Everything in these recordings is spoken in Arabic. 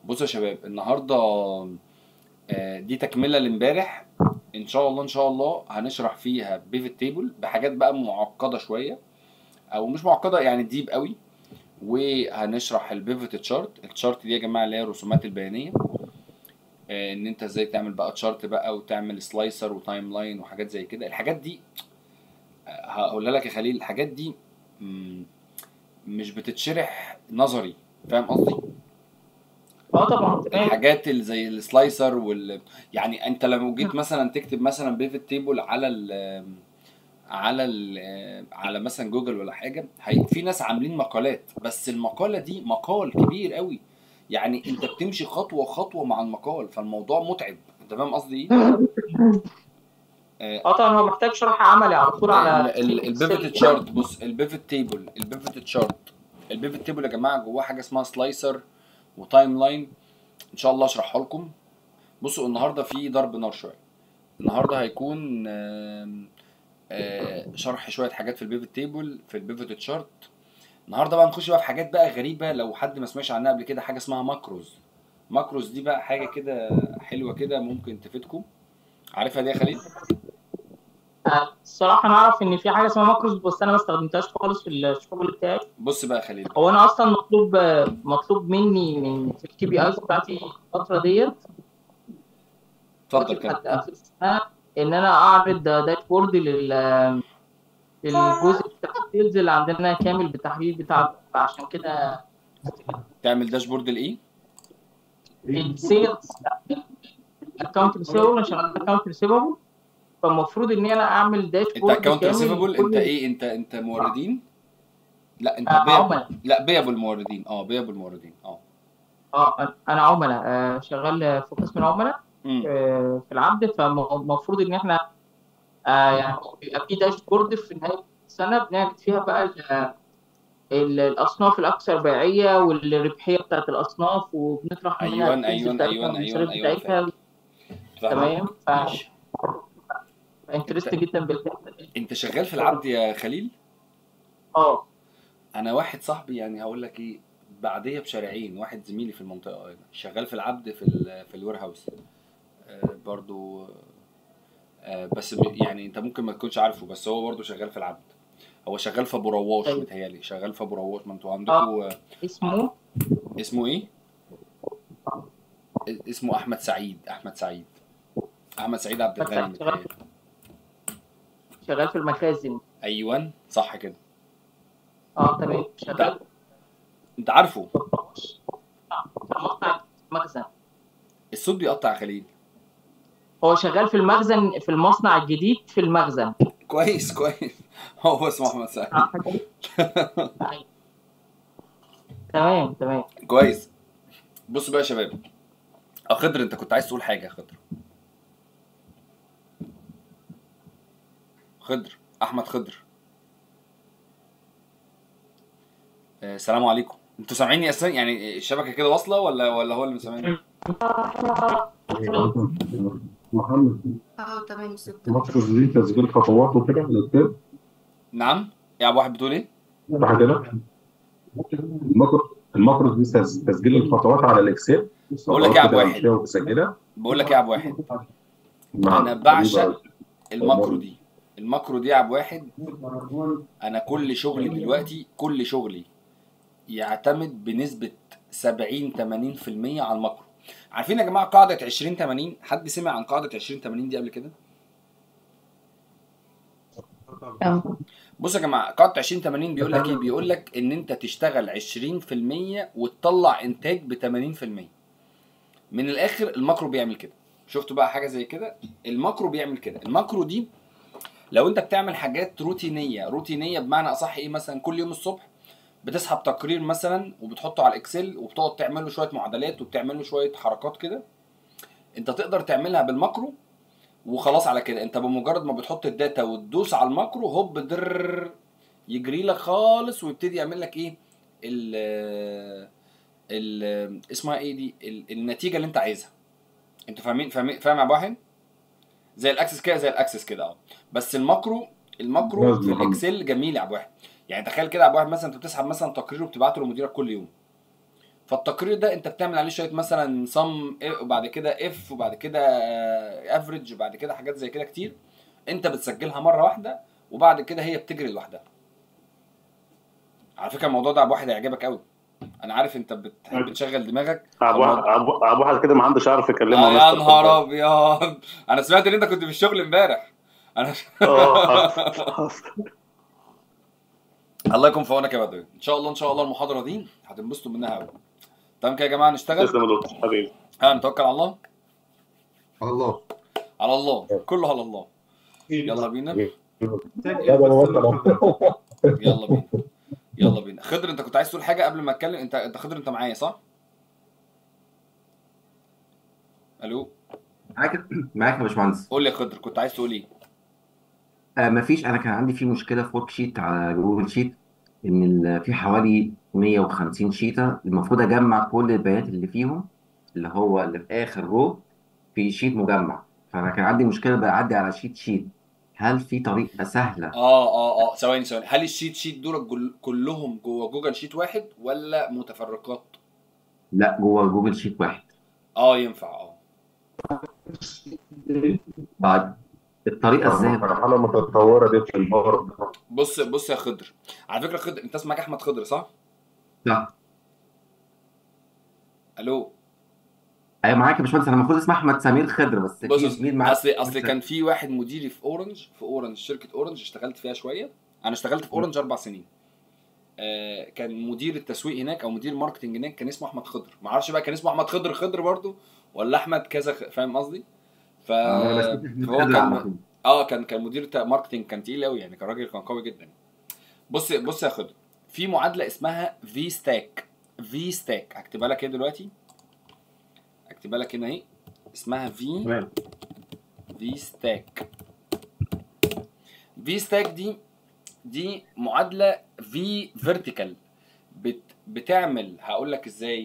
بصوا يا شباب النهارده دي تكمله لامبارح. ان شاء الله ان شاء الله هنشرح فيها بيفت تيبل بحاجات بقى معقده شويه، او مش معقده يعني ديب قوي. وهنشرح البيفت تشارت. التشارت دي يا جماعه اللي هي الرسومات البيانيه، ان انت ازاي تعمل بقى تشارت بقى وتعمل سلايسر وتايم لاين وحاجات زي كده. الحاجات دي هقولها لك يا خليل. الحاجات دي مم، مش بتتشرح نظري، فاهم قصدي؟ اه طبعا تمام. الحاجات اللي زي السلايسر يعني انت لو جيت مثلا تكتب مثلا بيفت تيبل على مثلا جوجل ولا حاجه، في ناس عاملين مقالات، بس المقاله دي مقال كبير قوي. يعني انت بتمشي خطوه خطوه مع المقال، فالموضوع متعب. انت فاهم قصدي ايه؟ آه، اه طبعا هو محتاج شرح عملي على طول على شيت البيفت اكسل. تشارت. بص، البيفت تشارت. البيفت تيبل يا جماعه جواه حاجه اسمها سلايسر وتايم لاين. ان شاء الله اشرحها لكم. بصوا النهارده في ضرب نار شويه. النهارده هيكون شرح شويه حاجات في البيفت تيبل، في البيفت تشارت. النهارده بقى نخش بقى في حاجات بقى غريبه لو حد ما سمعش عنها قبل كده، حاجه اسمها ماكروز. ماكروز دي بقى حاجه كده حلوه كده ممكن تفيدكم. عارفها دي يا خليل؟ الصراحه انا اعرف ان في حاجه اسمها ماكروس، بس انا ما استخدمتهاش خالص في الشغل بتاعي. بص بقى يا خليل بقى. هو انا اصلا مطلوب مني من في الكي بي ايز بتاعتي الفتره ديت، اتفضل كده. لحد اخر السنه، ان انا اعرض داشبورد للجزء بتاع السيلز اللي عندنا كامل بالتحليل بتاعه، فعشان كده تعمل داشبورد لايه؟ السيلز اكونت ريسيفبل، عشان اكونت ريسيفبل، فالمفروض ان انا اعمل انت داشبورد اكونت كامل ريسيفبل، انت لكل ايه؟ انت موردين؟ لا انت عملاء. لا بيبل موردين. بيبل موردين اه انا عملاء، شغال في قسم العملاء امم في العبد، فالمفروض ان احنا يعني بيبقى في داشبورد في نهايه السنه بنعرض فيها بقى الاصناف الاكثر بيعيه والربحيه بتاعت الاصناف، وبنطرح منها ايوه السيلز ايوه بتاعتها ايوه والمصاريف ايوه ايوه فاهم. بتاعتها. فاهمك. تمام. ماشي. فانترست انت جدا بالحته دي. انت شغال في العبد يا خليل؟ اه انا واحد صاحبي، يعني هقول لك ايه، بعديه بشارعين، واحد زميلي في المنطقه هنا شغال في العبد في الوير هاوس. برضو. بس يعني انت ممكن ما تكونش عارفه، بس هو برضو شغال في العبد. هو شغال في ابو رواش، طيب. متهيألي شغال في ابو رواش. ما انتوا اه عندكوا اسمه اسمه ايه؟ اسمه احمد سعيد. احمد سعيد عبد احمد الغني سعيد، شغال متهيألي. شغال في المخازن. ايوه صح كده. اه تمام، انت شغال انت عارفه. في المصنع، في المخزن. الصوت بيقطع يا خليل. هو شغال في المخزن في المصنع الجديد في المخزن. كويس كويس. هو اسمه احمد سعيد. صح كده؟ أيوة. تمام تمام. كويس. بص بقى يا شباب. خضر، انت كنت عايز تقول حاجه يا خضر؟ خضر، احمد خضر. السلام عليكم. انتوا سامعيني اصلا؟ يعني الشبكه كده واصله ولا هو اللي مش سامعني؟ محمد، اه تمام ستة. مصر دي تسجيل خطوات وكده للكتاب. نعم. يا ابو واحد بتقول ايه؟ صح كده؟ الماكروس دي تسجيل الخطوات على الاكسل، بقول لك ايه خطوات يا ابو كده واحد. بمشيها وبسجلها. انا نعم حبيبي. بعشق الماكرو أمورني. دي. الماكرو دي يا ابو واحد. انا كل شغلي دلوقتي، كل شغلي يعتمد بنسبه 70 80% على الماكرو. عارفين يا جماعه قاعده 20 80؟ حد سمع عن قاعده 20 80 دي قبل كده؟ اه بصوا يا جماعه، قاعده 20 80 بيقول لك ايه؟ بيقول لك ان انت تشتغل 20% وتطلع انتاج ب 80%. من الاخر الماكرو بيعمل كده. شفتوا بقى حاجه زي كده؟ الماكرو بيعمل كده. الماكرو دي لو انت بتعمل حاجات روتينيه بمعنى اصح، ايه مثلا كل يوم الصبح بتسحب تقرير مثلا وبتحطه على الاكسل وبتقعد تعمل له شويه معادلات وبتعمل له شويه حركات كده، انت تقدر تعملها بالماكرو. وخلاص على كده انت بمجرد ما بتحط الداتا وتدوس على الماكرو، هوب در يجري لك خالص ويبتدي يعمل لك ايه؟ ال اسمها ايه دي؟ النتيجه اللي انت عايزها. انتوا فاهم يا ابو واحد؟ زي الاكسس كده، بس الماكرو لازم في محمد. الاكسل جميل يا ابو واحد. يعني تخيل كده يا ابو واحد، مثلا انت بتسحب مثلا تقرير وبتبعته لمديرك كل يوم. فالتقرير ده انت بتعمل عليه شويه مثلا صم وبعد كده اف وبعد كده افريج وبعد كده حاجات زي كده كتير، انت بتسجلها مره واحده وبعد كده هي بتجري لوحدها. على فكره الموضوع ده ابو واحد هيعجبك قوي، انا عارف انت بتحب تشغل دماغك. ابو واحد كده ما حدش عارف يكلمه يا يا مستر، خد نهار بالك. ابيض، انا سمعت ان انت كنت في الشغل امبارح. انا حصل. الله يكون في عونك يا بدوي. ان شاء الله ان شاء الله المحاضره دي هتنبسطوا منها قوي. تمام كده يا جماعه نشتغل. تسلم يا دكتور حبيبي. نتوكل على الله. الله على الله، كله على الله. يلا بينا يلا بينا يلا بينا. خضر انت كنت عايز تقول حاجه قبل ما اتكلم؟ انت خضر انت معايا صح؟ الو معاك يا باشمهندس. قول لي يا خضر كنت عايز تقول ايه؟ مفيش، انا كان عندي مشكله في ورك شيت على جوجل شيت، ان في حوالي 150 شيته المفروض اجمع كل البيانات اللي فيهم، اللي في اخر رو في شيت مجمع. فانا كان عندي مشكله بعدي على شيت. هل في طريقه سهله؟ ثواني هل الشيت دول كلهم جوه جوجل شيت واحد ولا متفرقات؟ لا، جوه جوجل شيت واحد. ينفع بعد الطريقه ازاي؟ مرحله متطوره دي في الباور. بص يا خضر، على فكره خضر انت اسمك احمد خضر صح؟ لا، الو ايوه معاك يا باشمهندس، انا المفروض اسمي احمد سمير خضر، بس بص في زميل معاك. اصل كان في واحد مديري في اورنج شركه اورنج اشتغلت فيها شويه. انا اشتغلت في اورنج 4 سنين. كان مدير التسويق هناك او مدير الماركتنج هناك كان اسمه احمد خضر. ما اعرفش بقى كان اسمه احمد خضر برضو ولا احمد كذا فاهم قصدي؟ انا بس فهو خضر على كان طول. كان مدير ماركتنج، كان تقيل قوي يعني، كان راجل كان قوي جدا. بص يا خضر، في معادله اسمها في ستاك. هكتبها لك ايه دلوقتي، هكتبها لك هنا اهي، اسمها في ستاك. في ستاك دي معادله في فيرتيكال بتعمل، هقول لك ازاي.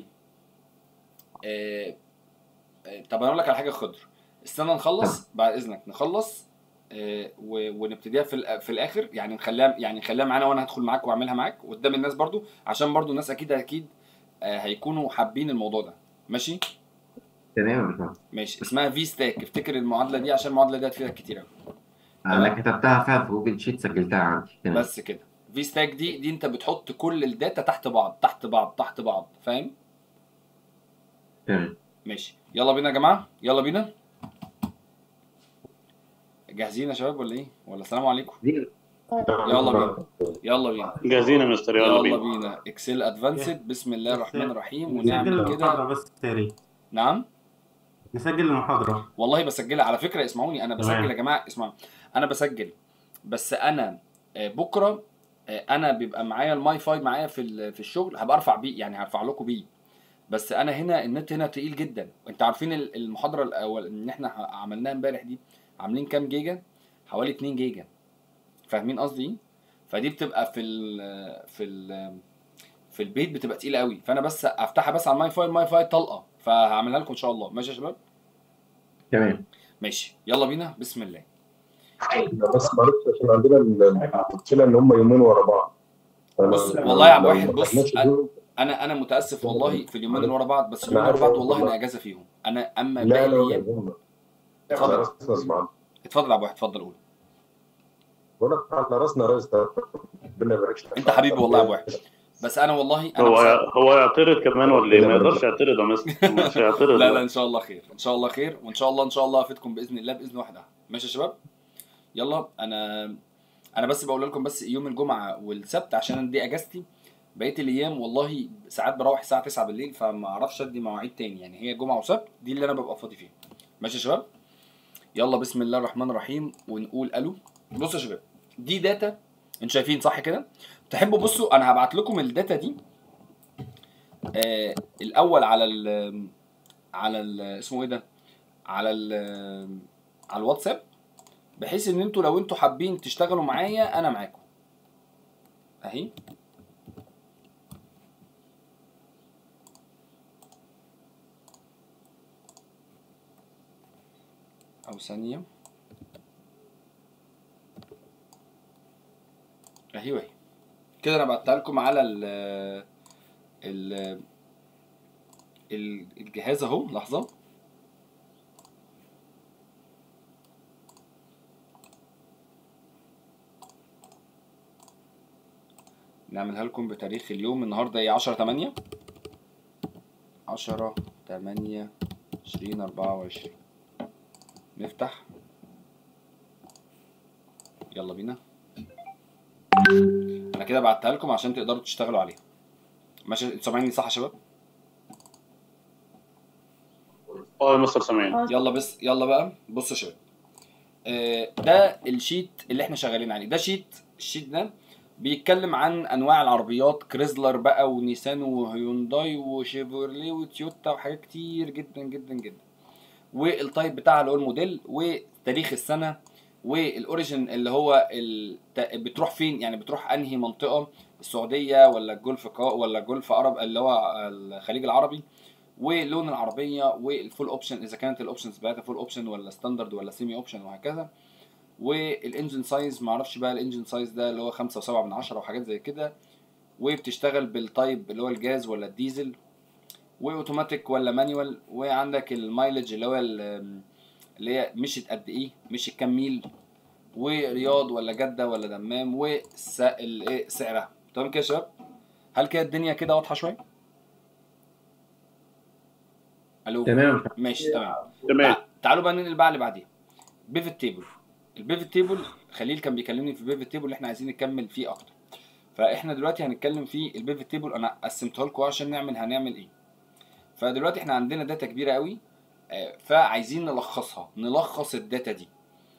طب انا اقول لك على حاجه خضر، استنى نخلص بعد اذنك نخلص ونبتديها في الاخر، يعني نخليها معانا وانا هدخل معاك واعملها معاك قدام الناس برضو، عشان برضو الناس اكيد هيكونوا حابين الموضوع ده. ماشي تمام. ماشي، اسمها في ستاك. افتكر المعادله دي عشان المعادله دي هتفيدك كتير قوي. انا كتبتها فعلا في جوجل شيت، سجلتها عندي. تمام. بس كده. في ستاك دي انت بتحط كل الداتا تحت بعض فاهم؟ تمام. ماشي يلا بينا يا جماعه، يلا بينا. جاهزين يا شباب ولا ايه؟ ولا السلام عليكم؟ يلا بينا جاهزين يا مستر، يلا بينا. اكسل ادفانسد، بسم الله الرحمن الرحيم، ونعمل كده. بس تاني نعم نسجل المحاضرة. والله بسجلها على فكره، اسمعوني انا بسجل يا جماعه، اسمعوا انا بسجل. بس انا بكره انا بيبقى معايا الماي فاي معايا في الشغل، هبقى ارفع بيه يعني، هرفع لكم بيه. بس انا هنا النت هنا تقيل جدا. انت عارفين المحاضره الاول ان احنا عملناها امبارح دي عاملين كام جيجا؟ حوالي 2 جيجا. فاهمين قصدي ايه؟ فدي بتبقى في البيت بتبقى تقيله قوي، فانا بس افتحها بس على الماي فاي طلقه، فهعملها لكم ان شاء الله. ماشي يا شباب؟ تمام. ماشي يلا بينا بسم الله. بس معلش عشان عندنا المشكله ان هم يومين ورا بعض. بص والله يا ابو واحد، بص انا متاسف والله في اليومين اللي ورا بعض، بس اليومين ورا بعض والله انا اجازه فيهم. انا اما باقي الايام. اتفضل يا ابو واحد، اتفضل قول. بقول لك على راسنا راس ده، ربنا يبارك لك. انت حبيبي والله يا ابو واحد، بس انا والله هو يعترض كمان ولا ايه؟ ما يقدرش يعترض يا مستر، مش هيعترض. لا ان شاء الله خير، ان شاء الله خير، وان شاء الله افيدكم باذن الله باذن واحده. ماشي يا شباب؟ يلا انا بس بقول لكم بس يوم الجمعه والسبت عشان دي اجازتي. بقيه الايام والله ساعات بروح الساعه 9 بالليل، فما اعرفش ادي مواعيد تاني، يعني هي جمعه وسبت دي اللي انا ببقى فاضي فيها. ماشي يا شباب؟ يلا بسم الله الرحمن الرحيم ونقول الو. بصوا يا شباب، دي داتا انتوا شايفين صح كده؟ تحبوا بصوا انا هبعت لكم الداتا دي الاول على اسمه ايه ده، على الواتساب، بحيث ان انتوا لو انتوا حابين تشتغلوا معايا انا معاكم اهي. او ثانيه اهي كده انا بعتها لكم على الجهاز اهو. لحظه، نعملها لكم بتاريخ اليوم. النهارده ايه؟ 10/8 10/8/2024. نفتح، يلا بينا. انا كده بعتها لكم عشان تقدروا تشتغلوا عليها. ماشي؟ انتوا سامعيني صح يا شباب؟ يا مستر سامعين. يلا بس، يلا بقى بصوا يا شباب. ده الشيت اللي احنا شغالين عليه. ده الشيت ده بيتكلم عن انواع العربيات، كريزلر بقى ونيسان وهيونداي وشيفروليه وتويوتا وحاجات كتير جدا جدا جدا، والتايب بتاعها اللي هو الموديل، وتاريخ السنه، والاوريجن اللي هو بتروح فين، يعني بتروح انهي منطقه، السعوديه ولا الجولف ولا الجولف عرب اللي هو الخليج العربي، ولون العربيه، والفول اوبشن اذا كانت الاوبشنز بتاعتها فول اوبشن ولا ستاندرد ولا سيمي اوبشن وهكذا، والانجن سايز معرفش بقى الانجن سايز ده اللي هو 5.7 وحاجات زي كده، وبتشتغل بالتايب اللي هو الجاز ولا الديزل، واوتوماتيك ولا مانيوال، وعندك المايلج اللي هو اللي هي مشيت قد ايه، مشيت كام ميل، ورياض ولا جده ولا دمام، وسعرها. تمام كده يا شباب؟ هل كده الدنيا كده واضحه شويه؟ الو؟ تمام. ماشي تمام. تمام. تعالوا بقى ننقل بقى اللي بعديها، بيفت تيبل. البيفت تيبل خليل كان بيكلمني في البيفت تيبل اللي احنا عايزين نكمل فيه اكتر، فاحنا دلوقتي هنتكلم في البيفت تيبل. انا قسمته لكم عشان هنعمل ايه. فدلوقتي احنا عندنا داتا كبيره قوي، فعايزين نلخص الداتا دي.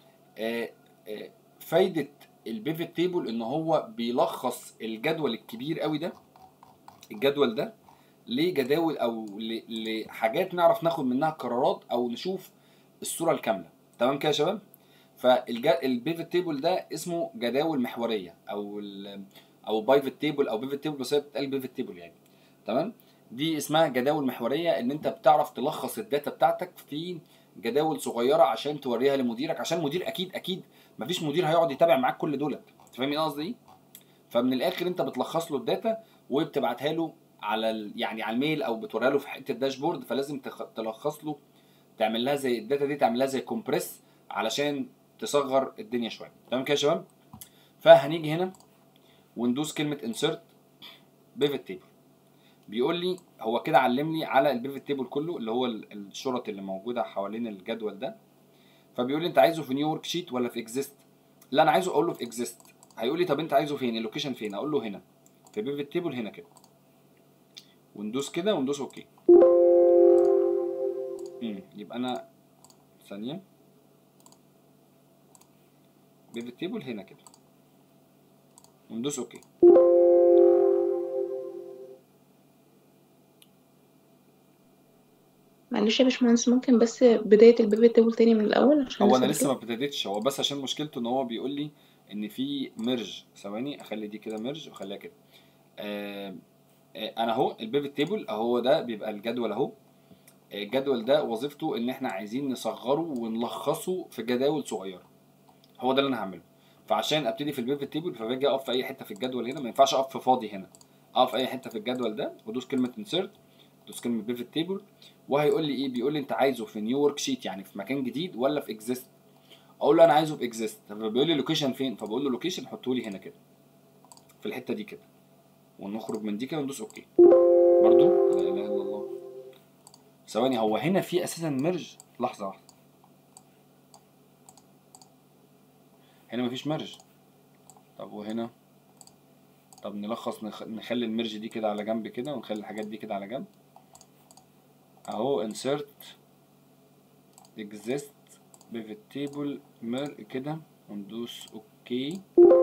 فايده البيفت تيبل ان هو بيلخص الجدول الكبير قوي ده، الجدول ده لجداول او لحاجات نعرف ناخد منها قرارات او نشوف الصوره الكامله. تمام كده يا شباب؟ فالبيفت تيبل ده اسمه جداول محوريه او بايفت تيبل او بيفت تيبل، بس هي بتتقال بيفت تيبل يعني. تمام؟ دي اسمها جداول محوريه، ان انت بتعرف تلخص الداتا بتاعتك في جداول صغيره عشان توريها لمديرك، عشان المدير اكيد مفيش مدير هيقعد يتابع معاك كل دولت. فاهمين قصدي ايه؟ فمن الاخر انت بتلخص له الداتا وبتبعتها له على يعني على الميل، او بتوريها له في حته داشبورد. فلازم تلخص له، تعمل لها زي الداتا دي، تعمل لها زي كومبريس علشان تصغر الدنيا شويه. تمام كده يا شباب؟ فهنيجي هنا وندوس كلمه انسرت بيفت تيبل. بيقول لي هو كده علمني على البيفت تيبل كله، اللي هو الشرط اللي موجوده حوالين الجدول ده. فبيقول لي انت عايزه في نيو ورك شيت ولا في اكزيست؟ لا انا عايزه، اقول له في اكزيست. هيقول لي طب انت عايزه فين، اللوكيشن فين؟ اقول له هنا في بيفت تيبل هنا كده، وندوس كده وندوس اوكي. يبقى انا ثانيه بيفت تيبل هنا كده وندوس اوكي. معلش يا باشمهندس، ممكن بس بداية البيفت تيبل تاني من الأول عشان هو انا نسجل؟ لسه ما ابتديتش، هو بس عشان مشكلته ان هو بيقول لي ان في ميرج. ثواني اخلي دي كده ميرج واخليها كده. انا اهو البيفت تيبل اهو، ده بيبقى الجدول اهو. الجدول ده وظيفته ان احنا عايزين نصغره ونلخصه في جداول صغيره. هو ده اللي انا هعمله. فعشان ابتدي في البيفت تيبل فباجي اقف في اي حته في الجدول هنا، ما ينفعش اقف في فاضي هنا، اقف في اي حته في الجدول ده وادوس كلمه انسرت، ادوس كلمه بيفت تيبل، وهيقول لي ايه؟ بيقول لي انت عايزه في نيو ورك شيت يعني في مكان جديد ولا في اكزيست؟ اقول له انا عايزه في اكزيست. فبيقول لي لوكيشن فين؟ فبقول له لوكيشن حطه لي هنا كده في الحته دي كده، ونخرج من دي كده وندوس اوكي. برضو لا اله الا الله. ثواني، هو هنا في اساسا ميرج؟ لحظه واحده، هنا مفيش ميرج. طب وهنا؟ طب نلخص، نخلي الميرج دي كده على جنب كده، ونخلي الحاجات دي كده على جنب اهو. insert exist pivot table كده وندوس اوكي.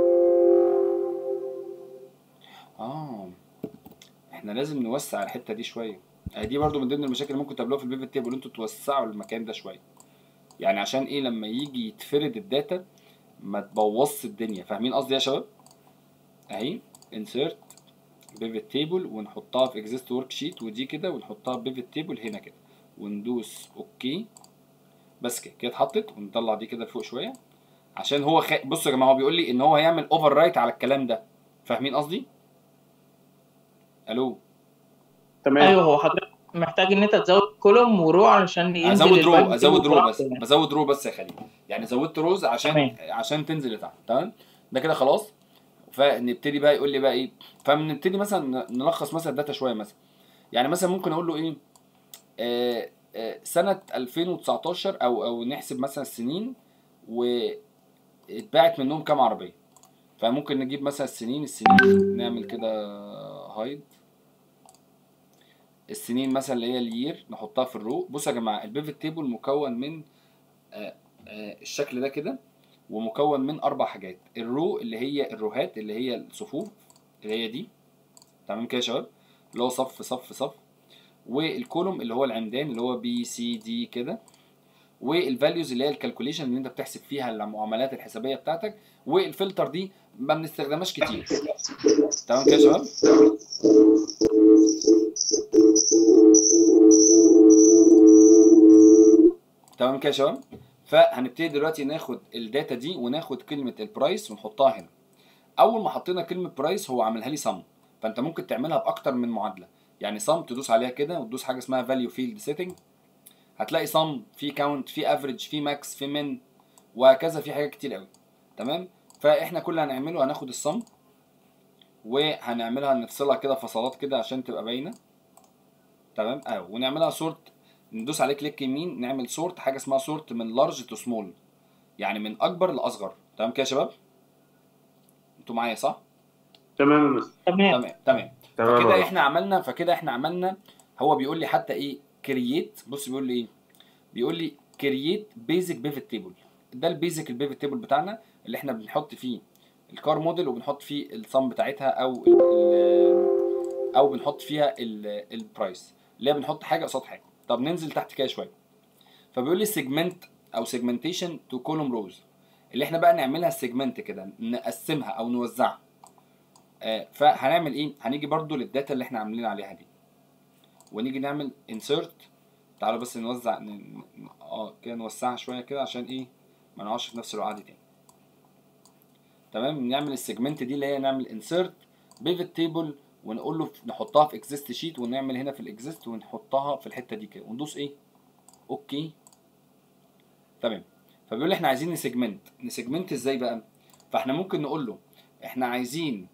احنا لازم نوسع الحته دي شويه. دي برضو من ضمن المشاكل اللي ممكن تقابلوها في البيفت تيبل، انتوا توسعوا المكان ده شويه. يعني عشان ايه؟ لما يجي يتفرد الداتا ما تبوظش الدنيا. فاهمين قصدي يا شباب؟ اهي insert pivot table ونحطها في exist worksheet، ودي كده ونحطها pivot table هنا كده وندوس اوكي. بس كده اتحطت. ونطلع دي كده لفوق شويه عشان هو بصوا يا جماعه، هو بيقول لي ان هو هيعمل اوفر رايت على الكلام ده. فاهمين قصدي؟ الو؟ تمام. ايوه، هو حضرتك محتاج ان انت تزود كولوم ورو علشان ينزل ازود رو الباك ازود رو بس يعني. بزود رو بس يا خليل، يعني زودت روز تمام. عشان تنزل لتحت. تمام، ده كده خلاص. فنبتدي بقى يقول لي بقى ايه، فبنبتدي مثلا نلخص مثلا الداتا شويه. مثلا يعني مثلا ممكن اقول له ايه، سنه 2019 او نحسب مثلا السنين واتباعت منهم كام عربيه. فممكن نجيب مثلا السنين نعمل كده هايد السنين مثلا اللي هي الير، نحطها في الرو. بصوا يا جماعه، البيفت تيبل مكون من الشكل ده كده، ومكون من 4 حاجات. الرو اللي هي الروهات، اللي هي الصفوف اللي هي دي. تمام كده يا شباب، اللي هو صف صف صف. والكولوم اللي هو العمدان اللي هو بي سي دي كده. والفاليوز اللي هي الكالكوليشن اللي انت بتحسب فيها المعاملات الحسابيه بتاعتك. والفلتر دي ما بنستخدمهاش كتير. تمام كده يا شباب. تمام كده يا شباب. فهنبتدي دلوقتي ناخد الداتا دي وناخد كلمه البرايس ونحطها هنا. اول ما حطينا كلمه برايس هو عملها لي سم، فانت ممكن تعملها باكتر من معادله. يعني سم تدوس عليها كده وتدوس حاجه اسمها فاليو فيلد سيتنج، هتلاقي سم في كاونت في افريج في ماكس في من وهكذا، في حاجات كتير قوي. تمام، فاحنا كل اللي هنعمله هناخد السم وهنعملها نفصلها كده فصلات كده عشان تبقى باينه. تمام، ونعملها سورت، ندوس عليه كليك يمين نعمل سورت، حاجه اسمها سورت من لارج تو سمول، يعني من اكبر لاصغر. تمام كده يا شباب، انتوا معايا صح؟ تمام يا مستر. تمام. تمام. تمام فكده يا احنا عملنا هو بيقول لي حتى ايه كرييت. بص بيقول لي ايه، بيقول لي كرييت بيزك بيفت تيبل. ده البيزك البيفت تيبل بتاعنا اللي احنا بنحط فيه الكار موديل وبنحط فيه الصم بتاعتها او بنحط فيها البرايس، اللي هي بنحط حاجه قصاد حاجه. طب ننزل تحت كده شويه، فبيقول لي سيجمنت او سيجمنتيشن تو كولوم روز، اللي احنا بقى نعملها سيجمنت كده، نقسمها او نوزعها. فهنعمل ايه، هنيجي برضو للداتا اللي احنا عاملين عليها دي ونيجي نعمل insert. تعالوا بس نوزع كده نوسعها شويه كده عشان ايه ما نقعش في نفس الوقعه دي تاني. تمام، نعمل السيجمنت دي اللي هي نعمل insert pivot table ونقول له نحطها في exist sheet، ونعمل هنا في الاكزيست ونحطها في الحته دي كده وندوس ايه اوكي. تمام، فبيقول لي احنا عايزين نسيجمنت ازاي بقى. فاحنا ممكن نقول له احنا عايزين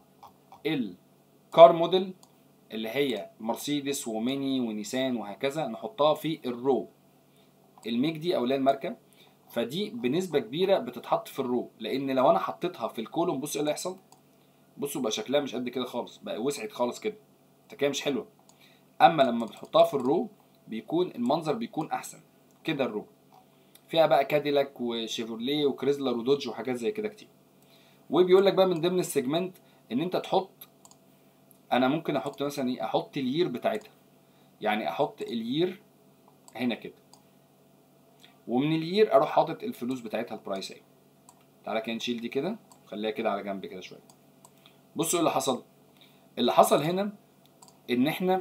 الكار موديل اللي هي مرسيدس وميني ونيسان وهكذا نحطها في الرو. الميج دي او اللي هي الماركه، فدي بنسبه كبيره بتتحط في الرو، لان لو انا حطيتها في الكولوم بص ايه اللي هيحصل. بصوا بقى شكلها مش قد كده خالص، بقى وسعت خالص كده، ده كده مش حلوه. اما لما بتحطها في الرو بيكون المنظر بيكون احسن كده. الرو فيها بقى كاديلاك وشيفروليه وكريزلر ودوج وحاجات زي كده كتير. وبيقول لك بقى من ضمن السيجمنت ان انت تحط، انا ممكن احط مثلا ايه، احط الير بتاعتها. يعني احط الير هنا كده، ومن الير اروح حاطط الفلوس بتاعتها البرايس اهي. تعالى كده نشيل دي كده خليها كده على جنب كده شويه. بصوا ايه اللي حصل. اللي حصل هنا ان احنا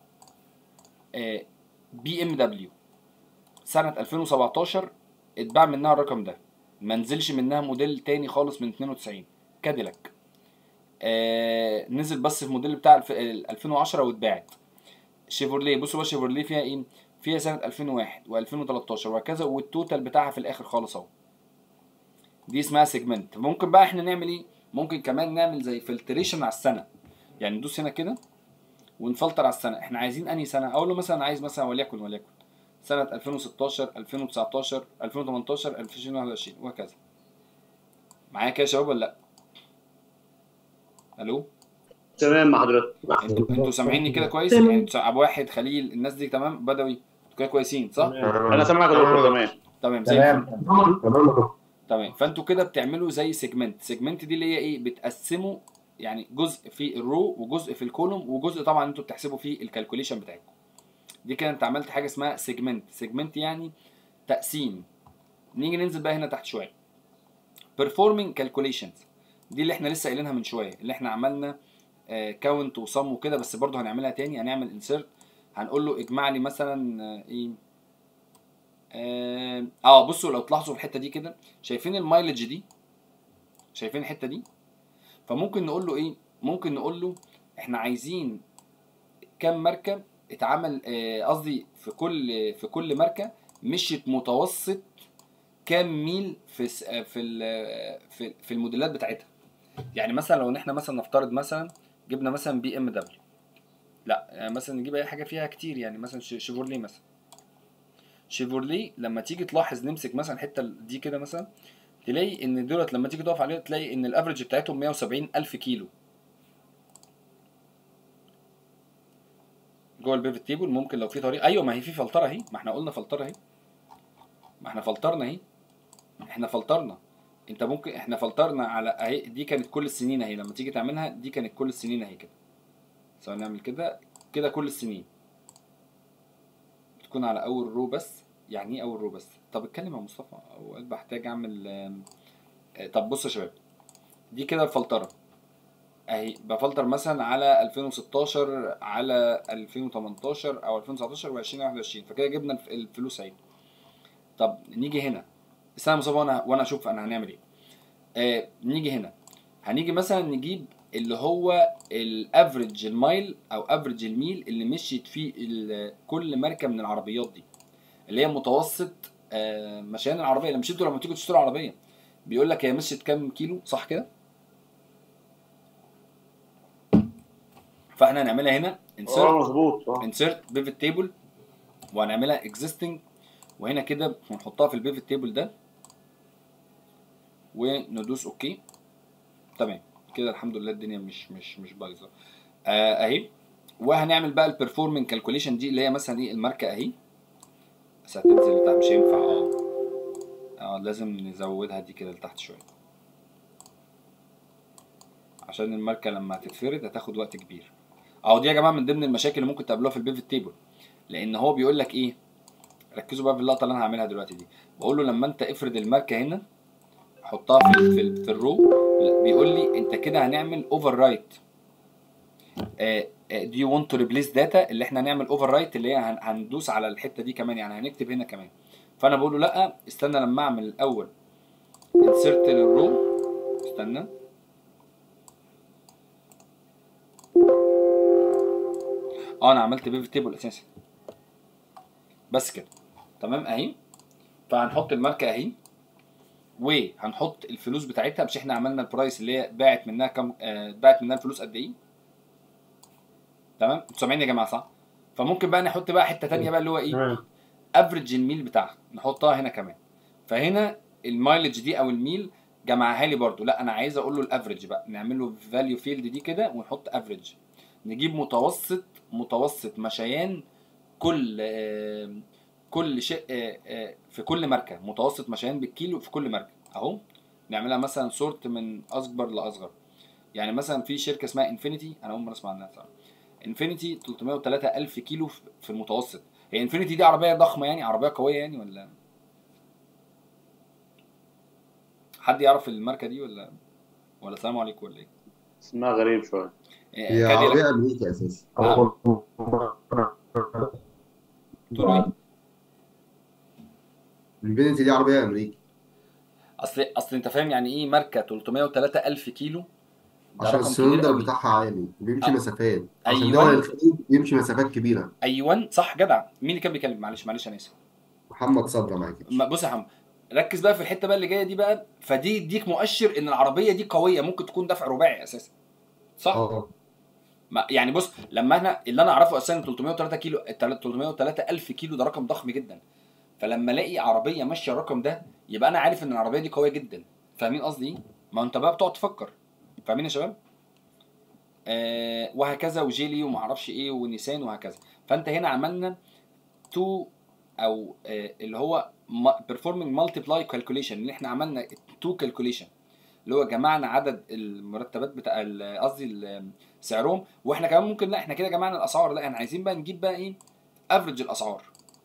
بي ام دبليو سنه 2017 اتباع منها الرقم ده، ما نزلش منها موديل تاني خالص من 92. كاديلاك نزل بس في موديل بتاع 2010 واتباعت. شيفروليه بصوا بقى شيفروليه فيها ايه، فيها سنه 2001 و2013 وهكذا، والتوتال بتاعها في الاخر خالص اهو. دي اسمها سيجمنت. ممكن بقى احنا نعمل ايه، ممكن كمان نعمل زي فلتريشن على السنه. يعني ندوس هنا كده ونفلتر على السنه، احنا عايزين انهي سنه. اقول له مثلا عايز مثلا وليكن سنه 2016 2019 2018 2021 وهكذا. معايا كده يا شباب ولا لا؟ الو تمام مع حضرتك. انتوا سامعيني كده كويس؟ تمام. يعني ابو واحد خليل الناس دي تمام، بدوي انتوا كده كويسين صح؟ انا سامعك يا دكتور. تمام تمام زي الفل. تمام. تمام، فانتوا كده بتعملوا زي سيجمنت دي اللي هي ايه، بتقسموا يعني جزء في الرو وجزء في الكولوم وجزء طبعا انتوا بتحسبوا فيه الكالكوليشن بتاعكم. دي كده انت عملت حاجه اسمها سيجمنت يعني تقسيم. نيجي ننزل بقى هنا تحت شويه performing calculations، دي اللي احنا لسه قايلينها من شويه، اللي احنا عملنا كاونت وصم وكده، بس برضه هنعملها تاني. هنعمل انسيرت، هنقول له اجمع لي مثلا ايه بصوا لو تلاحظوا في الحته دي كده، شايفين المايلج دي، شايفين الحته دي. فممكن نقول له ايه، ممكن نقول له احنا عايزين كام ماركه اتعمل قصدي في كل ماركه مشيت متوسط كام ميل في الموديلات بتاعتها. يعني مثلا لو احنا مثلا نفترض مثلا جبنا مثلا بي ام دبليو، لا مثلا نجيب اي حاجه فيها كتير، يعني مثلا شيفورلي مثلا. شيفورلي لما تيجي تلاحظ نمسك مثلا الحته دي كده مثلا، تلاقي ان دولت لما تيجي تقف عليها تلاقي ان الافرج بتاعتهم 170,000 كيلو جوه البيفت تيبل. ممكن لو في طريقه، ايوه ما هي في فلتره اهي، ما احنا قلنا فلتره اهي، ما احنا فلترنا اهي، احنا فلترنا. انت ممكن احنا فلترنا على اهي، دي كانت كل السنين اهي، لما تيجي تعملها دي كانت كل السنين اهي كده. سواء نعمل كده كده كل السنين بتكون على اول رو بس. يعني ايه اول رو بس؟ طب اتكلم يا مصطفى، اوقات بحتاج اعمل طب بصوا يا شباب، دي كده الفلتره اهي، بفلتر مثلا على 2016 على 2018 او 2019 و2021، فكده جبنا الفلوس اهي. طب نيجي هنا، استنى يا مصطفى وانا اشوف انا هنعمل ايه. نيجي هنا، هنيجي مثلا نجيب اللي هو الافريج المايل او افريج الميل اللي مشيت فيه كل ماركه من العربيات دي، اللي هي متوسط مشيان العربيه. لما مشيتوا لما تيجوا تشتروا عربيه بيقول لك هي مشيت كام كيلو، صح كده؟ فاحنا هنعملها هنا مظبوط insert pivot table، وهنعملها existing، وهنا كده هنحطها في البيفت تيبل ده وندوس اوكي. تمام كده الحمد لله الدنيا مش بايظه اهي. وهنعمل بقى البرفورمنج كالكوليشن دي اللي هي مثلا ايه الماركه اهي، بس هتنزل لتحت مش هينفع. لازم نزودها دي كده لتحت شويه عشان الماركه لما هتتفرد هتاخد وقت كبير. دي يا جماعه من ضمن المشاكل اللي ممكن تقابلوها في البيفت تيبل، لان هو بيقول لك ايه، ركزوا بقى في اللقطه اللي انا هعملها دلوقتي دي. بقول له لما انت افرد الماركه هنا حطها في الرو، بيقول لي انت كده هنعمل اوفر رايت. do you want to replace data، اللي احنا هنعمل اوفر رايت اللي هي هندوس على الحته دي كمان، يعني هنكتب هنا كمان. فانا بقول له لا استنى لما اعمل الاول insert للرو، استنى انا عملت بيفت تيبل اساسا بس كده تمام اهي. فهنحط الماركه اهي وهنحط الفلوس بتاعتها، مش احنا عملنا البرايس اللي هي باعت منها كام، باعت منها الفلوس قد ايه؟ تمام انتوا سامعين يا جماعه صح؟ فممكن بقى نحط بقى حته ثانيه بقى اللي هو ايه؟ افريج الميل بتاعها نحطها هنا كمان. فهنا المايلج دي او الميل جمعها لي برده، لا انا عايز اقول له الافريج بقى، نعمل له فاليو فيلد دي كده ونحط افريج، نجيب متوسط مشيان كل شيء في كل ماركه، متوسط مشيان بالكيلو في كل ماركه اهو. نعملها مثلا سورت من اصغر لاصغر. يعني مثلا في شركه اسمها انفينيتي، انا اول مره اسمع عنها صراحه. انفينيتي 303,000 كيلو في المتوسط. هي انفينيتي دي عربيه ضخمه يعني، عربيه قويه يعني، ولا حد يعرف الماركه دي ولا السلام عليكم ولا ايه؟ اسمها غريب شويه. هي عربية أمريكي أساسا. تقولوا ايه؟ الانفينيتي دي عربية أمريكي. اصل انت فاهم يعني ايه ماركه 303,000 كيلو؟ ده عشان رقم كبير السلندر قوي. بتاعها عالي وبيمشي مسافات. عشان ايوه دول الخليج بيمشي مسافات كبيرة. ايوه صح جدع. مين اللي كان بيكلم؟ معلش انا اسف. محمد صبرا معاك. بص يا محمد، ركز بقى في الحته بقى اللي جايه دي بقى، فدي يديك مؤشر ان العربيه دي قويه، ممكن تكون دفع رباعي اساسا صح؟ يعني بص، لما احنا اللي انا اعرفه اساسا 303 كيلو، 303,000 كيلو ده رقم ضخم جدا. فلما الاقي عربيه ماشيه الرقم ده يبقى انا عارف ان العربيه دي قويه جدا. فاهمين قصدي ايه؟ ما انت بقى بتقعد تفكر. فاهمين يا شباب؟ وهكذا، وجيلي وما اعرفش ايه ونيسان وهكذا. فانت هنا عملنا تو او اللي هو performing multiply calculation، اللي احنا عملنا تو calculation اللي هو جمعنا عدد المرتبات بتاع قصدي سعرهم. واحنا كمان ممكن لا احنا كده جمعنا الاسعار، لا احنا عايزين بقى نجيب بقى ايه افريج الاسعار.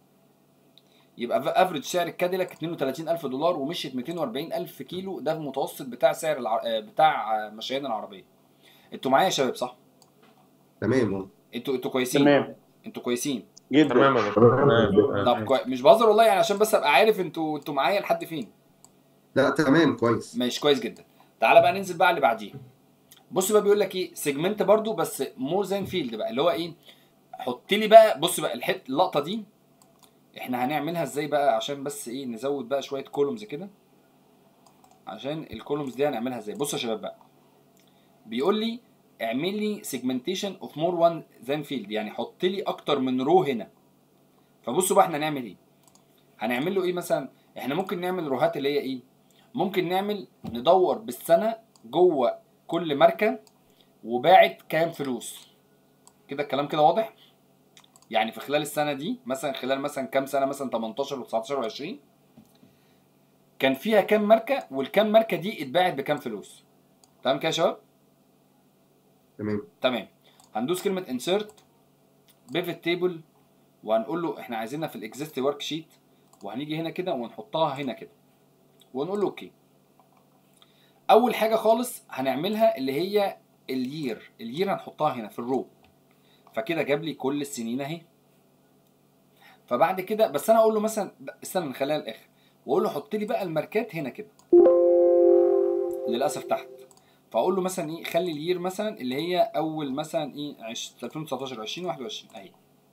يبقى افريج سعر الكاديلاك 32,000 دولار ومشيت 240,000 كيلو، ده المتوسط بتاع سعر بتاع مشيان العربيه. انتوا معايا يا شباب صح؟ تمام. انتوا كويسين؟ تمام. انتوا كويسين جدا. تمام يا دكتور. طب مش بهزر والله، يعني عشان بس ابقى عارف انتوا معايا لحد فين. لا تمام كويس. ماشي كويس جدا. تعالى بقى ننزل بقى اللي بعديه. بص بقى بيقول لك ايه، سيجمنت برضو بس مور ذان فيلد بقى، اللي هو ايه حط لي بقى، بص بقى اللقطه دي احنا هنعملها ازاي بقى، عشان بس ايه نزود بقى شويه كولومز كده. عشان الكولومز دي هنعملها ازاي؟ بصوا يا شباب بقى، بيقول لي اعمل لي سيجمنتيشن اوف مور وان ذان فيلد، يعني حط لي اكتر من رو هنا. فبصوا بقى احنا هنعمل ايه، هنعمل له ايه مثلا. احنا ممكن نعمل روهات اللي هي ايه، ممكن نعمل ندور بالسنه جوه كل ماركه وباعت كام فلوس. كده الكلام كده واضح؟ يعني في خلال السنه دي مثلا، خلال مثلا كام سنه، مثلا 18 و19 و20 كان فيها كام ماركه، والكام ماركه دي اتباعت بكام فلوس. تمام كده يا شباب؟ تمام. هندوس كلمه insert pivot table وهنقول له احنا عايزينها في الاكزيست ورك شيت، وهنيجي هنا كده ونحطها هنا كده ونقول له اوكي. اول حاجه خالص هنعملها اللي هي الير هنحطها هنا في الرو. فكده جاب لي كل السنين اهي. فبعد كده بس انا اقول له مثلا استنى نخليها للاخر، واقول له حط لي بقى الماركات هنا كده، للاسف تحت. فاقول له مثلا ايه، خلي الير مثلا اللي هي اول مثلا ايه 2019 20 21 اهي،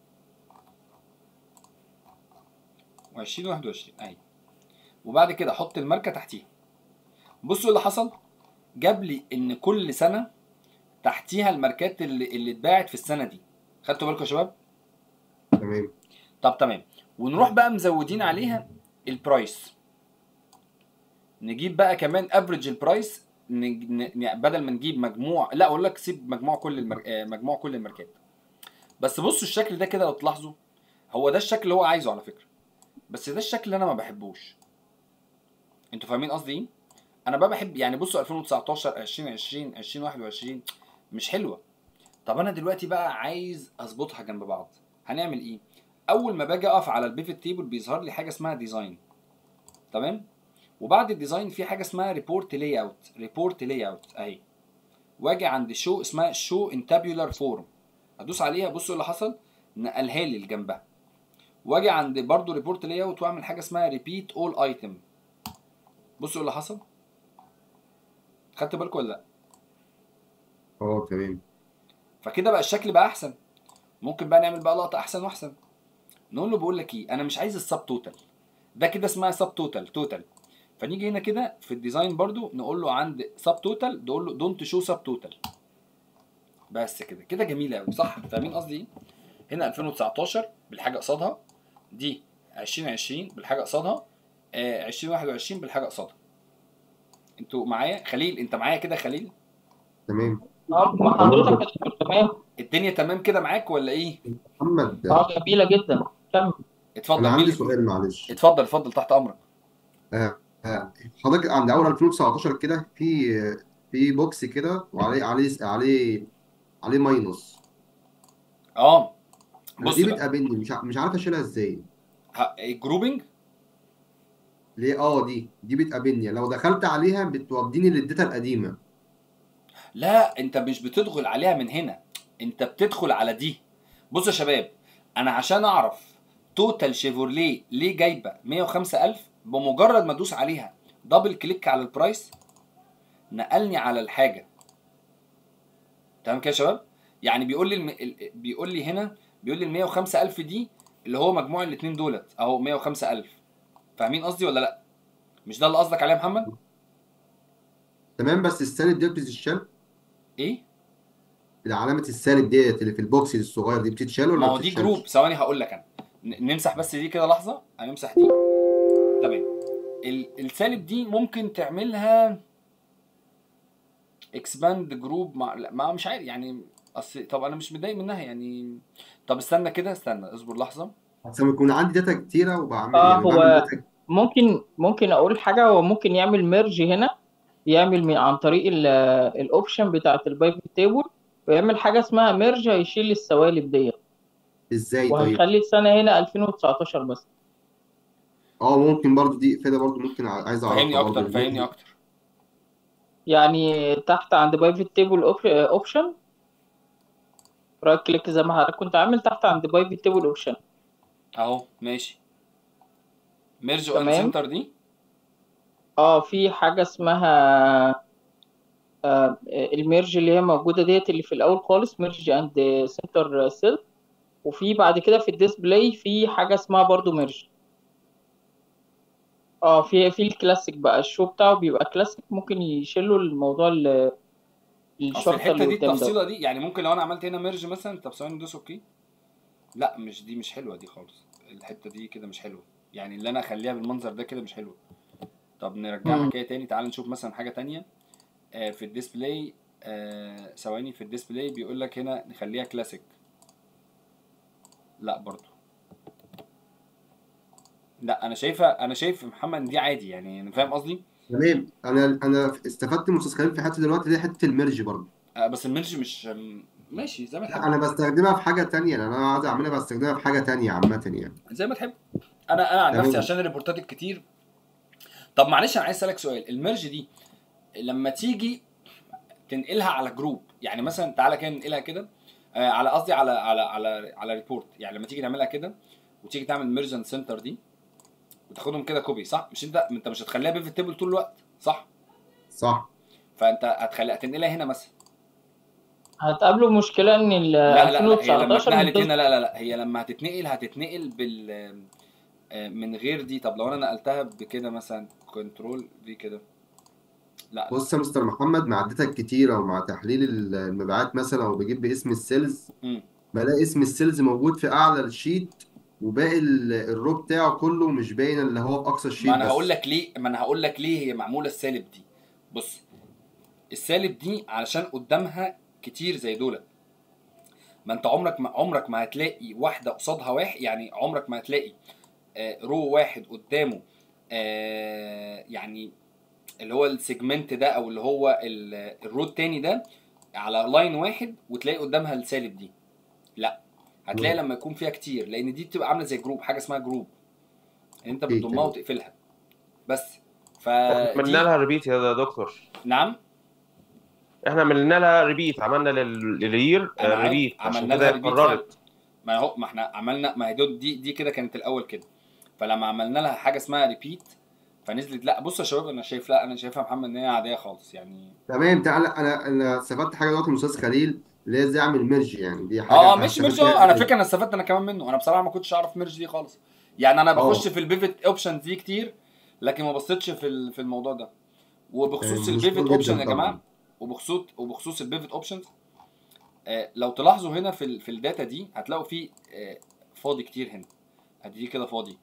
و20 21 اهي. وبعد كده احط الماركه تحتيها. بصوا اللي حصل، جاب لي ان كل سنه تحتيها الماركات اللي اتباعت في السنه دي. خدتوا بالكم يا شباب؟ تمام. طب تمام. ونروح بقى مزودين عليها البرايس، نجيب بقى كمان افريج البرايس. بدل ما نجيب مجموع، لا اقول لك سيب مجموع كل الماركات. بس بصوا الشكل ده كده لو تلاحظوا، هو ده الشكل اللي هو عايزه على فكره، بس ده الشكل اللي انا ما بحبوش. انتوا فاهمين قصدي ايه؟ انا بقى بحب يعني، بصوا 2019 2020 2021 مش حلوه. طب انا دلوقتي بقى عايز اظبطها جنب بعض. هنعمل ايه؟ اول ما باجي اقف على البيفت تيبل بيظهر لي حاجه اسمها ديزاين، تمام؟ وبعد الديزاين في حاجه اسمها ريبورت لاي اوت اهي. واجي عند شو اسمها شو ان تابيولار فورم، ادوس عليها. بصوا اللي حصل، نقلها لي لجنبها. واجي عند برضو ريبورت لاي اوت واعمل حاجه اسمها ريبيت اول ايتم. بصوا اللي حصل، خدت بالكم ولا لا؟ تمام. فكده بقى الشكل بقى احسن. ممكن بقى نعمل بقى لقطه احسن واحسن. نقول له بقول لك ايه، انا مش عايز السب توتال ده، كده اسمها سب توتال. فنيجي هنا كده في الديزاين برضو نقول له عند سب توتال، نقول له دونت شو سب توتال. بس كده جميله قوي، صح؟ فاهمين قصدي ايه؟ هنا 2019 بالحاجه قصادها، دي 2020 بالحاجه قصادها، 2021 بالحاجه قصادها. انتوا معايا؟ خليل انت معايا كده؟ خليل تمام. مع حضرتك تمام. الدنيا تمام كده معاك ولا ايه؟ محمد، جميله جدا. كمل. اتفضل. انا عندي مين؟ سؤال معلش. اتفضل تحت امرك. حضرتك عند اول 2019 كده في بوكس كده وعليه ماينس. انا بص دي بقى، بتقابلني، مش عارف اشيلها ازاي. الجروبنج ليه؟ دي بتقابلني لو دخلت عليها بتوديني للداتا القديمه. لا انت مش بتدخل عليها من هنا، انت بتدخل على دي. بص يا شباب، انا عشان اعرف توتال شيفورليه ليه جايبه 105000، بمجرد ما ادوس عليها دبل كليك على البرايس نقلني على الحاجه. تمام كده يا شباب؟ يعني بيقول لي هنا، بيقول لي ال 105000 دي اللي هو مجموع الاثنين دولت اهو 105000. فاهمين قصدي ولا لا؟ مش ده اللي قصدك عليه يا محمد؟ تمام. بس السالب دي بتتشال؟ ايه؟ علامه السالب ديت اللي في البوكس الصغير دي بتتشال ولا ما ما هو دي جروب. بتتشالش؟ ثواني هقول لك انا. نمسح بس دي كده لحظه، هنمسح دي. تمام. السالب دي ممكن تعملها اكسباند جروب ما مش عارف يعني. طب انا مش متضايق منها يعني. طب استنى كده، اصبر لحظه. بس لما يكون عندي داتا كتيره وبعمل بعمل هو داتا. ممكن اقول حاجه، هو ممكن يعمل ميرج هنا، يعمل عن طريق الاوبشن بتاعت البايفت تيبل، ويعمل حاجه اسمها ميرج، هيشيل السوالب ديت ازاي طيب؟ وهيخلي السنه هنا 2019 بس. ممكن برضو دي افاده، برضو ممكن عايز اعرفها برضو. فهمني اكتر. يعني تحت عند بايفت تيبل اوبشن، رايت كليك زي ما حضرتك كنت عامل تحت عند بايفت تيبل اوبشن اهو ماشي. ميرج اون تمام. سنتر دي في حاجه اسمها الميرج اللي هي موجوده ديت اللي في الاول خالص، ميرج اند سنتر سيل. وفي بعد كده في الديسبلاي في حاجه اسمها برضو ميرج. اه في الكلاسيك بقى، الشو بتاعه بيبقى كلاسيك، ممكن يشيلوا الموضوع اصل الشرطه الحته اللي دي قدام ده. التفصيله دي يعني ممكن لو انا عملت هنا ميرج مثلا، طب ثواني ندوس اوكي. لا مش دي، مش حلوه دي خالص، الحته دي كده مش حلوه، يعني اللي انا اخليها بالمنظر ده كده مش حلوه. طب نرجعها مم. كده تاني، تعال نشوف مثلا حاجه تانية. في الديسبلاي، ثواني، في الديسبلاي بيقول لك هنا نخليها كلاسيك. لا برضو، لا انا شايف محمد إن دي عادي، يعني انا فاهم قصدي. تمام. انا استفدت من استاذ خليل في حته دلوقتي دي، حته الميرج برضه. بس الميرج مش ماشي زي ما لا تحب. انا بستخدمها في حاجه تانية، يعني انا عايز اعملها بستخدمها في حاجه تانية عامه يعني. زي ما تحب. انا عن نفسي تمام. عشان الريبورتات الكتير. طب معلش انا عايز اسالك سؤال، الميرج دي لما تيجي تنقلها على جروب، يعني مثلا تعالى كده ننقلها كده، على قصدي على ريبورت، يعني لما تيجي تعملها كده وتيجي تعمل ميرجن سنتر دي وتاخدهم كده كوبي، صح؟ مش انت مش هتخليها بيفت تيبل طول الوقت، صح؟ صح. فانت هتنقلها هنا مثلا. هتقابله مشكله ان ال لا هي لما 2019 اتنقلت منتظر. هنا، لا هي لما هتتنقل بال من غير دي. طب لو انا نقلتها بكده مثلا كنترول في كده، لا. بص يا مستر محمد، مع عدتك كتيره ومع تحليل المبيعات مثلا، او بجيب باسم السيلز، امم بلاقي اسم السيلز موجود في اعلى الشيت، وباقي الرو بتاعه كله مش باين، اللي هو في اقصى ما الشيت انا هقول بس. لك ليه، ما انا هقول لك ليه هي معموله السالب دي. بص، السالب دي علشان قدامها كتير زي دول. ما انت عمرك ما هتلاقي واحده قصادها واحد، يعني عمرك ما هتلاقي رو واحد قدامه، يعني اللي هو السيجمنت ده، او اللي هو الرو التاني ده على لاين واحد وتلاقي قدامها السالب دي. لا، هتلاقي لما يكون فيها كتير، لان دي بتبقى عامله زي جروب، حاجه اسمها جروب، انت اوكي بتضمها تمام. وتقفلها بس. احنا عملنا فدي. لها ريبيت يا دكتور. نعم. احنا عملنا لها ريبيت، عملنا للير انا عارف ريبيت عشان عملنا كده لها هي ريبيت فعلا. قررت. ما احنا عملنا، ما هي دي كده كانت الاول كده، فلما عملنا لها حاجه اسمها ريبيت فنزلت. لا بص يا شباب، انا شايفها محمد ان هي عاديه خالص يعني. تمام. تعالى، انا استفدت حاجه دلوقتي من استاذ خليل، اللي هي ازاي اعمل ميرج، يعني دي حاجه ماشي هستفاد ميرج. بيها انا ازاي. فكره، انا استفدت انا كمان منه. انا بصراحه ما كنتش اعرف ميرج دي خالص، يعني انا بخش اه في البيفت اوبشنز دي كتير، لكن ما بصيتش في الموضوع ده. وبخصوص تمام، البيفت مشكور اوبشن جدا يا طبعا. جماعه، وبخصوص البيفت اوبشنز، لو تلاحظوا هنا في الداتا دي هتلاقوا في فاضي كتير هنا. ادي كده فاضي.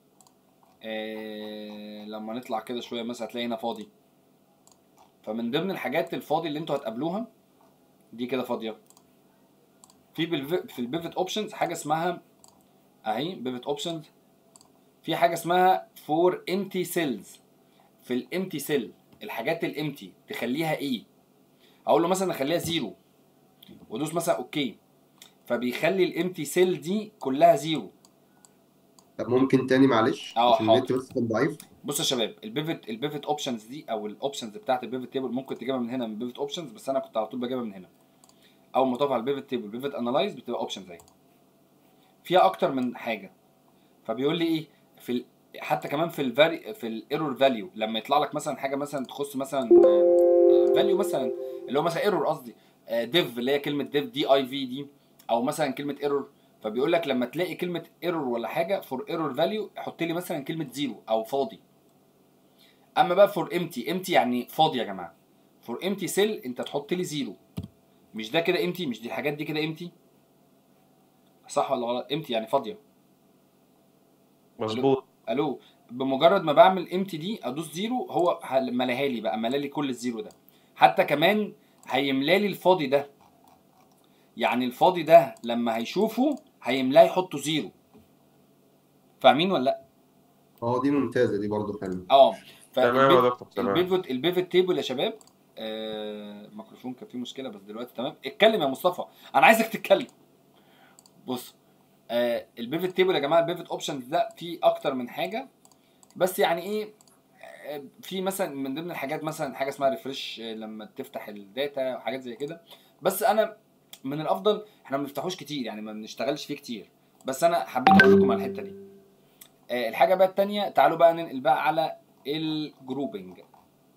لما نطلع كده شويه مثلا هتلاقي هنا فاضي. فمن ضمن الحاجات الفاضي اللي انتوا هتقابلوها دي كده فاضيه. في البيفت اوبشنز حاجه اسمها اهي بيفت اوبشنز، في حاجه اسمها فور امتي سيلز. في الامتي سيل، الحاجات الامتي تخليها ايه؟ اقول له مثلا اخليها زيرو وادوس مثلا اوكي، فبيخلي الامتي سيل دي كلها زيرو. طب ممكن تاني معلش، عشان النت حاضر. بس كان ضعيف. بص يا شباب، البيفت اوبشنز دي او الاوبشنز بتاعت البيفت تيبل ممكن تجيبها من هنا من بيفت اوبشنز، بس انا كنت على طول بجيبها من هنا. اول ما تقف على البيفت تيبل بيفت انالايز بتبقى اوبشنز اهي، فيها اكتر من حاجه. فبيقول لي ايه حتى كمان في الايرور فاليو، لما يطلع لك مثلا حاجه مثلا تخص مثلا فاليو مثلا، اللي هو مثلا ايرور قصدي، ديف اللي هي كلمه ديف دي اي في دي، او مثلا كلمه ايرور. فبيقول لك لما تلاقي كلمه ايرور ولا حاجه فور ايرور فاليو حط لي مثلا كلمه زيرو او فاضي. اما بقى فور امتي يعني فاضي يا جماعه، فور امتي سيل انت تحط لي زيرو. مش ده كده امتي؟ مش دي الحاجات دي كده امتي؟ صح ولا غلط؟ امتي يعني فاضيه. الو مظبوط. الو. بمجرد ما بعمل امتي دي ادوس زيرو، هو ملاها لي بقى، ملالي كل الزيرو ده. حتى كمان هيملالي الفاضي ده، يعني الفاضي ده لما هيشوفه هيملاه يحطه زيرو. فاهمين ولا لا؟ اه دي ممتازه، دي برضو حلوه. تمام يا دكتور تمام. البيفت تيبل يا شباب. الميكروفون كان فيه مشكله بس دلوقتي تمام. اتكلم يا مصطفى، انا عايزك تتكلم. بص، البيفت تيبل يا جماعه، البيفت اوبشنز ده فيه اكتر من حاجه، بس يعني ايه، في مثلا من ضمن الحاجات مثلا حاجه اسمها ريفرش لما تفتح الداتا وحاجات زي كده. بس انا من الافضل احنا ما بنفتحوش كتير، يعني ما بنشتغلش فيه كتير، بس انا حبيت اقول لكم على الحته دي. الحاجه بقى التانية، تعالوا بقى ننقل بقى على الجروبنج.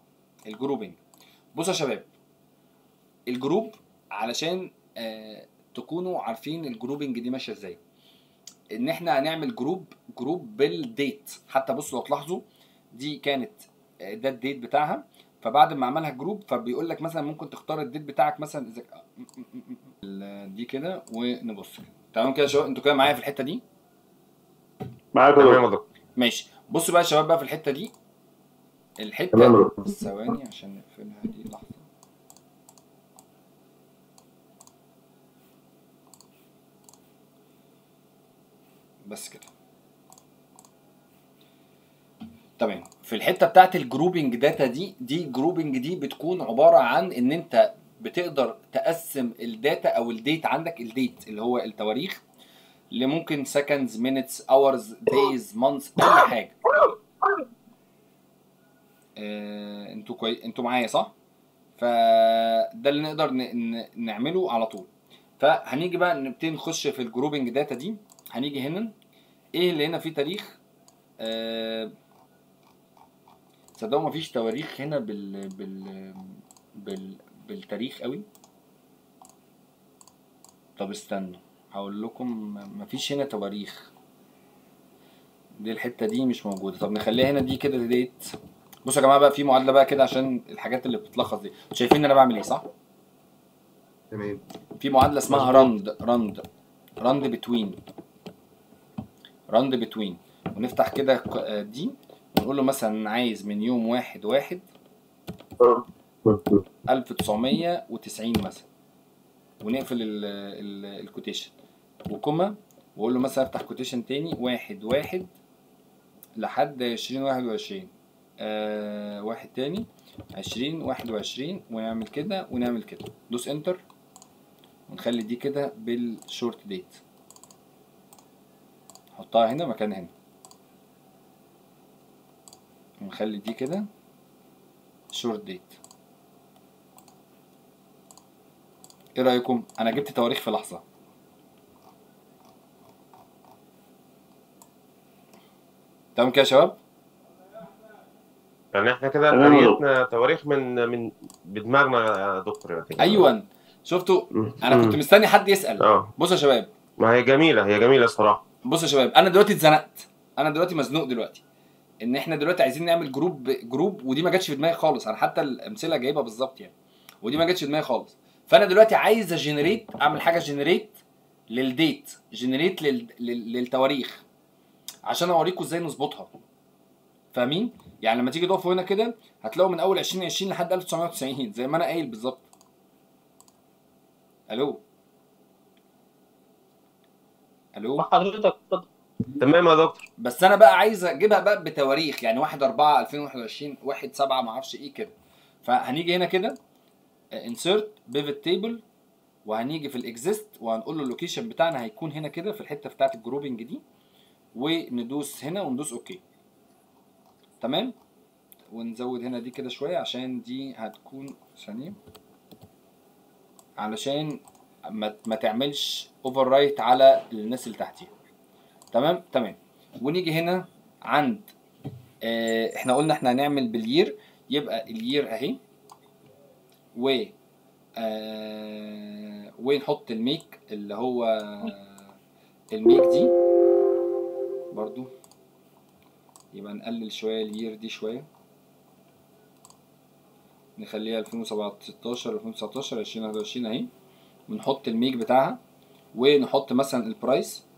بصوا يا شباب، الجروب علشان تكونوا عارفين الجروبنج دي ماشيه ازاي. ان احنا هنعمل جروب بالديت. حتى بصوا لو تلاحظوا دي كانت ده الديت بتاعها، فبعد ما عملها جروب فبيقول لك مثلا ممكن تختار الديت بتاعك مثلا اذا دي كده ونبص كده. تمام كده يا شباب؟ انتوا كده معايا في الحته دي؟ معاك يا تمام يا دكتور. دكتور. ماشي. بصوا بقى يا شباب بقى في الحته دي، تمام يا الحته دكتور. ثواني عشان نقفلها دي لحظه. بس كده تمام. في الحته بتاعت الجروبنج داتا دي جروبنج دي بتكون عباره عن ان انت بتقدر تقسم الداتا او الديت عندك، الديت اللي هو التواريخ، اللي ممكن seconds minutes hours days months اي حاجه. انتوا معايا صح؟ فده اللي نقدر نعمله على طول. فهنيجي بقى نبتدي نخش في الجروبنج داتا دي. هنيجي هنا ايه اللي هنا فيه تاريخ. تصدقوا مفيش تواريخ هنا بالتاريخ قوي. طب استنوا هقول لكم، مفيش هنا تواريخ، دي الحته دي مش موجوده. طب نخليها هنا دي كده ديت. بصوا يا جماعه بقى في معادله بقى كده عشان الحاجات اللي بتتلخص دي. شايفين انا بعمل ايه صح؟ تمام. في معادله اسمها راند بتوين ونفتح كده دي ونقول له مثلا عايز من يوم 1/1/1990 مثلا، ونقفل الكوتيشن وكوما، واقول له مثلا افتح كوتيشن تاني 1/1 لحد 2021. واحد تاني 2021 ونعمل كده ونعمل كده. دوس انتر ونخلي دي كده بالشورت ديت، نحطها هنا مكان هنا، ونخلي دي كده شورت ديت. ايه رايكم؟ انا جبت تواريخ في لحظه. تمام كده يا شباب؟ يعني احنا كده تمام يا دكتور. كريتنا تواريخ من بدماغنا يا دكتور يعني. ايوه شفتوا؟ انا كنت مستني حد يسال. بصوا يا شباب، ما هي جميله الصراحه. بصوا يا شباب انا دلوقتي اتزنقت، انا دلوقتي مزنوق دلوقتي، ان احنا دلوقتي عايزين نعمل جروب ودي ما جاتش في دماغي خالص. انا حتى الامثله جايبها بالظبط يعني، ودي ما جاتش في دماغي خالص. فانا دلوقتي عايز اعمل حاجه جنريت للديت، جنريت للتواريخ، عشان اوريكم ازاي نظبطها. فاهمين؟ يعني لما تيجي تقفوا هنا كده هتلاقوا من اول 2020 لحد 1990 زي ما انا قايل بالظبط. الو حضرتك اتفضل. تمام يا دكتور. بس انا بقى عايز اجيبها بقى بتواريخ، يعني 1/4/2021 1/7 ما اعرفش ايه كده. فهنيجي هنا كده insert pivot table، وهنيجي في الاكزيست وهنقول له اللوكيشن بتاعنا هيكون هنا كده في الحته بتاعت الجروبنج دي، وندوس هنا وندوس اوكي. تمام. ونزود هنا دي كده شويه عشان دي هتكون ثانيه، علشان ما تعملش اوفر رايت على الناس اللي تحتيها. تمام. ونيجي هنا عند احنا قلنا احنا هنعمل بالير، يبقى الير اهي، ونحط الميك اللي هو الميك دي برضو، يبقى نقلل شويه الير دي شويه، نخليها 2016 2019 2021 اهي، ونحط الميك بتاعها، ونحط مثلا البرايس.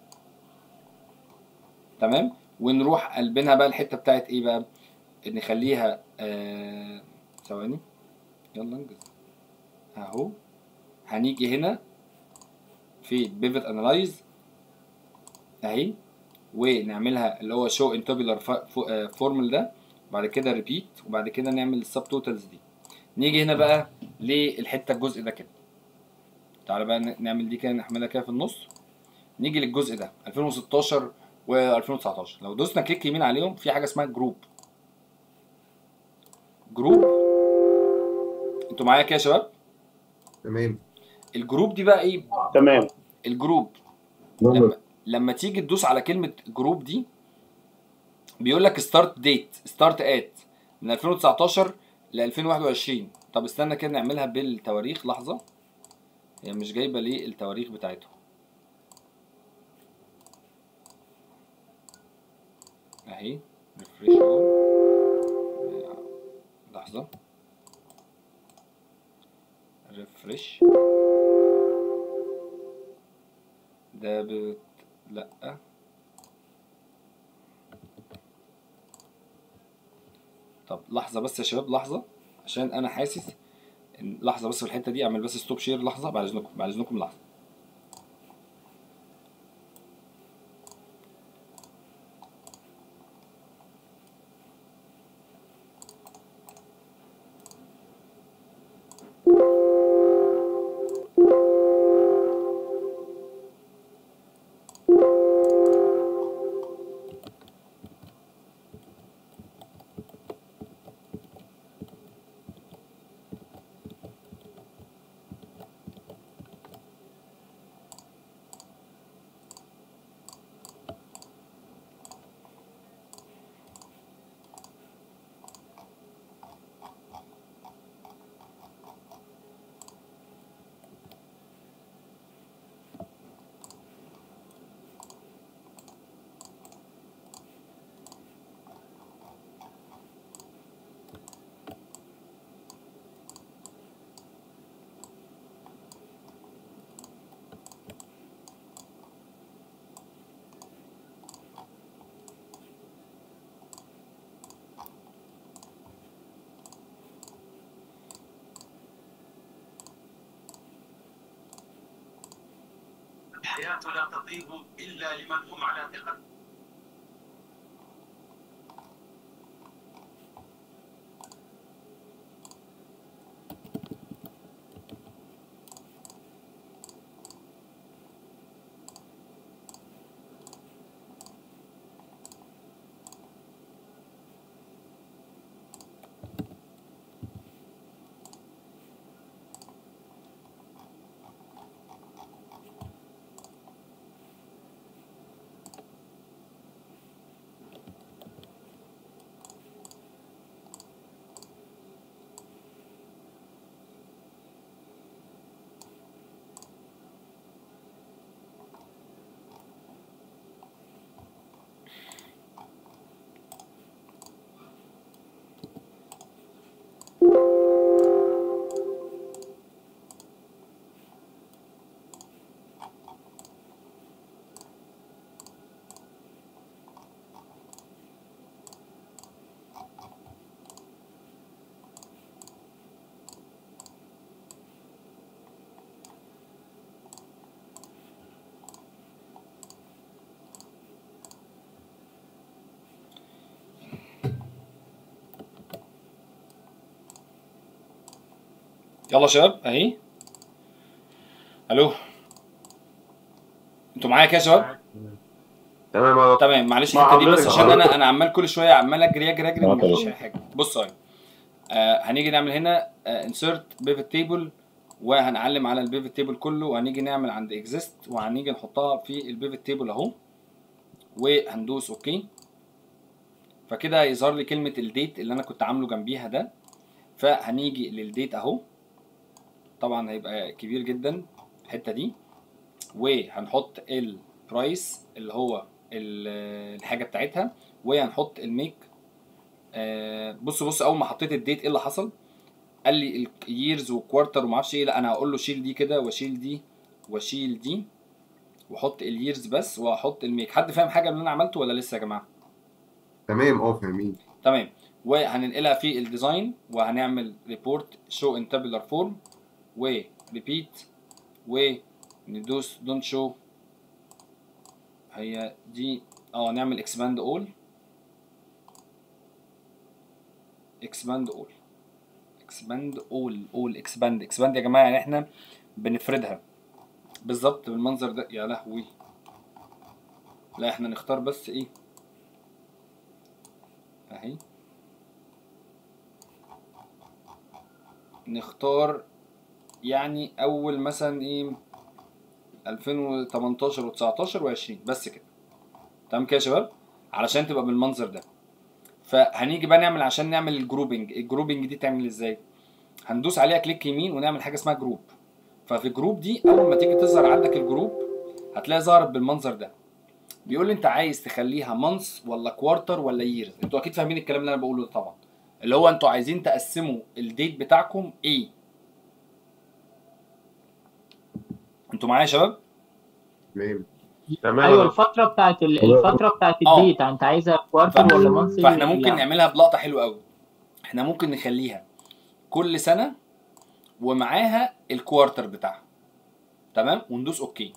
تمام. ونروح قلبينها بقى الحته بتاعت ايه بقى، نخليها ثواني يلا انجز اهو. هنيجي هنا في بيفت انالايز اهي، ونعملها اللي هو شو ان تابيلر فورمال ده، وبعد كده ريبيت، وبعد كده نعمل السب توتالز دي. نيجي هنا بقى للحته الجزء ده كده، تعالى بقى نعمل دي كده، نحملها كده في النص. نيجي للجزء ده 2016 و2019، لو دوسنا كليك يمين عليهم في حاجه اسمها جروب. انتوا معايا كده يا شباب؟ تمام. الجروب دي بقى ايه؟ تمام. الجروب لما تيجي تدوس على كلمه جروب دي بيقول لك ستارت ات من 2019 ل 2021. طب استنى كده نعملها بالتواريخ لحظه. هي مش جايبه ليه التواريخ بتاعتهم. اهي ريفريش لحظه، ريفريش ده لا طب لحظه بس يا شباب، لحظه عشان انا حاسس ان، لحظه بس في الحته دي، اعمل بس ستوب شير لحظه بعد اذنكم، بعد اذنكم لحظه. الحياة لا تطيب إلا لمن هم على ثقة. يلا يا شباب اهي. الو انتوا معايا كده يا شباب؟ تمام تمام. معلش مع الحته دي بس حضرتك. عشان انا عمال كل شويه عمال اجري اجري اجري ومفيش اي حاجه. بص اهي هنيجي نعمل هنا انسيرت بيفت تيبل، وهنعلم على البيفت تيبل كله، وهنيجي نعمل عند اكزيست وهنيجي نحطها في البيفت تيبل اهو، وهندوس اوكي. فكده هيظهر لي كلمه الديت اللي انا كنت عامله جنبيها ده. فهنيجي للديت اهو، طبعا هيبقى كبير جدا الحته دي، وهنحط البرايس اللي هو الحاجه بتاعتها، وهنحط الميك. بص اول ما حطيت الديت ايه اللي حصل؟ قال لي الييرز والكوارتر وما اعرفش ايه. لا انا هقول له شيل دي كده واشيل دي واشيل دي واحط الييرز بس واحط الميك. حد فاهم حاجه من اللي انا عملته ولا لسه يا جماعه؟ تمام فاهمين. تمام. وهننقلها في الديزاين، وهنعمل ريبورت شو ان تابلر فورم، وريبيت، وندوس دونت شو. هي دي نعمل اكسباند اول، اكسباند اول، اكسباند اول اكسباند يا جماعه، يعني احنا بنفردها بالظبط بالمنظر ده. يا لهوي، لا احنا نختار بس ايه اهي، نختار يعني اول مثلا ايه 2018 و19 و20 بس كده. تمام كده يا شباب علشان تبقى بالمنظر ده. فهنيجي بقى نعمل عشان نعمل الجروبنج. الجروبنج دي تعمل ازاي؟ هندوس عليها كليك يمين ونعمل حاجه اسمها جروب. ففي جروب دي اول ما تيجي تظهر عندك الجروب هتلاقي ظهرت بالمنظر ده. بيقول لي انت عايز تخليها مانث ولا كوارتر ولا يير. انتوا اكيد فاهمين الكلام اللي انا بقوله ده طبعا، اللي هو انتوا عايزين تقسموا الديت بتاعكم ايه. انتوا معايا يا شباب؟ تمام. تمام ايوه يا دكتور. الفتره بتاعت الديت انت عايزها كوارتر ولا مانثلي فاحنا ممكن ولا نعملها بلقطه حلوه قوي. احنا ممكن نخليها كل سنه ومعاها الكوارتر بتاعها، تمام، وندوس اوكي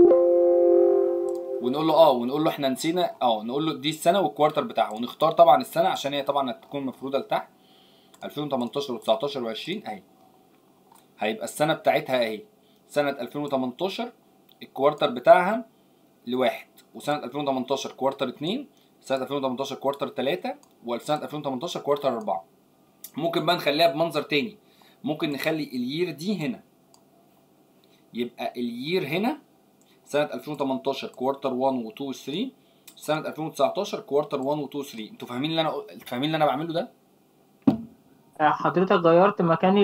ونقول له ونقول له احنا نسينا نقول له دي السنه والكوارتر بتاعها، ونختار طبعا السنه عشان هي طبعا هتكون مفروده لتحت 2018 و19 و20 اهي. هيبقى السنه بتاعتها اهي سنه 2018 الكوارتر بتاعها لواحد، وسنه 2018 كوارتر 2، سنه 2018 كوارتر 3، وسنه 2018 كوارتر 4. ممكن بقى نخليها بمنظر تاني، ممكن نخلي اليير دي هنا، يبقى اليير هنا سنه 2018 كوارتر 1 و2 و3، سنه 2019 كوارتر 1 و2 و3. انتوا فاهمين اللي انا بعمله ده؟ حضرتك غيرت مكان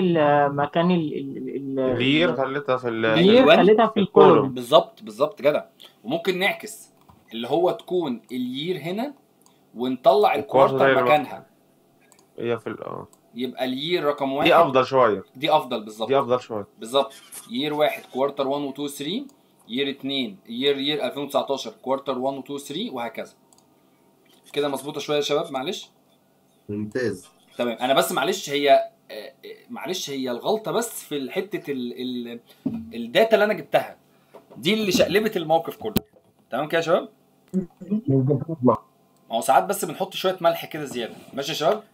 الير خليتها في الير خليتها في الكولوم. بالظبط جدع. وممكن نعكس اللي هو تكون اليير هنا ونطلع الكوارتر مكانها. هي في يبقى اليير رقم 1 دي افضل شويه. دي افضل بالظبط. دي افضل شويه بالظبط. يير 1 كوارتر 1 و2 و3، يير 2 يير 2019 كوارتر 1 و2 و3 وهكذا. كده مظبوطه شويه يا شباب؟ معلش. ممتاز. تمام. انا بس معلش هي الغلطه بس في حته الداتا اللي انا جبتها دي اللي شقلبت الموقف كله. تمام كده يا شباب؟ ما هو ساعات بس بنحط شويه ملح كده زياده. ماشي يا شباب؟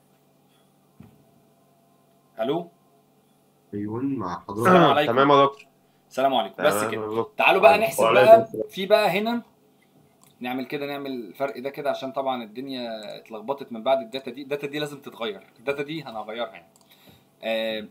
الو. ايوه مع حضرتك. السلام عليكم. تمام يا دكتور. السلام عليكم. بس كده. تعالوا بقى نحسب بقى في بقى هنا نعمل كده، نعمل الفرق ده كده عشان طبعا الدنيا اتلخبطت من بعد الداتا دي. الداتا دي لازم تتغير، الداتا دي انا هغيرها يعني.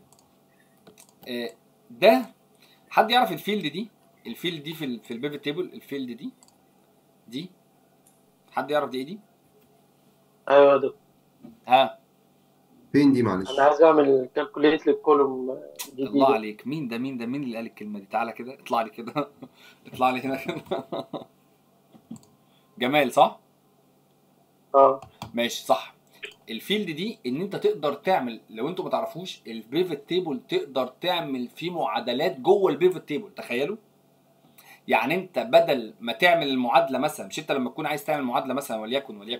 ده حد يعرف الفيلد دي؟ الفيلد دي في البيفت تيبل، الفيلد دي حد يعرف دي ايه دي؟ ايوه يا دكتور. ها فين دي معلش؟ انا عايز اعمل كالكوليت للكولوم جديد. الله عليك. مين ده اللي قال الكلمه دي؟ تعالى كده، اطلع لي كده اطلع لي هنا كده جمال صح؟ ماشي صح. الفيلد دي ان انت تقدر تعمل، لو انتوا ما تعرفوش البيفت تيبل تقدر تعمل فيه معادلات جوه البيفت تيبل. تخيلوا يعني انت بدل ما تعمل المعادله مثلا، مش انت لما تكون عايز تعمل معادله مثلا وليكن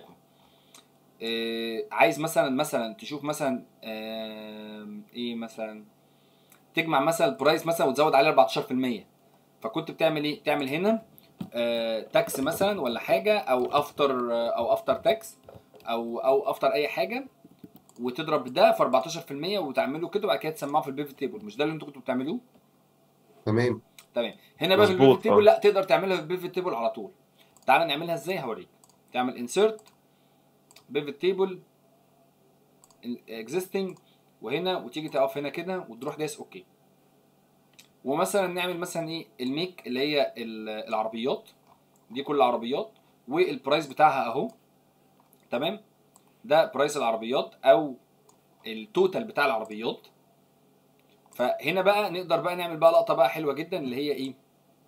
عايز مثلا تشوف مثلا ايه مثلا، تجمع مثلا البرايس مثلا وتزود عليه 14%، فكنت بتعمل ايه؟ تعمل هنا تاكس مثلا ولا حاجه، او افتر تاكس او افتر اي حاجه، وتضرب ده في 14% وتعمله كده، وبعد كده تسمعه في البيفت تيبل. مش ده اللي انتوا كنتوا بتعملوه؟ تمام. هنا بقى في البيفت تيبل لا، تقدر تعملها في البيفت تيبل على طول. تعالى نعملها ازاي، هوريك. تعمل انسيرت بيفت تيبل اكزيستنج، وهنا وتيجي تقف هنا كده وتروح دايس اوكي. ومثلا نعمل مثلا ايه الميك اللي هي العربيات دي، كل العربيات والبرايس بتاعها اهو. تمام. ده برايس العربيات او التوتال بتاع العربيات. فهنا بقى نقدر بقى نعمل بقى لقطه بقى حلوه جدا اللي هي ايه،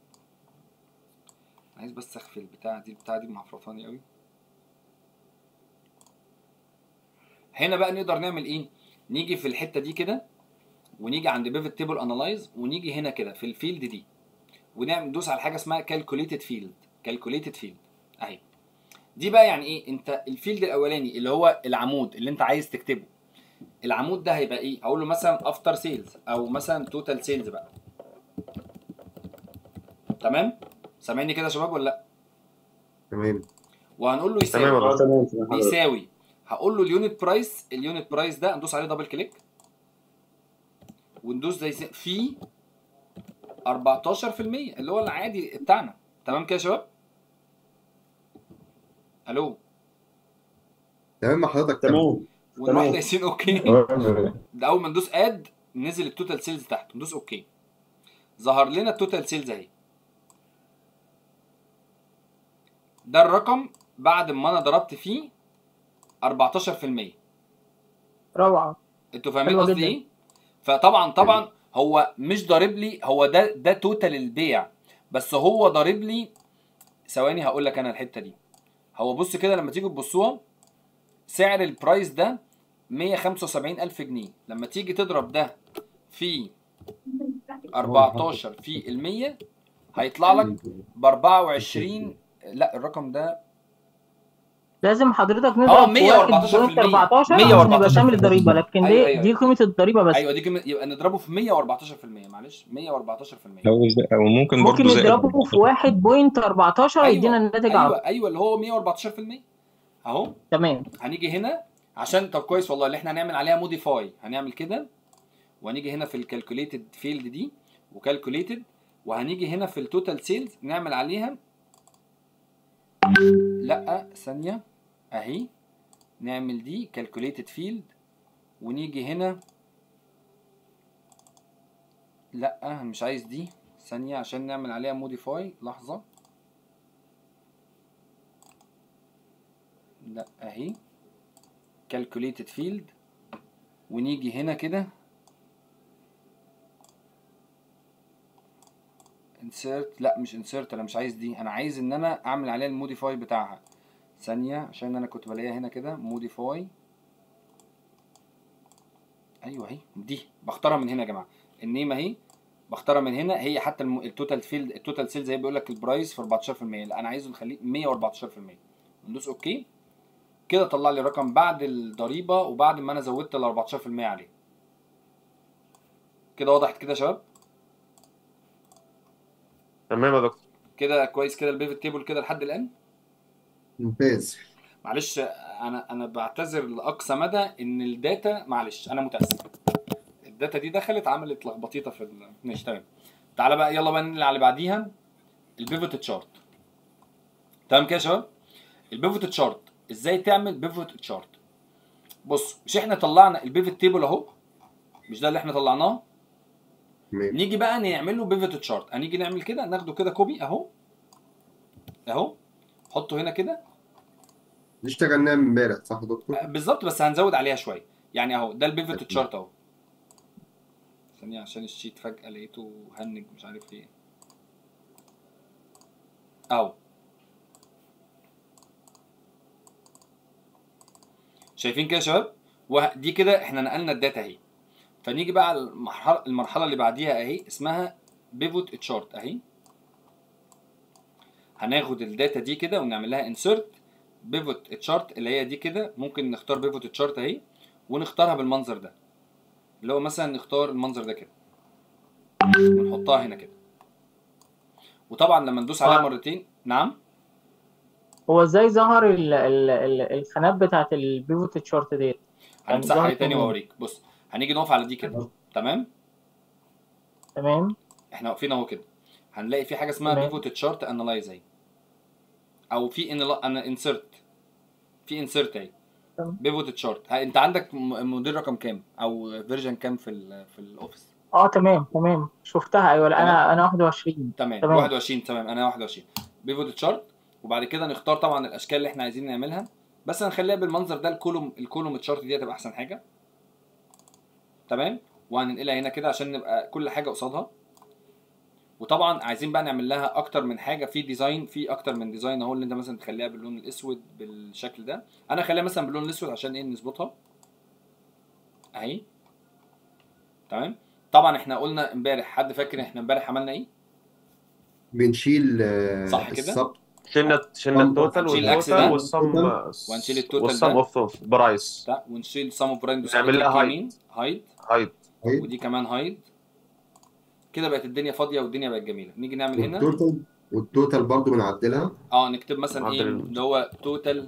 عايز بس اخفي البتاعه دي محفرطاني قوي. هنا بقى نقدر نعمل ايه، نيجي في الحته دي كده، ونيجي عند بيفت تيبل انالايز، ونيجي هنا كده في الفيلد دي، ونعمل ندوس على حاجه اسمها كالكوليتد فيلد اهي. دي بقى يعني ايه، انت الفيلد الاولاني اللي هو العمود اللي انت عايز تكتبه، العمود ده هيبقى ايه؟ اقول له مثلا افتر سيلز او مثلا توتال سيلز بقى. تمام؟ سامعني كده يا شباب ولا لا؟ تمام. وهنقول له يساوي هقول له اليونت برايس ده ندوس عليه دبل كليك، وندوس زي في 14% اللي هو العادي بتاعنا. تمام كده يا شباب؟ الو. تمام مع حضرتك. تمام. ونروح دايسين اوكي. ده اول ما ندوس اد نزل التوتال سيلز تحت، ندوس اوكي ظهر لنا التوتال سيلز اهي. ده الرقم بعد ما انا ضربت فيه 14%. روعه. انتوا فاهمين قصدي ايه؟ فطبعا هو مش ضارب لي، هو ده توتال البيع، بس هو ضارب لي. ثواني هقول لك انا الحته دي. هو بص كده لما تيجي تبصوها، سعر البرايس ده 175,000 جنيه، لما تيجي تضرب ده في 14 في المية هيطلع لك ب 24. لا الرقم ده لازم حضرتك نضرب في 114%. 1.14 عشان يبقى شامل الضريبه، لكن ايوه دي ايوه دي قيمه الضريبه بس. ايوه دي قيمه، يبقى نضربه في 114%. معلش 114%. او ممكن ممكن برضه زائد نضربه في 1.14 يدينا ايوه الناتج على ايوه ايوه اللي هو 114% اهو. تمام. هنيجي هنا عشان طب كويس والله اللي احنا هنعمل عليها موديفاي، هنعمل كده وهنيجي هنا في الكالكوليتد فيلد دي وكالكوليتد، وهنيجي هنا في التوتال سيلز نعمل عليها، لا ثانيه اهي، نعمل دي كالكوليتد فيلد ونيجي هنا، لا مش عايز دي، ثانيه عشان نعمل عليها موديفاي، لحظه، لا اهي calculated field ونيجي هنا كده insert، لا مش insert، انا مش عايز دي، انا عايز ان انا اعمل عليها الموديفاي بتاعها. ثانية عشان انا كنت بلاقيها هنا كده موديفاي، ايوه اهي دي بختارها من هنا يا جماعة، النيم اهي بختارها من هنا، هي حتى التوتال فيلد التوتال سيلز زي بيقول لك البرايس في 14%، لا انا عايزه نخليه 114%. ندوس اوكي كده طلع لي الرقم بعد الضريبه وبعد ما انا زودت ال 14% عليه. كده وضحت كده يا شباب؟ تمام يا دكتور. كده كويس كده البيفت تيبل كده لحد الان؟ ممتاز. معلش انا بعتذر لاقصى مدى ان الداتا، معلش انا متاسف، الداتا دي دخلت عملت لخبطيطه في ماشي تمام. تعالى بقى يلا بقى ننقل على اللي بعديها، البيفوت تشارت. تمام كده يا شباب؟ البيفوت تشارت ازاي تعمل بيفوت تشارت؟ بص مش احنا طلعنا البيفت تيبل اهو، مش ده اللي احنا طلعناه؟ نيجي بقى نعمل له بيفوت تشارت، هنيجي نعمل كده ناخده كده كوبي اهو اهو، حطه هنا كده. دي اشتغلناها امبارح صح يا دكتور؟ بالظبط بس هنزود عليها شويه، يعني اهو ده البيفوت تشارت اهو. ثانيه عشان الشيت فجاه لقيته هنج مش عارف ليه اهو. شايفين كده يا شباب؟ ودي كده احنا نقلنا الداتا اهي. فنيجي بقى على المرحله اللي بعديها اهي اسمها بيفوت تشارت اهي. هناخد الداتا دي كده ونعمل لها انسرت بيفوت تشارت اللي هي دي كده، ممكن نختار بيفوت تشارت اهي ونختارها بالمنظر ده، اللي هو مثلا نختار المنظر ده كده ونحطها هنا كده. وطبعا لما ندوس عليها مرتين. نعم هو ازاي ظهر الخانات بتاعت البيفوت تشارت ديت؟ هنمسحها تاني واوريك. بص هنيجي نقف على دي كده تمام؟ تمام احنا واقفين اهو كده، هنلاقي في حاجه اسمها بيفوت تشارت انالايز اهي، او في انسرت، في انسرت اهي بيفوت تشارت. انت عندك موديل رقم كام او فيرجن كام في الاوفيس؟ تمام شفتها. ايوه لا انا 21. تمام 21 تمام انا 21 بيفوت تشارت. وبعد كده نختار طبعا الاشكال اللي احنا عايزين نعملها، بس هنخليها بالمنظر ده، الكولوم تشارت دي هتبقى احسن حاجه. تمام وهننقلها هنا كده عشان نبقى كل حاجه قصادها. وطبعا عايزين بقى نعمل لها اكتر من حاجه في ديزاين، في اكتر من ديزاين اهو، اللي انت مثلا تخليها باللون الاسود بالشكل ده. انا هخليها مثلا باللون الاسود عشان ايه نظبطها اهي. تمام. طبعا احنا قلنا امبارح، حد فاكر احنا امبارح عملنا ايه؟ بنشيل صح كده؟ شلنا التوتال والتوتال والسم وهنشيل التوتال والسم اوف برايس، ونشيل سم اوف برايس، نعمل لها هايد ودي كمان هايد. كده بقت الدنيا فاضيه والدنيا بقت جميله. نيجي نعمل هنا والتوتال برضو بنعدلها. نكتب مثلا ايه اللي هو توتال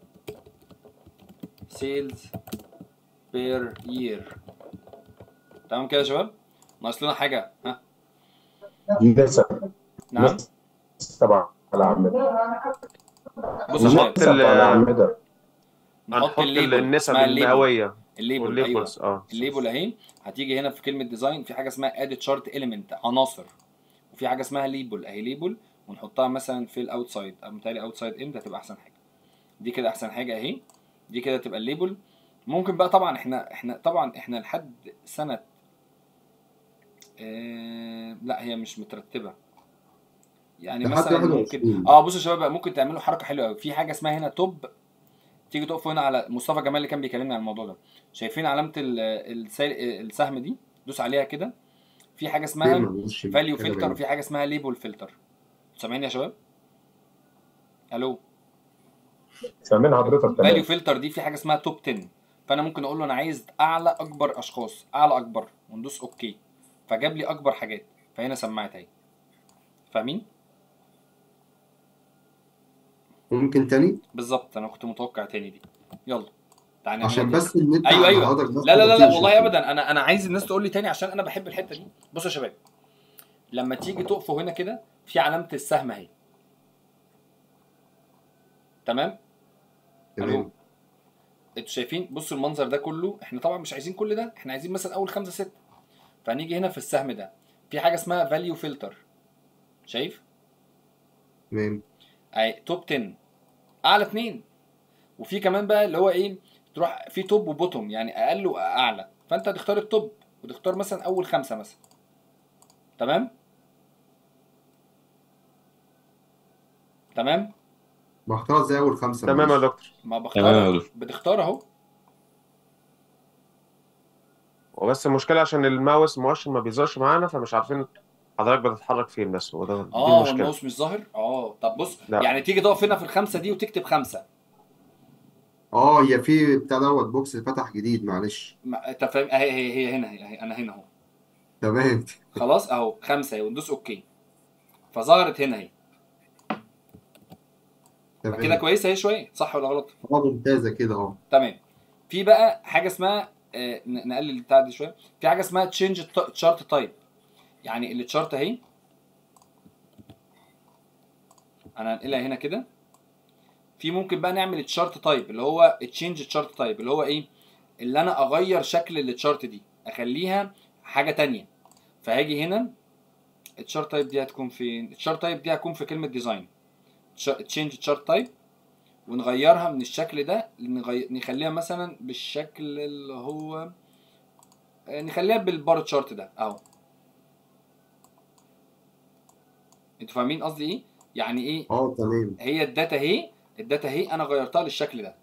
سيلز بير يير. تمام كده يا شباب؟ ناقص لنا حاجه؟ ها نسب. نعم طبعا على عمدا. بص يا شباب على عمدا نحط الليبل، النسب المئويه الليبل ايوه الليبل اهي. هتيجي هنا في كلمه ديزاين في حاجه اسمها اد تشارت اليمنت عناصر، وفي حاجه اسمها ليبل اهي ليبل، ونحطها مثلا في الاوتسايد، او متهيألي اوتسايد اند هتبقى احسن حاجه. دي كده احسن حاجه اهي، دي كده تبقى الليبل. ممكن بقى طبعا احنا طبعا احنا لحد سنه لا هي مش مترتبه. يعني لحد مثلا ممكن 21. بصوا يا شباب بقى، ممكن تعملوا حركه حلوه قوي. في حاجه اسمها هنا توب، تيجي تقفوا هنا على مصطفى جمال اللي كان بيكلمنا عن الموضوع ده. شايفين علامه السهم دي؟ دوس عليها كده. في حاجه ليه اسمها ما بقولش فاليو حاجه فلتر، بعيدة؟ وفي حاجه اسمها ليبل فلتر. سامعين يا شباب؟ الو. سامعين حضرتك فاليو تمام. فلتر دي في حاجه اسمها توب 10. فانا ممكن اقول له انا عايز اعلى اكبر اشخاص، اعلى اكبر، وندوس اوكي، فجاب لي اكبر حاجات. فهنا سمعت اهي. فاهمين؟ ممكن تاني بالظبط، انا كنت متوقع تاني دي. يلا تعالى نعملها عشان تاني. بس النت ايوه عند ايوه. حضرتك بس لا لا لا لا بطيء والله شويه. ابدا، انا عايز الناس تقول لي تاني عشان انا بحب الحته دي. بصوا يا شباب، لما تيجي تقفوا هنا كده في علامه السهم اهي. تمام؟ الو. تمام انتوا شايفين؟ بصوا المنظر ده كله. احنا طبعا مش عايزين كل ده، احنا عايزين مثلا اول 5 6. فهنيجي هنا في السهم ده في حاجه اسمها فاليو فلتر. شايف؟ تمام اهي توب 10 اعلى 2. وفي كمان بقى اللي هو ايه، تروح في توب وبوتوم، يعني اقل واعلى. فانت هتختار التوب وتختار مثلا اول 5 مثلا. تمام؟ تمام؟ بختار زي اول 5 تمام يا معلش. دكتور. ما تمام بختار، يا دكتور. بتختار اهو. وبس المشكله عشان الماوس مؤشر ما بيظهرش معانا، فمش عارفين حضرتك بتتحرك فين، بس دي هو المشكله. الماوس مش ظاهر. طب بص، لا يعني تيجي تقف هنا في الخمسه دي وتكتب 5. هي في بتاع دوت بوكس فتح جديد معلش. انت فاهم؟ هي هنا، هي انا هنا اهو. تمام خلاص اهو 5 اهي، وندوس اوكي، فظهرت هنا اهي. كده تمام كويسه اهي شويه، صح ولا غلط؟ ممتازه كده اهو. تمام. في بقى حاجه اسمها نقلل البتاع دي شويه. في حاجه اسمها تشينج تشارت تايب. يعني التشارت اهي انا هنقلها هنا كده. في ممكن بقى نعمل تشارت تايب اللي هو تشينج تشارت تايب، اللي هو ايه، اللي انا اغير شكل التشارت دي، اخليها حاجه تانية. فهاجي هنا التشارت تايب دي هتكون فين؟ التشارت تايب دي هتكون في كلمه ديزاين، تشينج تشارت تايب، ونغيرها من الشكل ده، نخليها مثلا بالشكل اللي هو نخليها بالبار تشارت ده اهو. انتوا فاهمين قصدي ايه؟ يعني ايه؟ تمام. هي الداتا اهي، الداتا اهي انا غيرتها للشكل ده.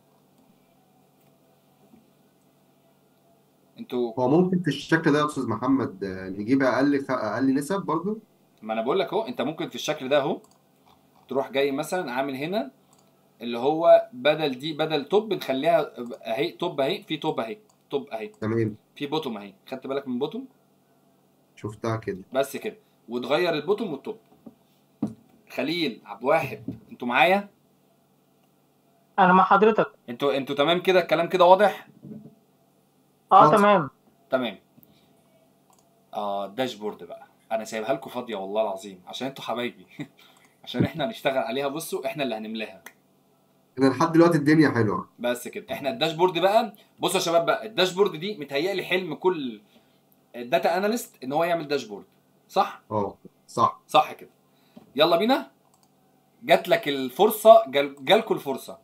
انتوا هو ممكن في الشكل ده يا استاذ محمد نجيب اقل نسب برضو؟ ما انا بقول لك اهو، انت ممكن في الشكل ده اهو تروح جاي مثلا عامل هنا اللي هو بدل دي، بدل توب نخليها اهي توب اهي، في توب اهي، توب اهي، تمام في بوتوم اهي. خدت بالك من بوتوم؟ شفتها كده. بس كده. وتغير البوتوم والتوب. خليل عبد الواحد، انتوا معايا؟ انا مع حضرتك. انتوا تمام كده؟ الكلام كده واضح؟ تمام. تمام. الداشبورد بقى انا سايبها لكم فاضيه والله العظيم عشان انتوا حبايبي عشان احنا هنشتغل عليها. بصوا احنا اللي هنملاها. انا لحد دلوقتي الدنيا حلوه. بس كده. احنا الداشبورد بقى، بصوا يا شباب بقى، الداشبورد دي متهيألي حلم كل داتا اناليست ان هو يعمل داشبورد، صح؟ صح صح كده. يلا بينا. جات لك الفرصه، جالكوا الفرصه.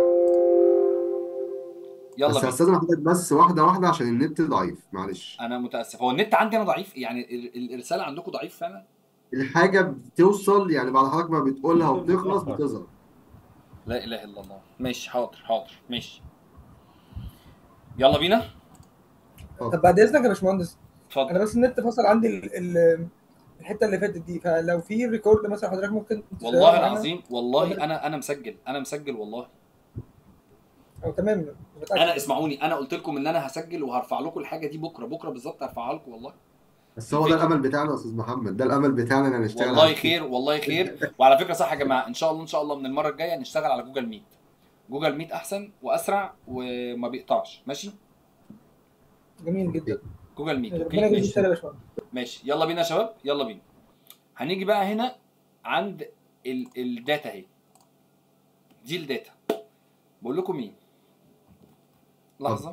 يلا بس بينا. هستاذن حضرتك بس واحده واحده عشان النت ضعيف معلش. انا متاسف، هو النت عندي انا ضعيف؟ يعني الرساله عندكم ضعيف فعلا؟ الحاجه بتوصل يعني بعد حضرتك ما بتقولها وبتخلص بتظهر. لا اله الا الله. ماشي حاضر حاضر ماشي. يلا بينا. طب بعد اذنك يا باشمهندس، اتفضل. انا بس النت فصل عندي الحته اللي فاتت دي، فلو في ريكورد مثلا حضرتك ممكن والله العظيم والله انا مسجل والله. تمام. انا اسمعوني، انا قلت لكم ان انا هسجل وهرفع لكم الحاجه دي بكره بالظبط، هرفعها لكم والله. بس هو ده الامل بتاعنا يا استاذ محمد، ده الامل بتاعنا ان نشتغل والله خير والله خير. وعلى فكره صح يا جماعه، ان شاء الله من المره الجايه نشتغل على جوجل ميت. جوجل ميت احسن واسرع وما بيقطعش. ماشي جميل جدا. جوجل ميت. ربنا يجزيك الخير يا باشمهندس. ماشي يلا بينا يا شباب، يلا بينا. هنيجي بقى هنا عند الداتا اهي. دي الداتا. بقول لكم ايه، لحظه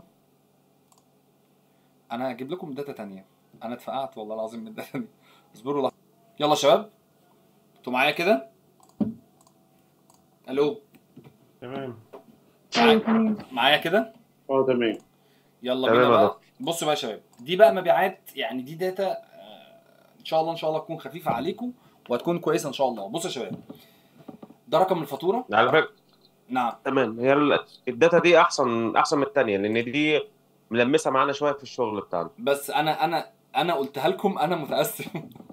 انا هجيب لكم داتا تانية. انا اتفقعت والله العظيم من الداتا دي. اصبروا لحظه. يلا يا شباب، انتوا معايا كده؟ الو. تمام. معايا كده؟ تمام. يلا بينا بقى. بصوا بقى يا شباب، دي بقى مبيعات، يعني دي داتا ان شاء الله ان شاء الله تكون خفيفه عليكم وهتكون كويسه ان شاء الله. بصوا يا شباب، ده رقم الفاتوره. على فكره نعم تمام، هي الداتا دي احسن من الثانيه، لان دي ملمسه معانا شويه في الشغل بتاعنا. بس انا قلتها لكم، انا متاسف.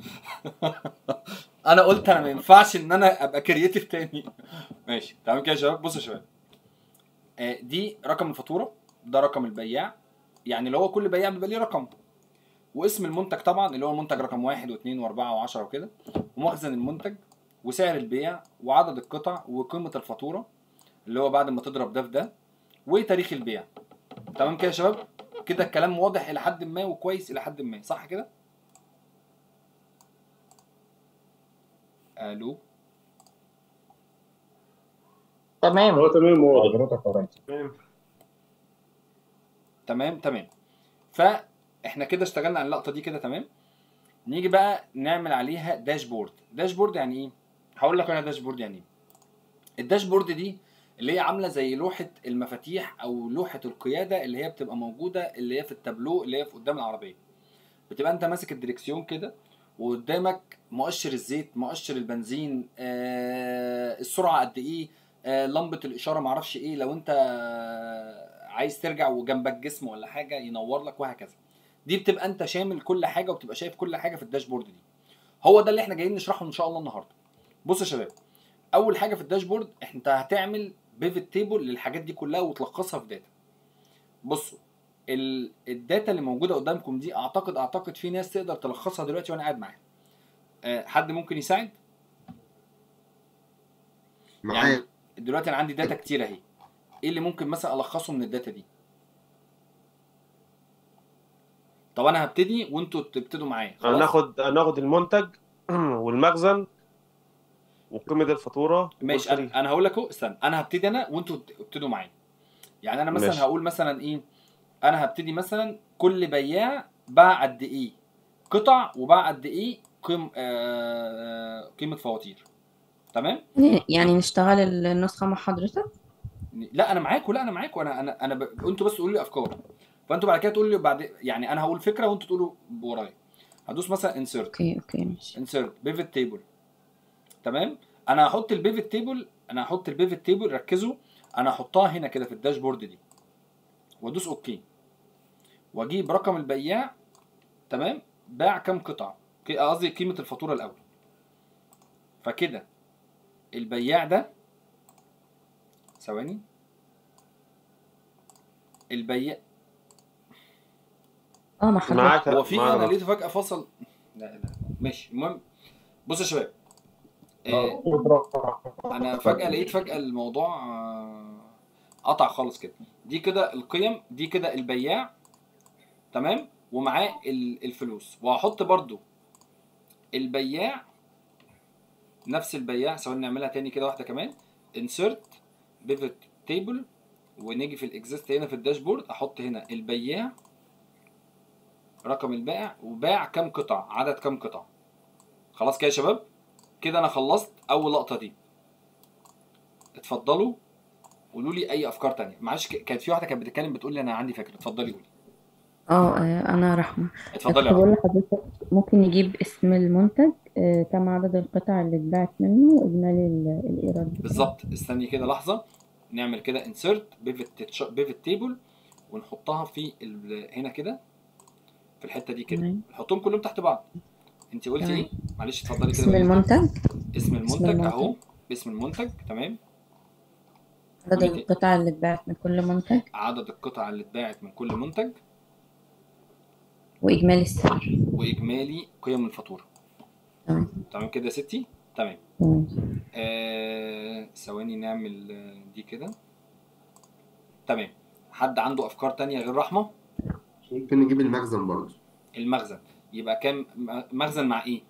انا قلت انا ما ينفعش ان انا ابقى كرييتيف تاني. ماشي تمام كده يا شباب. بصوا يا شباب، دي رقم الفاتوره، ده رقم البياع، يعني اللي هو كل بياع بيبقى ليه رقم، واسم المنتج طبعا اللي هو المنتج رقم 1 و2 و4 و10 وكده، ومخزن المنتج، وسعر البيع، وعدد القطع، وقيمه الفاتوره اللي هو بعد ما تضرب ده في ده، وتاريخ البيع. تمام كده يا شباب؟ كده الكلام واضح الى حد ما وكويس الى حد ما، صح كده؟ الو تمام. تمام واضح. حضرتك يا ريس. تمام. فاحنا كده اشتغلنا على اللقطه دي كده تمام. نيجي بقى نعمل عليها داشبورد. داشبورد يعني ايه؟ هقول لك انا داشبورد يعني ايه. الداشبورد دي اللي هي عامله زي لوحه المفاتيح او لوحه القياده اللي هي بتبقى موجوده اللي هي في التابلو اللي هي في قدام العربيه. بتبقى انت ماسك الدريكسيون كده وقدامك مؤشر الزيت، مؤشر البنزين، السرعه قد ايه، لمبه الاشاره معرفش ايه، لو انت عايز ترجع وجنبك جسم ولا حاجه ينور لك، وهكذا. دي بتبقى انت شامل كل حاجه وبتبقى شايف كل حاجه في الداشبورد دي. هو ده اللي احنا جايين نشرحه ان شاء الله النهارده. بصوا يا شباب، اول حاجه في الداشبورد انت هتعمل بيفت تيبل للحاجات دي كلها وتلخصها في داتا. بصوا الداتا اللي موجوده قدامكم دي اعتقد في ناس تقدر تلخصها دلوقتي وانا قاعد معاها. حد ممكن يساعد؟ معايا. يعني دلوقتي انا عندي داتا كتير اهي، ايه اللي ممكن مثلا الخصه من الداتا دي؟ طب انا هبتدي وانتوا تبتدوا معايا. هناخد المنتج والمخزن وقيمه الفاتوره. ماشي انا هقول لك اهو، استنى، انا هبتدي انا وانتوا ابتدوا معايا. يعني انا مثلا ماشي. هقول مثلا ايه، انا هبتدي مثلا كل بياع باع قد ايه قطع وباع قد ايه قيمه فواتير. تمام؟ يعني نشتغل النسخة مع حضرتك؟ لا انا معاكم، انتوا بس قولوا لي افكار، فانتوا بعد كده تقولوا لي بعد، يعني انا هقول فكره وانتوا تقولوا ورايا. هدوس مثلا انسيرت. اوكي ماشي. انسيرت بيفت تيبل. تمام؟ انا هحط البيفت تيبل، ركزوا، انا هحطها هنا كده في الداشبورد دي، وادوس اوكي، واجيب رقم البياع. تمام؟ باع كام قطعه، قصدي قيمه الفاتوره الاول. فكده البياع ده، ثواني، البياع مع حضرتك. هو في انا لقيته فجاه فصل. لا ماشي. المهم بصوا يا شباب، انا فجاه الموضوع قطع خالص كده. دي كده القيم، دي كده البياع. تمام؟ ومعاه الفلوس. وهحط برضو البياع، نفس البياع. ثواني نعملها تاني كده واحده كمان. انسرت بيفت تيبل، ونيجي في الاكزيست هنا في الداشبورد، احط هنا البياع، رقم البائع، وباع كام قطعه، عدد كام قطعه. خلاص كده يا شباب، كده انا خلصت اول لقطه دي. اتفضلوا قولوا لي اي افكار تانية. معلش كانت في واحده كانت بتتكلم بتقول لي انا عندي فكره. اتفضلي قولي. انا رحمة. اتفضلي كنت بقول لحضرتك ممكن نجيب اسم المنتج، كم عدد القطع اللي اتباعت منه، واجمالي الايراد بتاعه. بالظبط. استني كده لحظه، نعمل كده انسرت بيفت تيبل، ونحطها في هنا كده في الحته دي كده، نحطهم كلهم تحت بعض. انت قلتي ايه؟ معلش اتفضلي كده. اسم المنتج. اسم المنتج اهو، اسم المنتج. تمام. عدد القطع اللي اتباعت من كل منتج. عدد القطع اللي اتباعت من كل منتج. واجمالي السعر. واجمالي قيم الفاتوره. تمام كده يا ستي. تمام. ثواني نعمل دي كده. تمام. حد عنده افكار تانية غير رحمه؟ ممكن نجيب المخزن برضه. المخزن يبقى كام؟ مخزن مع ايه؟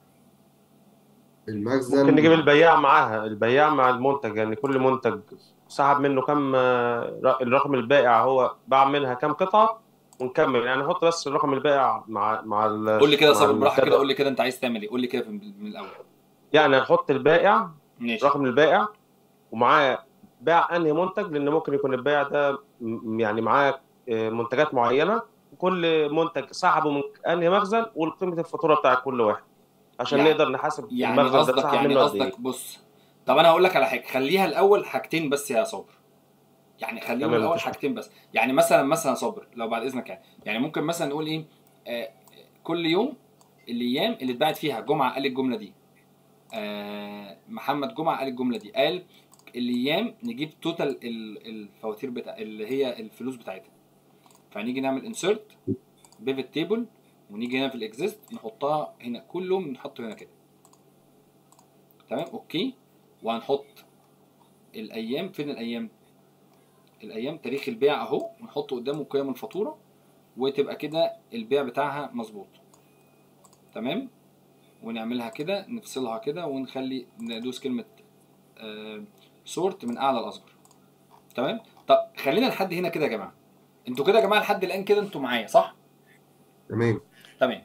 المخزن ممكن نجيب البياع معاها، البياع مع المنتج، يعني كل منتج سحب منه كم، الرقم البائع هو باع منها كم قطعه، ونكمل يعني نحط بس الرقم البائع مع قول لي كده صابر براحه كده، قول لي كده انت عايز تعمل ايه، قول لي كده من الاول. يعني هنحط البائع، ماشي، رقم البائع، ومعاه باع انهي منتج، لان ممكن يكون البائع ده يعني معاه منتجات معينه، كل منتج سحبه من انهي مخزن وقيمه الفاتوره بتاعت كل واحد عشان يعني نقدر نحاسب يعني المخزن ده قصدك اتسحب يعني منه قد ايه. قصدك بص، طب انا هقول لك على حاجه، خليها الاول حاجتين بس يا صابر، يعني خليهم تمام الاول مفيش حاجتين بس. يعني مثلا صابر لو بعد اذنك يعني ممكن مثلا نقول ايه، كل يوم الايام اللي اتباعت فيها جمعه قال الجمله دي، محمد جمعه قال الجمله دي، قال الايام نجيب توتال الفواتير بتاع اللي هي الفلوس بتاعتها. فهنيجي نعمل انسرت بيفت تيبل، ونيجي هنا في الاكزيست نحطها هنا، كلهم نحطه هنا كده. تمام اوكي. وهنحط الايام، فين الايام؟ الايام تاريخ البيع اهو، ونحط قدامه قيم الفاتوره، وتبقى كده البيع بتاعها مظبوط. تمام. ونعملها كده، نفصلها كده، ونخلي ندوس كلمه سورت من اعلى لاصغر. تمام. طب خلينا لحد هنا كده يا جماعه، انتوا كده يا جماعه لحد الان كده انتوا معايا صح؟ تمام.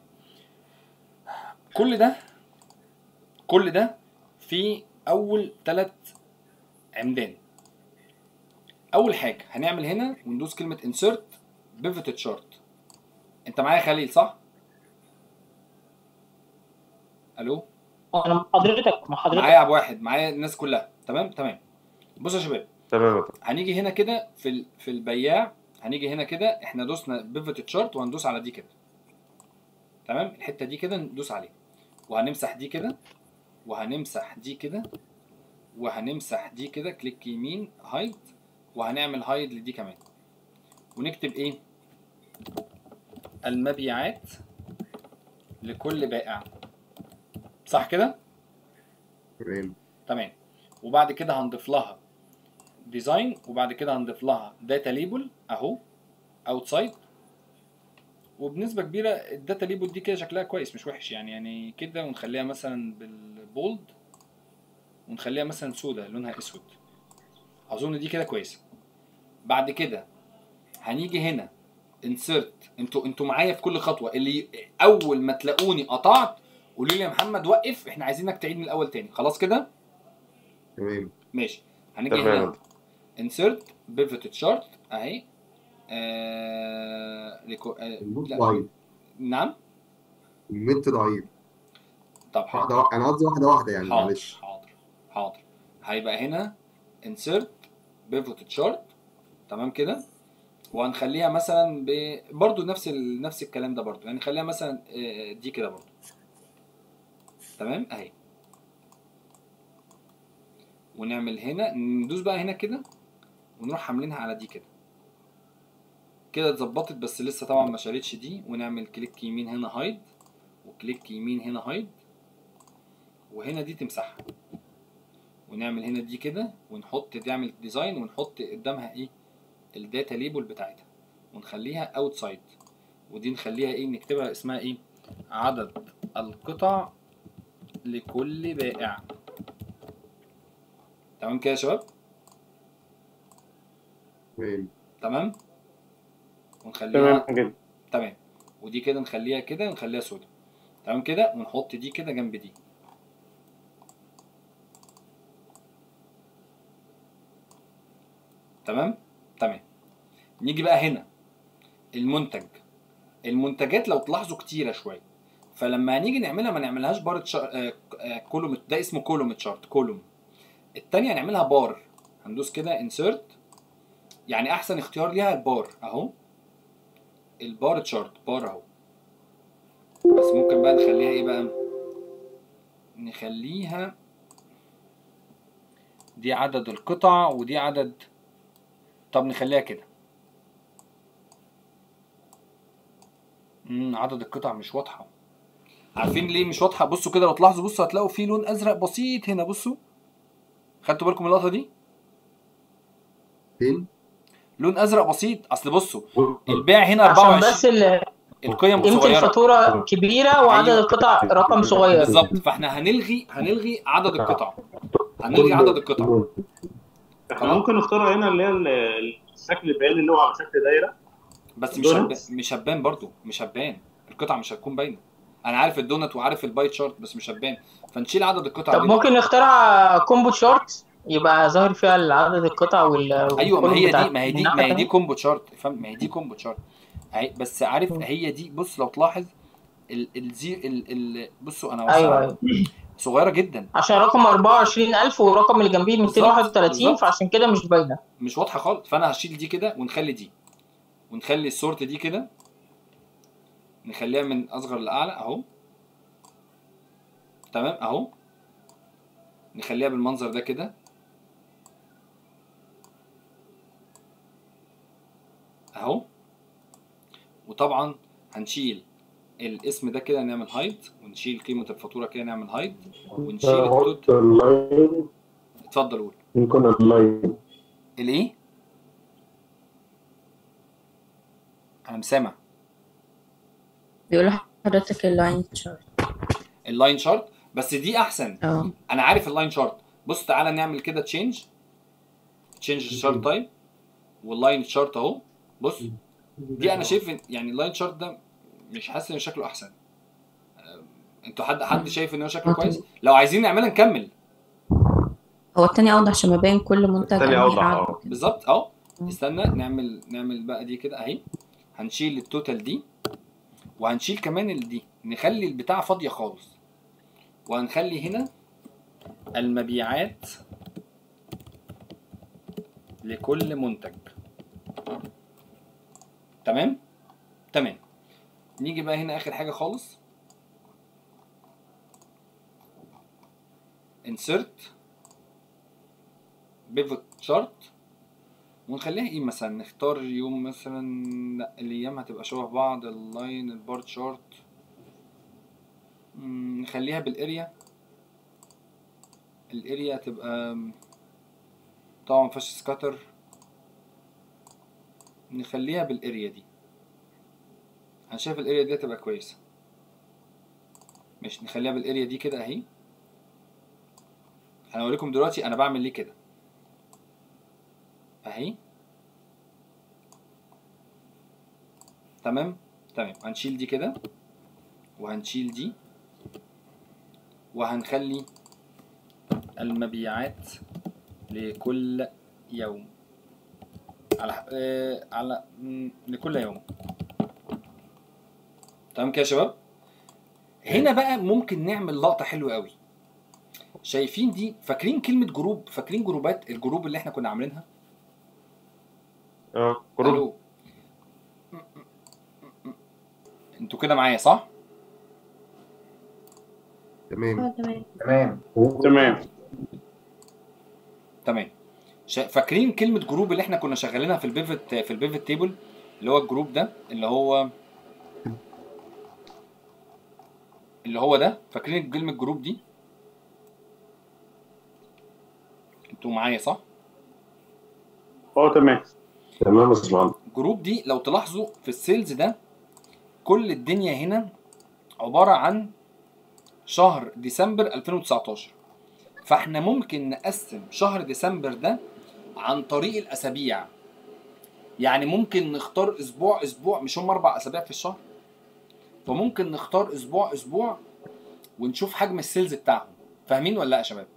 كل ده في اول 3 عمدان. اول حاجه هنعمل هنا وندوس كلمه انسرت بيفت تشارت. انت معايا يا خليل صح؟ الو؟ انا مع حضرتك معايا يا ابو واحد، معايا الناس كلها. تمام. بصوا يا شباب، تمام. هنيجي هنا كده في البياع، هنيجي هنا كده، احنا دوسنا بيفت تشارت وهندوس على دي كده. تمام. الحته دي كده ندوس عليها، وهنمسح دي كده، وهنمسح دي كده، وهنمسح دي كده، كليك يمين هايد، وهنعمل هايد لدي كمان، ونكتب ايه؟ المبيعات لكل بائع. صح كده؟ تمام. وبعد كده هنضيف لها ديزاين، وبعد كده هنضيف لها داتا ليبل اهو اوتسايد. وبنسبه كبيره الداتا ليبل دي كده شكلها كويس مش وحش يعني كده، ونخليها مثلا بالبولد، ونخليها مثلا سودا لونها اسود. اظن دي كده كويسه. بعد كده هنيجي هنا انسرت. انتوا معايا في كل خطوه، اللي اول ما تلاقوني قطعت قولوا لي يا محمد وقف، احنا عايزينك تعيد من الاول تاني. خلاص كده؟ تمام ماشي. هنيجي هنا انسرت بيفت تشارت اهي. ضعيف. نعم النت ضعيف. طب انا قصدي واحده يعني، معلش. حاضر. هيبقى هنا انسرت بيفت تشارت. تمام كده. وهنخليها مثلا برضو نفس الكلام ده برضو، يعني نخليها مثلا دي كده برضو. تمام اهي. ونعمل هنا ندوس بقى هنا كده، ونروح عاملينها على دي كده اتظبطت، بس لسه طبعا ما شالتش دي. ونعمل كليك يمين هنا هايد، وكليك يمين هنا هايد، وهنا دي تمسحها، ونعمل هنا دي كده، ونحط نعمل ديزاين، ونحط قدامها ايه؟ الداتا ليبل بتاعتها، ونخليها اوتسايد. ودي نخليها ايه؟ نكتبها اسمها ايه؟ عدد القطع لكل بائع. تمام كده يا شباب؟ تمام. ونخليها تمام جدا. تمام. ودي كده نخليها كده، نخليها سودا. تمام كده. ونحط دي كده جنب دي. تمام. نيجي بقى هنا المنتجات لو تلاحظوا كتيره شويه، فلما هنيجي نعملها ما نعملهاش بار كولوم، ده اسمه كولوم تشارت كولوم. الثانيه هنعملها بار. هندوس كده انسرت، يعني احسن اختيار ليها البار اهو، البار تشارت بار اهو. بس ممكن بقى نخليها ايه بقى؟ نخليها دي عدد القطع ودي عدد. طب نخليها كده. عدد القطع مش واضحه. عارفين ليه مش واضحه؟ بصوا كده لو تلاحظوا، بصوا هتلاقوا في لون ازرق بسيط هنا. بصوا، خدتوا بالكم من اللقطه دي؟ فين؟ لون ازرق بسيط. اصل بصوا البيع هنا 24، عشان بس القيم قيمة صغيره، الفاتورة كبيرة وعدد القطع رقم صغير. بالظبط. فاحنا هنلغي عدد القطع، هنلغي عدد القطع. احنا ممكن نختار هنا اللي هي الشكل البياني اللي هو على شكل دايره، بس مش هتبان برضو، مش هتبان القطع، مش هتكون باينه. انا عارف الدونت وعارف الباي تشارت، بس مش هتبان. فنشيل عدد القطع. طب ممكن نخترع كومبو تشارت يبقى ظاهر فيها عدد القطع ايوه، ما هي دي كومبو تشارت. فاهم؟ ما هي دي كومبو تشارت. بس عارف هي دي، بص لو تلاحظ بصوا انا ايوه وسع صغيره جدا عشان رقم 24000 والرقم اللي جنبيه بالظبط 231 بالظبط فعشان كده مش باينه. مش واضحه خالص. فانا هشيل دي كده ونخلي دي، ونخلي السورت دي كده نخليها من اصغر لاعلى اهو، تمام اهو، نخليها بالمنظر ده كده اهو. وطبعا هنشيل الاسم ده كده نعمل هايد، ونشيل قيمه الفاتوره كده نعمل هايد، ونشيل التوتال. اتفضل قول. يكون اللاين الايه؟ انا مسامع بيقول لحضرتك اللاين شارت. اللاين شارت، بس دي احسن. انا عارف اللاين شارت. بص تعالى نعمل كده تشينج الشارت تايب، واللاين شارت اهو. بص دي انا شايف يعني اللاين شارت ده مش حاسس ان شكله احسن. انتوا حد شايف ان هو شكله كويس؟ لو عايزين نعملها نكمل. هو التاني اوضح عشان مبين كل منتج التاني اوضح بالظبط اهو. استنى نعمل بقى دي كده اهي. هنشيل التوتال دي، وهنشيل كمان دي، نخلي البتاع فاضيه خالص، وهنخلي هنا المبيعات لكل منتج. تمام. نيجي بقى هنا اخر حاجه خالص، insert pivot chart، ونخليها ايه مثلا، نختار يوم مثلا، لا الايام هتبقى شبه بعض. اللاين البار تشارت نخليها بالاريا. الاريا تبقى طبعا مفيهاش سكاتر، نخليها بالاريا دي. انا شايف الاريا دي هتبقى كويسه. ماشي نخليها بالاريا دي كده اهي. انا اوريكم دلوقتي انا بعمل ليه كده اهي. تمام. هنشيل دي كده، وهنشيل دي، وهنخلي المبيعات لكل يوم على لكل يوم. تمام كده يا شباب. هنا بقى ممكن نعمل لقطة حلوة قوي. شايفين دي؟ فاكرين كلمة جروب؟ فاكرين جروبات الجروب اللي احنا كنا عاملينها؟ جروب. انتوا كده معايا صح؟ تمام. فاكرين كلمة جروب اللي احنا كنا شغالينها في البيفت تيبل، اللي هو الجروب ده اللي هو ده؟ فاكرين كلمة جروب دي؟ انتوا معايا صح؟ تمام يا استاذ. جروب دي لو تلاحظوا في السيلز ده كل الدنيا هنا عبارة عن شهر ديسمبر 2019. فاحنا ممكن نقسم شهر ديسمبر ده عن طريق الاسابيع. يعني ممكن نختار اسبوع، مش هم 4 اسابيع في الشهر، فممكن نختار اسبوع ونشوف حجم السيلز بتاعهم. فاهمين ولا لا يا شباب؟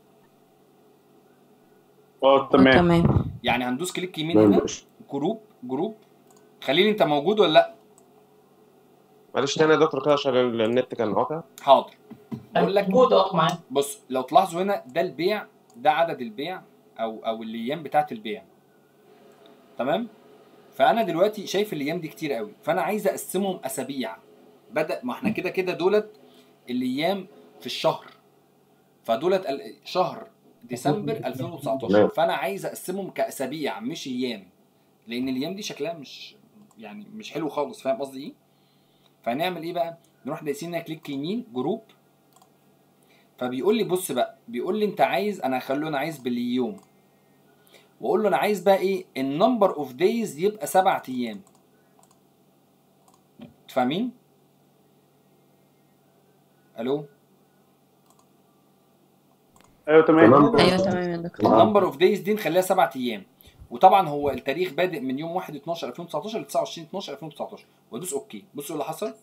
تمام. يعني هندوس كليك يمين هنا، جروب. خليني انت موجود ولا لا؟ معلش تاني يا دكتور كده عشان النت كان قاطع. حاضر. بقول لك موجود معاك. بص لو تلاحظوا هنا ده البيع، ده عدد البيع او الايام بتاعت البيع. تمام. فانا دلوقتي شايف الايام دي كتير قوي، فانا عايز اقسمهم اسابيع. ما احنا كده دولت الايام في الشهر، فدولت شهر ديسمبر 2019. فانا عايز اقسمهم كاسابيع مش ايام، لان الايام دي شكلها مش حلو خالص. فاهم قصدي ايه؟ فهنعمل ايه بقى؟ نروح دايسين كليك يمين جروب. فبيقول لي بص بقى، بيقول لي انت عايز، انا هخليه انا عايز باليوم، واقول له انا عايز بقى ايه النمبر اوف دايز يبقى 7 ايام. فاهمين؟ الو ايوه تمام يا دكتور. النمبر اوف دايز دي نخليها 7 ايام. وطبعا هو التاريخ بادئ من يوم 1/12/2019 ل 29/12/2019. وادوس اوكي. بصوا اللي حصل،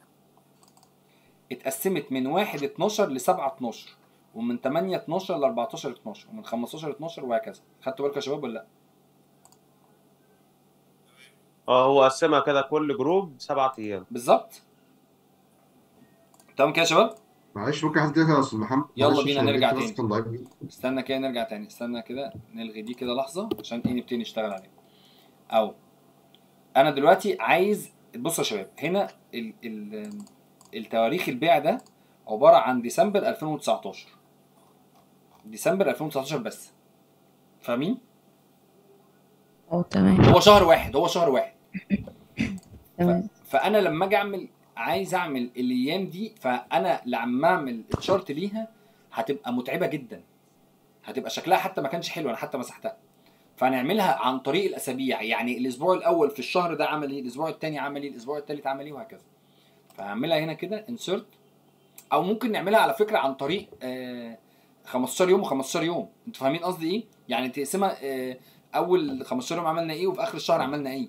اتقسمت من 1/12 ل 7/12، ومن 8/12 ل 14/12، ومن 15/12 وهكذا. خدتوا بالكم يا شباب ولا لا؟ هو قسمها كده كل جروب 7 ايام بالظبط. تمام كده يا شباب؟ معلش ممكن حد يا استاذ محمد؟ يلا معلش بينا عشان نرجع النت بس تاني. كان ضعيف جدا. استنى كده نرجع تاني، استنى كده نلغي دي كده لحظه عشان ايه نبتدي نشتغل عليها. او انا دلوقتي عايز، بصوا يا شباب هنا التواريخ البيع ده عباره عن ديسمبر 2019، ديسمبر 2019 بس، فاهمين؟ تمام. هو شهر واحد، هو شهر واحد. تمام. فانا لما اجي اعمل، عايز اعمل الايام دي، فانا لما اعمل الشارت ليها هتبقى متعبه جدا، هتبقى شكلها حتى ما كانش حلو، انا حتى مسحتها. فهنعملها عن طريق الاسابيع، يعني الاسبوع الاول في الشهر ده عمل ايه، الاسبوع الثاني عمل ايه، الاسبوع الثالث عمل ايه، وهكذا. فهعملها هنا كده انسرت، او ممكن نعملها على فكره عن طريق 15 يوم و15 يوم. انتوا فاهمين قصدي ايه؟ يعني تقسمها اول 15 يوم عملنا ايه، وفي اخر الشهر عملنا ايه.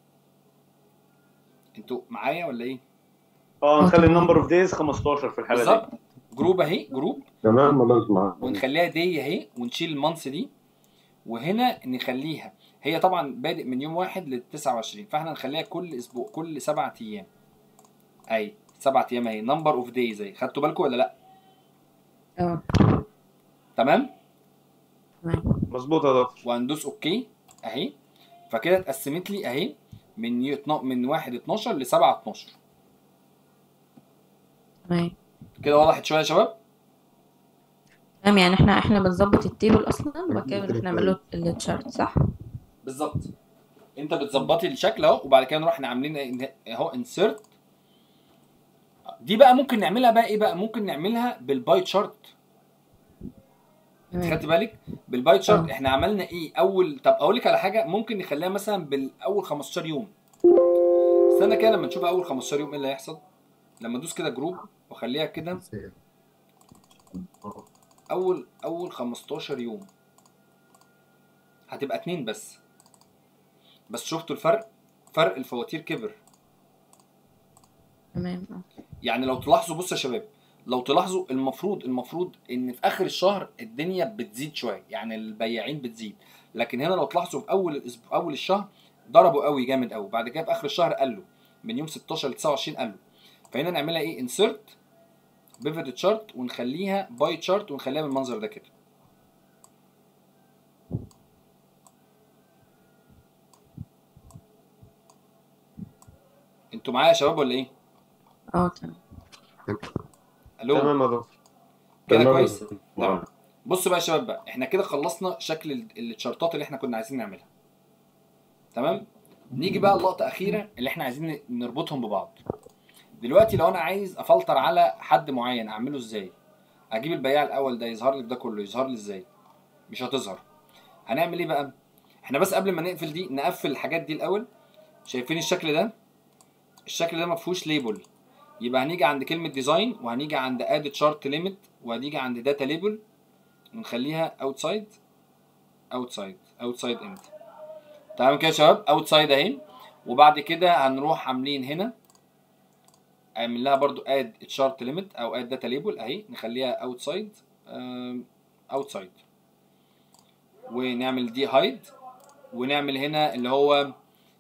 انتوا معايا ولا ايه؟ نخلي النمبر اوف دايز 15 في الحاله دي. بالظبط. جروب اهي، جروب تمام خلاص معاك. ونخليها دي اهي، ونشيل المانث دي، وهنا نخليها هي طبعا بادئ من يوم 1 ل 29، فاحنا نخليها كل اسبوع، كل 7 ايام. اي 7 ايام اهي، نمبر اوف دايز اهي. خدتوا بالكم ولا لا؟ تمام؟ مظبوط يا دكتور. وهندوس اوكي اهي. فكده اتقسمت لي اهي من 1 12 ل 7 12. تمام كده وضحت شويه يا شباب؟ تمام. يعني احنا بنظبط التيبل اصلا وبعد كده بنروح نعمل له التشارت، صح؟ بالظبط. انت بتظبطي الشكل اهو، وبعد كده نروح عاملين اهو انسرت. دي بقى ممكن نعملها بقى ايه بقى، ممكن نعملها بالباي تشارت. انت خدت بالك بالباي تشارت احنا عملنا ايه اول؟ طب اقول لك على حاجه، ممكن نخليها مثلا بالاول 15 يوم. استنى كده لما نشوف اول 15 يوم ايه اللي هيحصل. لما ادوس كده جروب واخليها كده اول 15 يوم هتبقى 2 بس. شفتوا الفرق؟ فرق الفواتير كبر. تمام. يعني لو تلاحظوا، بصوا يا شباب، لو تلاحظوا المفروض ان في اخر الشهر الدنيا بتزيد شويه، يعني البياعين بتزيد. لكن هنا لو تلاحظوا في اول الشهر ضربوا قوي جامد قوي، بعد كده في اخر الشهر قلوا من يوم 16 ل 29 قلوا. فهنا نعملها ايه، انسرت بيفت تشارت ونخليها باي تشارت ونخليها بالمنظر ده كده. انتوا معايا يا شباب ولا ايه؟ تمام. الو تمام يا دكتور. كده كويس. تمام. بصوا بقى يا شباب بقى، احنا كده خلصنا شكل التشارتات اللي احنا كنا عايزين نعملها. تمام؟ نيجي بقى اللقطه اخيره اللي احنا عايزين نربطهم ببعض. دلوقتي لو انا عايز افلتر على حد معين اعمله ازاي؟ اجيب البياع الاول ده يظهر لي في ده كله، يظهر لي ازاي؟ مش هتظهر. هنعمل ايه بقى؟ احنا بس قبل ما نقفل دي نقفل الحاجات دي الاول. شايفين الشكل ده؟ الشكل ده ما فيهوش ليبل، يبقى هنيجي عند كلمه ديزاين وهنيجي عند اد تشارت ليميت وهنيجي عند داتا ليبل ونخليها اوتسايد اند. تمام كده يا شباب؟ اوتسايد اهي. وبعد كده هنروح عاملين هنا اعمل لها برضو اد تشارت ليميت او اد داتا ليبل اهي، نخليها اوتسايد ونعمل دي هايد، ونعمل هنا اللي هو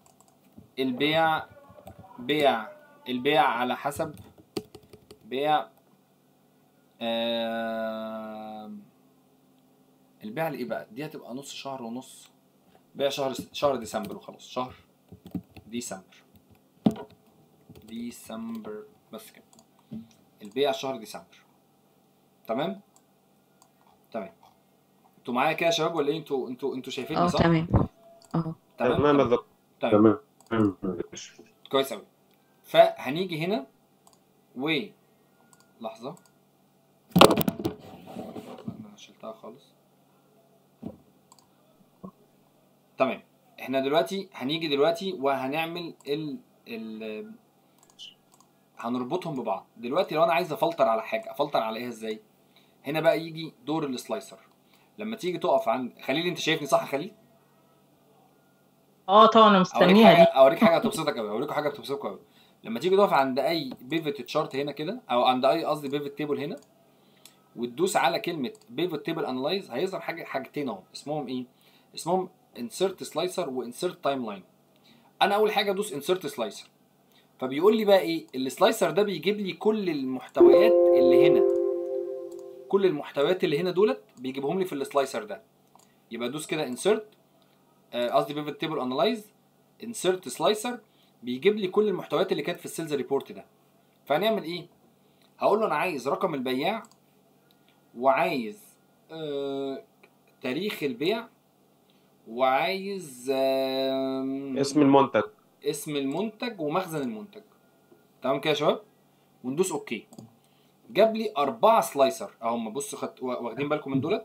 البيع على حسب بيع البيع لايه بقى؟ دي هتبقى نص شهر ونص، بيع شهر ديسمبر وخلاص، شهر ديسمبر بس كده، البيع شهر ديسمبر. تمام. انتوا معايا كده يا شباب ولا ايه؟ انتوا شايفيني صح؟ تمام. تمام يا دكتور. تمام كويس قوي. فهنيجي هنا لحظه انا شلتها خالص. تمام. احنا دلوقتي هنيجي وهنعمل هنربطهم ببعض. دلوقتي لو انا عايز افلتر على حاجه، افلتر على ايه ازاي؟ هنا بقى يجي دور السلايسر. لما تيجي تقف عند خليل، انت شايفني صح يا خليل؟ طبعا انا مستنيها دي. اوريك حاجه هتبسطك قوي، اوريكم حاجه بتبسطكم قوي. لما تيجي تقف عند اي بيفت تشارت هنا كده، او عند اي قصدي بيفت تيبل هنا، وتدوس على كلمه بيفت تيبل انالايز، هيظهر حاجتين اهو، اسمهم ايه؟ اسمهم انسرت سلايسر وانسرت تايم لاين. انا اول حاجه ادوس انسرت سلايسر، فبيقول لي بقى ايه السلايسر ده بيجيب لي كل المحتويات اللي هنا، كل المحتويات اللي هنا دولت بيجيبهم لي في السلايسر ده. يبقى ادوس كده انسرت، قصدي بيفت تيبل انالايز، انسرت سلايسر، بيجيب لي كل المحتويات اللي كانت في السيلز ريبورت ده. فهنعمل ايه؟ هقول له انا عايز رقم البياع، وعايز تاريخ البيع، وعايز اسم المنتج، اسم المنتج ومخزن المنتج. تمام كده يا شباب؟ وندوس اوكي. جاب لي 4 سلايسر اهم. بصوا واخدين بالكم من دولت؟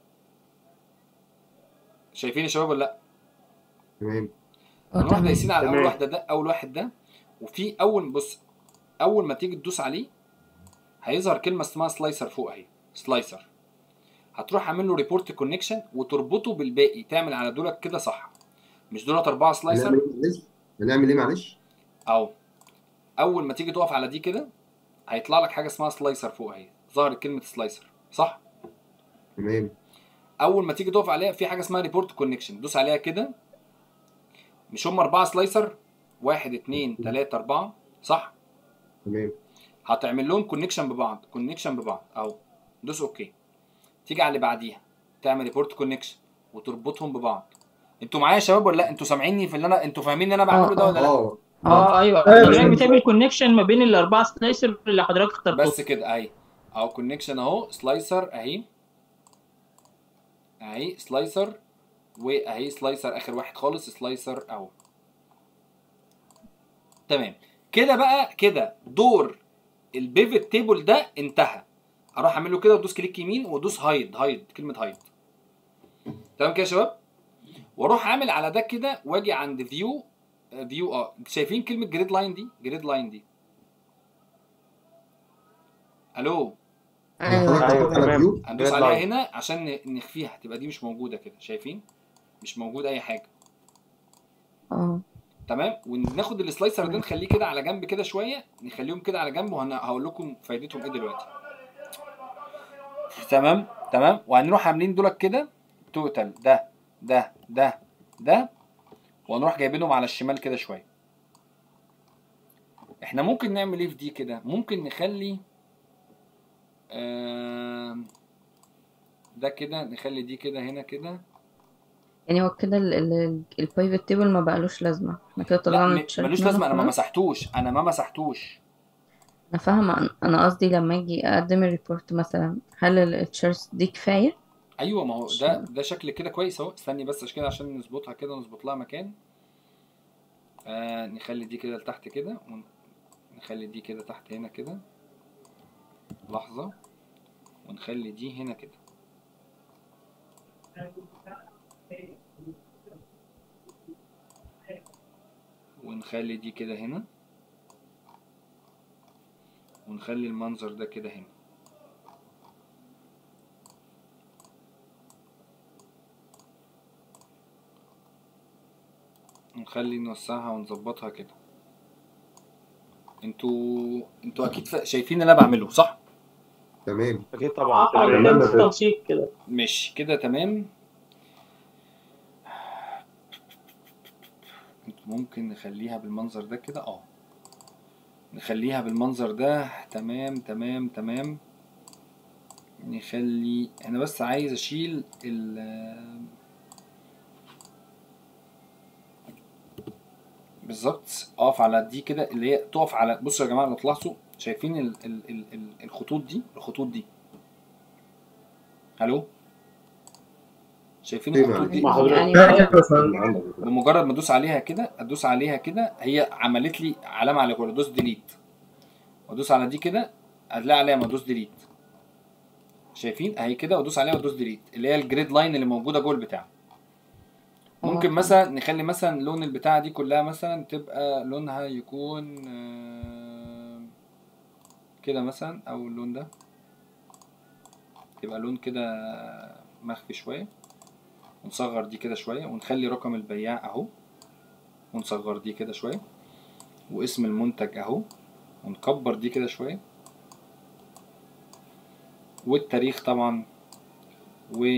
شايفين يا شباب ولا لا؟ تمام. هنروح دايسين على اول تمام. واحده ده، اول واحد ده، وفي بص اول ما تيجي تدوس عليه هيظهر كلمه اسمها سلايسر فوق اهي، سلايسر. هتروح عامل له ريبورت كونكشن وتربطه بالباقي، تعمل على دولت كده صح. مش دولت 4 سلايسر؟ هنعمل ايه معلش؟ اهو اول ما تيجي تقف على دي كده هيطلع لك حاجه اسمها سلايسر فوق اهي، ظهرت كلمه سلايسر صح؟ تمام. اول ما تيجي تقف عليها في حاجه اسمها ريبورت كونكشن، دوس عليها كده. مش هم 4 سلايسر؟ 1 2 3 4 صح؟ تمام. هتعمل لهم كونكشن ببعض، كونكشن ببعض اهو. دوس اوكي. تيجي على اللي بعديها تعمل ريبورت كونكشن وتربطهم ببعض. انتوا معايا يا شباب ولا لا؟ انتوا سامعيني في اللي انتوا فاهمين اللي انا بعمله ده ولا لا؟ ايوه حضرتك بتعمل كونكشن ما بين الاربعه سلايسر اللي حضرتك اخترتهم. بس كده اهي اهو كونكشن اهو، سلايسر اهي سلايسر، واهي سلايسر اخر واحد خالص سلايسر اهو. تمام كده بقى، كده دور البيفت تيبل ده انتهى. اروح اعمل له كده وادوس كليك يمين وادوس هايد كلمه هايد. تمام كده يا شباب؟ واروح عامل على ده كده واجي عند فيو شايفين كلمه جريد لاين دي؟ جريد لاين دي الو؟ ايوه تمام. هندوس عليها هنا عشان نخفيها، تبقى دي مش موجوده كده. شايفين؟ مش موجود اي حاجه. تمام. وناخد السلايسر ده نخليه كده على جنب كده شويه، نخليهم كده على جنب، وهقول لكم فايدتهم ايه دلوقتي. تمام. وهنروح عاملين دولت كده توتال ده وهنروح جايبينهم على الشمال كده شويه. احنا ممكن نعمل ايه في دي كده؟ ممكن نخلي ده كده، نخلي دي كده هنا كده. يعني هو كده البايفت تيبل ما بقالوش لازمه، احنا كده طلعنا التشارت ملوش منه لازمه. انا ما خلاص. مسحتوش. انا فاهمه، انا قصدي لما اجي اقدم الريبورت مثلا، هل التشارت دي كفايه؟ ايوه ما هو ده شكل كده كويس اهو. استني بس كده عشان نظبطها كده، نظبط لها مكان. نخلي دي كده لتحت كده، ونخلي دي كده تحت هنا كده لحظه، ونخلي دي هنا كده. ونخلي دي كده هنا، ونخلي المنظر ده كده هنا. نخلي نوسعها ونظبطها كده. انتوا اكيد شايفين اللي انا بعمله صح؟ تمام. اكيد طبعا. تنسيق كده مش كده؟ تمام. ممكن نخليها بالمنظر ده كده نخليها بالمنظر ده. تمام. نخلي، انا بس عايز اشيل بالظبط. اقف على دي كده اللي هي تقف على، بصوا يا جماعه لو تلاحظوا شايفين الخطوط دي الو؟ شايفين الخطوط دي؟ بمجرد ما ادوس عليها كده هي عملت لي علامه على كل. ادوس ديليت وادوس على دي كده هتلاقي علامه، ادوس ديليت. شايفين اهي كده، وادوس عليها وادوس ديليت، اللي هي الجريد لاين اللي موجوده جوه البتاع. ممكن مثلا نخلي مثلا لون البتاعه دي كلها مثلا تبقى لونها يكون كده مثلا، او اللون ده يبقى لون كده مخفي شويه. ونصغر دي كده شويه، ونخلي رقم البياع اهو، ونصغر دي كده شويه، واسم المنتج اهو، ونكبر دي كده شويه، والتاريخ طبعا،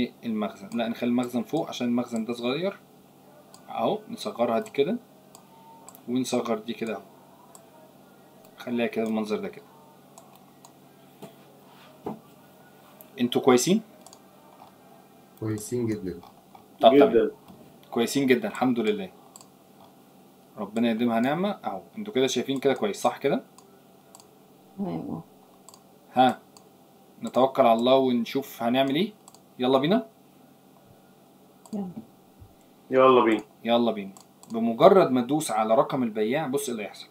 والمخزن. لا نخلي المخزن فوق عشان المخزن ده صغير اهو. نصغرها دي كده ونصغر دي كده اهو، خليها كده بالمنظر ده كده. انتوا كويسين؟ كويسين جدا. طب تمام، جدا. كويسين جدا الحمد لله، ربنا يديمها نعمة اهو. انتوا كده شايفين كده كويس صح كده؟ تمام. ها نتوكل على الله ونشوف هنعمل ايه. يلا بينا. يلا بينا. يلا بينا. بمجرد ما تدوس على رقم البياع بص اللي هيحصل.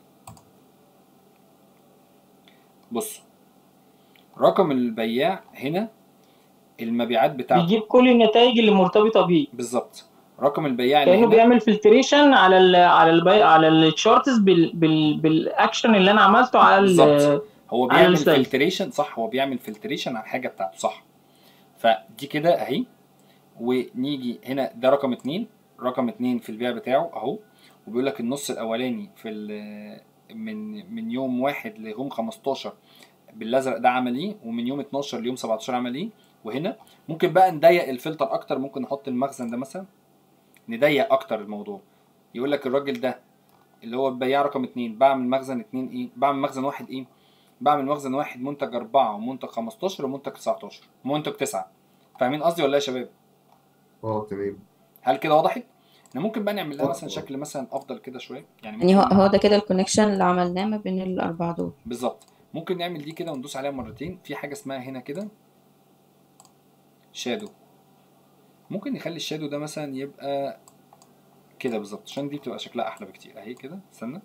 بص رقم البياع هنا المبيعات بتاعته بيجيب كل النتائج اللي مرتبطه بيه بالظبط. رقم البياع اللي كانه هنا بيعمل فلتريشن على الشورتس بالاكشن اللي انا عملته بالظبط. هو على بيعمل السلايد. فلتريشن صح، هو بيعمل فلتريشن على الحاجه بتاعته صح. فدي كده اهي، ونيجي هنا ده رقم 2، رقم 2 في البيع بتاعه اهو، وبيقول لك النص الاولاني في من يوم 1 ليوم 15 بالازرق ده عمل ايه، ومن يوم 12 ليوم 17 عمل ايه. وهنا ممكن بقى نضيق الفلتر اكتر، ممكن نحط المخزن ده مثلا نضيق اكتر الموضوع. يقول لك الراجل ده اللي هو البياع رقم 2 بعمل مخزن 2 ايه، بعمل مخزن 1 ايه، بعمل مخزن 1 منتج 4 ومنتج 15 ومنتج 19 ومنتج 9. فاهمين قصدي ولا يا شباب؟ تمام. هل كده وضحت؟ احنا ممكن بقى نعمل لها مثلا شكل مثلا افضل كده شويه، يعني هو ده كده الكونكشن اللي عملناه ما بين الاربعه دول بالظبط. ممكن نعمل دي كده وندوس عليها مرتين، في حاجه اسمها هنا كده شادو. ممكن نخلي الشادو ده مثلا يبقى كده بالظبط، عشان دي بتبقى شكلها احلى بكتير اهي كده. استنى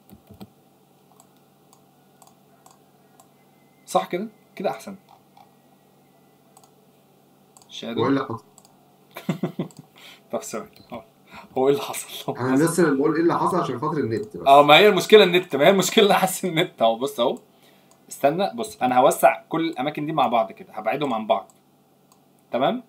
صح كده، كده احسن. شادو. هو ايه اللي حصل؟ طب ثواني، هو ايه اللي حصل؟ انا لسه بقول ايه اللي حصل عشان خاطر النت بس. ما هي المشكله النت، ما هي المشكله اللي حاسس النت اهو. بص اهو، استنى بص، انا هوسع كل الاماكن دي مع بعض كده، هبعدهم عن بعض. تمام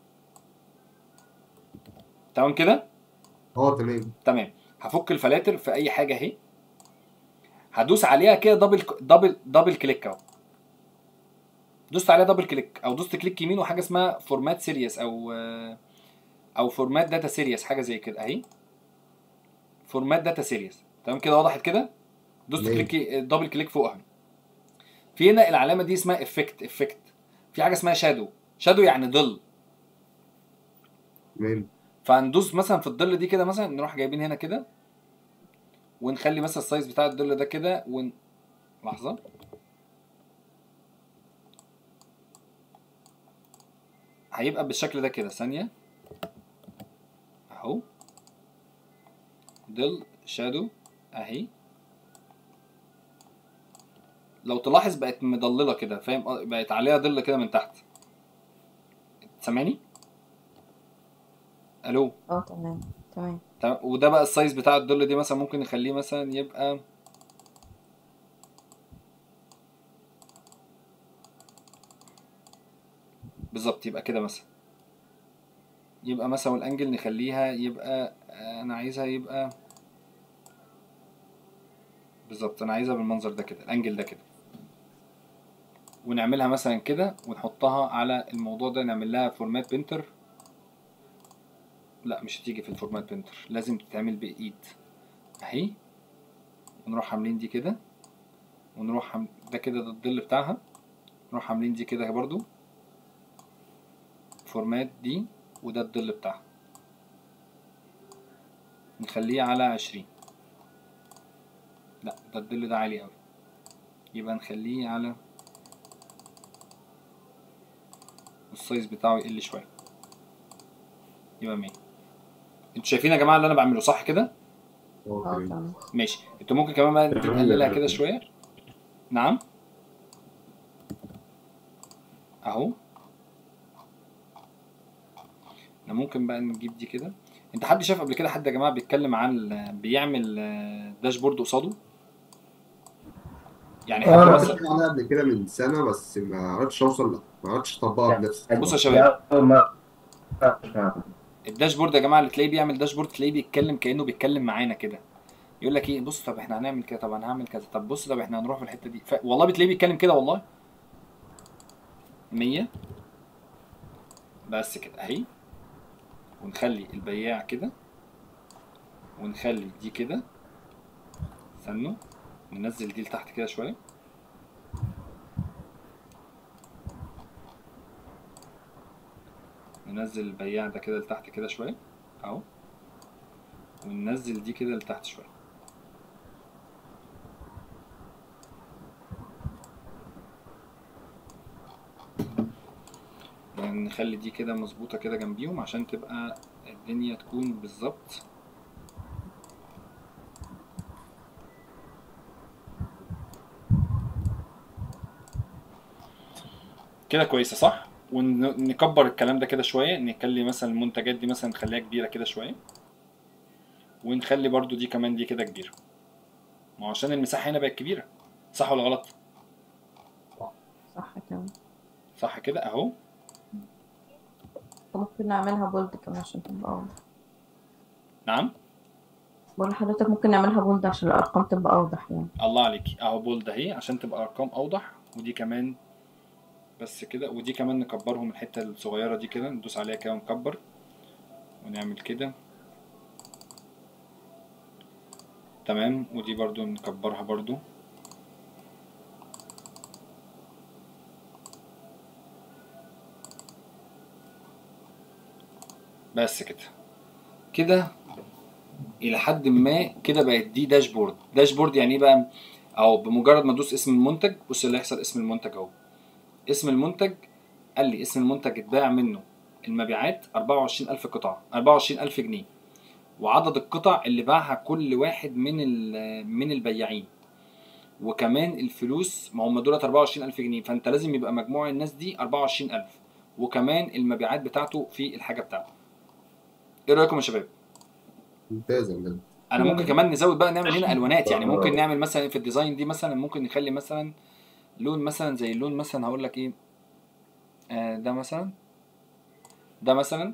تمام كده. تمام. تمام. هفك الفلاتر في اي حاجه اهي، هدوس عليها كده دبل كليك اهو. دوست عليها دبل كليك او دوست كليك يمين، وحاجه اسمها فورمات سيريس او فورمات داتا سيريس، حاجه زي كده اهي، فورمات داتا سيريس. تمام كده وضحت كده. دوست كليك دبل كليك فوقها. في هنا العلامه دي اسمها افكت. في حاجه اسمها شادو يعني ظل. تمام. فهندوس مثلا في الظل دي كده، مثلا نروح جايبين هنا كده ونخلي مثلا السايز بتاع الظل ده كده لحظه. هيبقى بالشكل ده كده، ثانيه اهو، ظل شادو اهي. لو تلاحظ بقت مضلله كده، فاهم، بقت عليها ظل كده من تحت. سامعني؟ الو. تمام. وده بقى السايز بتاع الظل دي، مثلا ممكن نخليه مثلا يبقى بالظبط، يبقى كده مثلا، يبقى مثلا والانجل نخليها يبقى انا عايزها يبقى بالظبط، انا عايزها بالمنظر ده كده، الانجل ده كده، ونعملها مثلا كده ونحطها على الموضوع ده، نعمل لها فورمات بينتر. لا مش هتيجي في الفورمات بينتر، لازم تتعمل بايد اهي. ونروح عاملين دي كده، ونروح ده كده، ده الظل بتاعها. نروح عاملين دي كده برضو فورمات دي، وده الظل بتاعها، نخليه على 20. لا ده الظل ده عالي اوي، يبقى نخليه على السايز بتاعه يقل شويه، يبقى 100. انتوا شايفين يا جماعه اللي انا بعمله صح كده؟ تمام. ماشي. انتوا ممكن كمان بقى نقللها كده شويه. نعم اهو. احنا ممكن بقى نجيب دي كده. انت حد شاف قبل كده حد يا جماعه بيتكلم عن بيعمل داشبورد قصاده؟ يعني حد انا مثلا كنت قبل كده من سنه، بس ما عرفتش اوصل، ما عرفتش اطبقها بنفسي. بصوا يا شباب، الداشبورد يا جماعه اللي تلاقيه بيعمل داشبورد، تلاقيه بيتكلم كانه بيتكلم معانا كده. يقول لك ايه، بص طب احنا هنعمل كده، طب انا هعمل كذا، طب بص طب احنا هنروح في الحته دي، والله بتلاقيه بيتكلم كده والله. 100 بس كده اهي. ونخلي البياع كده، ونخلي دي كده، استنوا ننزل دي لتحت كده شويه. ننزل البياع ده كده لتحت كده شويه اهو، وننزل دي كده لتحت شويه. يعني نخلي دي كده مظبوطه كده جنبيهم عشان تبقى الدنيا تكون بالظبط. كده كويسه صح؟ ونكبر الكلام ده كده شويه، نخلي مثلا المنتجات دي مثلا نخليها كبيره كده شويه، ونخلي برضو دي كمان دي كده كبيره، ما هو عشان المساحه هنا بقت كبيره. صح ولا غلط؟ صح كمان. صح كده اهو. ممكن نعملها بولد كمان عشان تبقى أوضح. نعم بقول لحضرتك ممكن نعملها بولد عشان الأرقام تبقى أوضح يعني. الله عليكي اهو، بولد اهي عشان تبقى ارقام اوضح. ودي كمان بس كده، ودي كمان نكبرهم الحته الصغيره دي كده، ندوس عليها كده ونكبر ونعمل كده تمام. ودي برضو نكبرها برضو بس كده. كده الى حد ما كده بقت دي داشبورد. داشبورد يعني ايه بقى؟ اهو بمجرد ما ادوس اسم المنتج، بص اللي هيحصل. اسم المنتج اهو، اسم المنتج قال لي اسم المنتج اتباع منه المبيعات 24000 قطعه، 24000 جنيه، وعدد القطع اللي باعها كل واحد من البياعين، وكمان الفلوس. ما هم دولت 24000 جنيه، فانت لازم يبقى مجموع الناس دي 24000، وكمان المبيعات بتاعته في الحاجه بتاعته. ايه رايكم يا شباب؟ ممتازة بجد. انا ممكن كمان نزود بقى، نعمل هنا الوانات. يعني ممكن نعمل مثلا في الديزاين دي مثلا، ممكن نخلي مثلا لون مثلا زي اللون مثلا، هقول لك ايه، ده مثلا، ده مثلا،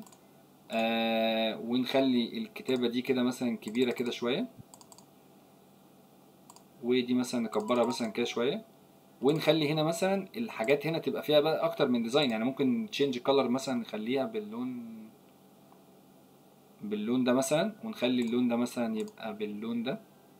ونخلي الكتابه دي كده مثلا كبيره كده شويه، ودي مثلا نكبرها مثلا كده شويه، ونخلي هنا مثلا الحاجات هنا تبقى فيها بقى اكتر من ديزاين. يعني ممكن تشينج كولر مثلا، نخليها باللون ده مثلا، ونخلي اللون ده مثلا يبقى باللون ده،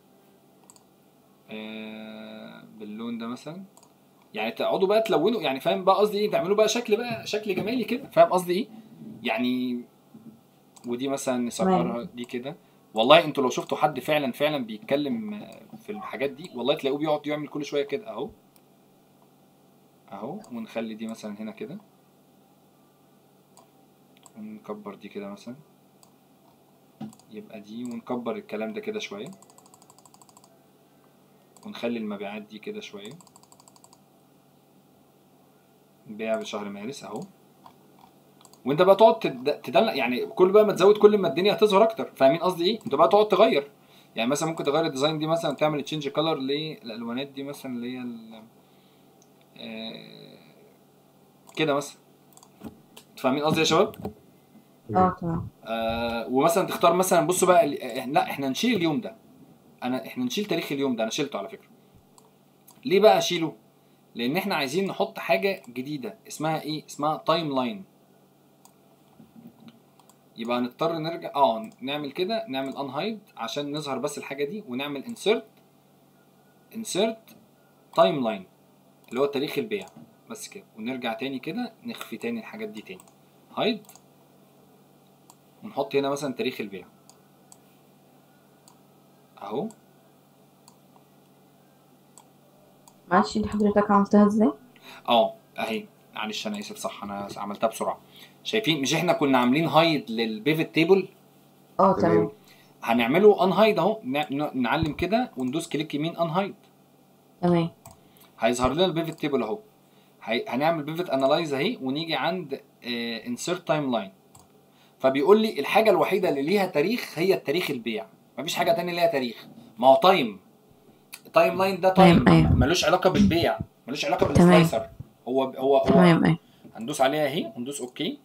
باللون ده مثلا. يعني تقعدوا بقى تلونوا، يعني فاهم بقى قصدي ايه، تعملوا بقى شكل جمالي كده، فاهم قصدي ايه يعني. ودي مثلا نصغرها دي كده. والله انتوا لو شفتوا حد فعلا بيتكلم في الحاجات دي، والله تلاقوه بيقعد يعمل كل شويه كده اهو اهو. ونخلي دي مثلا هنا كده، ونكبر دي كده مثلا يبقى دي، ونكبر الكلام ده كده شويه، ونخلي المبيعات دي كده شويه، بيع بشهر مارس اهو. وانت بقى تقعد تدلع، يعني كل بقى ما تزود كل ما الدنيا هتظهر اكتر، فاهمين قصدي ايه؟ انت بقى تقعد تغير. يعني مثلا ممكن تغير الديزاين دي مثلا، تعمل تشينج كلر للالوانات دي مثلا، اللي هي كده مثلا. فاهمين قصدي يا شباب؟ تمام. ومثلا تختار مثلا، بصوا بقى، لا احنا نشيل اليوم ده، احنا نشيل تاريخ اليوم ده، انا شيلته على فكره. ليه بقى اشيله؟ لان احنا عايزين نحط حاجه جديده اسمها ايه؟ اسمها تايم لاين. يبقى هنضطر نرجع نعمل كده، نعمل انهايد عشان نظهر بس الحاجه دي، ونعمل انسيرت تايم لاين اللي هو تاريخ البيع بس كده، ونرجع تاني كده نخفي تاني الحاجات دي تاني، هايد، ونحط هنا مثلا تاريخ البيع اهو. معلش دي حضرتك عملتها ازاي؟ اهي، معلش انا اسف، صح انا عملتها بسرعه. شايفين مش احنا كنا عاملين هايد للبيفت تيبل؟ تمام. هنعمله ان هايد اهو، نعلم كده وندوس كليك يمين ان هايد، تمام. هيظهر لنا البيفت تيبل اهو. هنعمل بيفت انالايز اهي، ونيجي عند انسيرت تايم لاين، فبيقول لي الحاجه الوحيده اللي ليها تاريخ هي التاريخ البيع، مفيش حاجه ثانيه ليها تاريخ. ما هو تايم لاين ده تايم، ملوش علاقه بالبيع، ملوش علاقه بالسلايسر. هو تمام. هندوس عليها اهي، وندوس اوكي،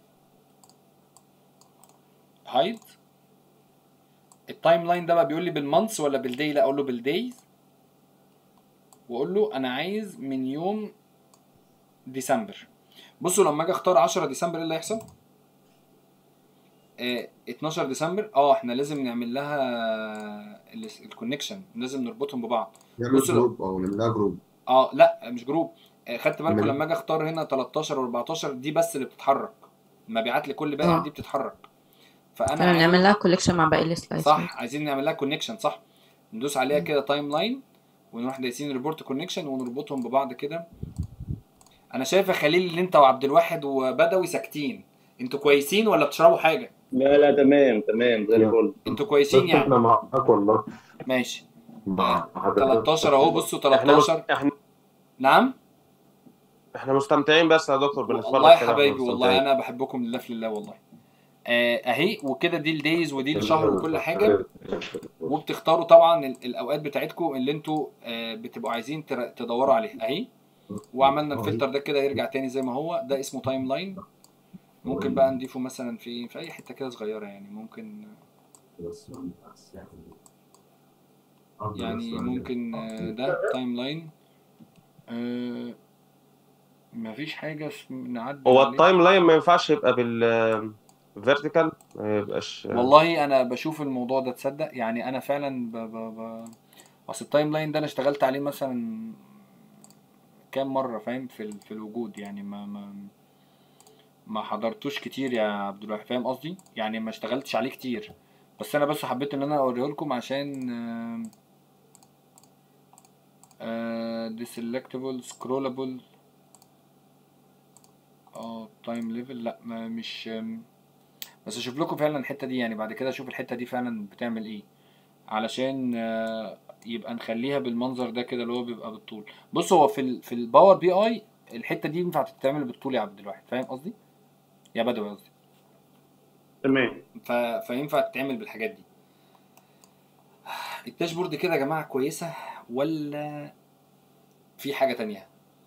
هايد. التايم لاين ده بقى بيقول لي بالمانثs ولا بالداي؟ لا اقول له بالدايز، واقول له انا عايز من يوم ديسمبر. بصوا لما اجي اختار 10 ديسمبر ايه اللي هيحصل؟ 12 ديسمبر احنا لازم نعمل لها الكونكشن لازم نربطهم ببعض. نعمل بص جروب او نعملها جروب. لا مش جروب. خدت بالكم نعمل لما اجي اختار هنا 13 و14 دي بس اللي بتتحرك، المبيعات لكل بائع دي بتتحرك. فانا تمام، نعمل لها كوليكشن مع باقي السلايس. صح، عايزين نعمل لها كونكشن. صح، ندوس عليها كده تايم لاين ونروح دايسين ريبورت كونكشن ونربطهم ببعض كده. انا شايف يا خليل ان انت وعبد الواحد وبدوي ساكتين، انتوا كويسين ولا بتشربوا حاجه؟ لا تمام زي الفل. انتوا كويسين يعني؟ احنا معاك والله. ماشي. مع 13 اهو، بصوا 13. نعم احنا مستمتعين بس يا دكتور بنتفرج والله يا كده. حبايبي، والله انا بحبكم لله في الله والله. اهي وكده دي الدايز ودي الشهر وكل حاجه، وبتختاروا طبعا الاوقات بتاعتكم اللي انتوا بتبقوا عايزين تدوروا عليها اهي. وعملنا الفلتر ده كده يرجع تاني زي ما هو، ده اسمه تايم لاين. ممكن بقى نضيفه مثلا في اي حته كده صغيره، يعني ممكن ده تايم لاين. مفيش حاجه نعدل هو عليه. التايم لاين ما ينفعش يبقى بالفيرتيكال، ما يبقاش. والله انا بشوف الموضوع ده، تصدق يعني انا فعلا اصل التايم لاين ده انا اشتغلت عليه مثلا كام مره، فاهم؟ في الوجود يعني ما حضرتوش كتير يا عبد الواحد، فاهم قصدي؟ يعني ما اشتغلتش عليه كتير، بس انا بس حبيت ان انا اوريه لكم عشان دي سيلكتبل سكرولابل تايم ليفل. لا مش بس اشوف لكم فعلا الحته دي، يعني بعد كده اشوف الحته دي فعلا بتعمل ايه علشان يبقى نخليها بالمنظر ده كده اللي هو بيبقى بالطول. بص هو في الباور بي اي الحته دي ينفع تتعمل بالطول يا عبد الواحد، فاهم قصدي؟ يا بدوي قصدي. تمام. فينفع تتعمل بالحاجات دي. الداشبورد كده يا جماعه كويسه ولا في حاجه تانية؟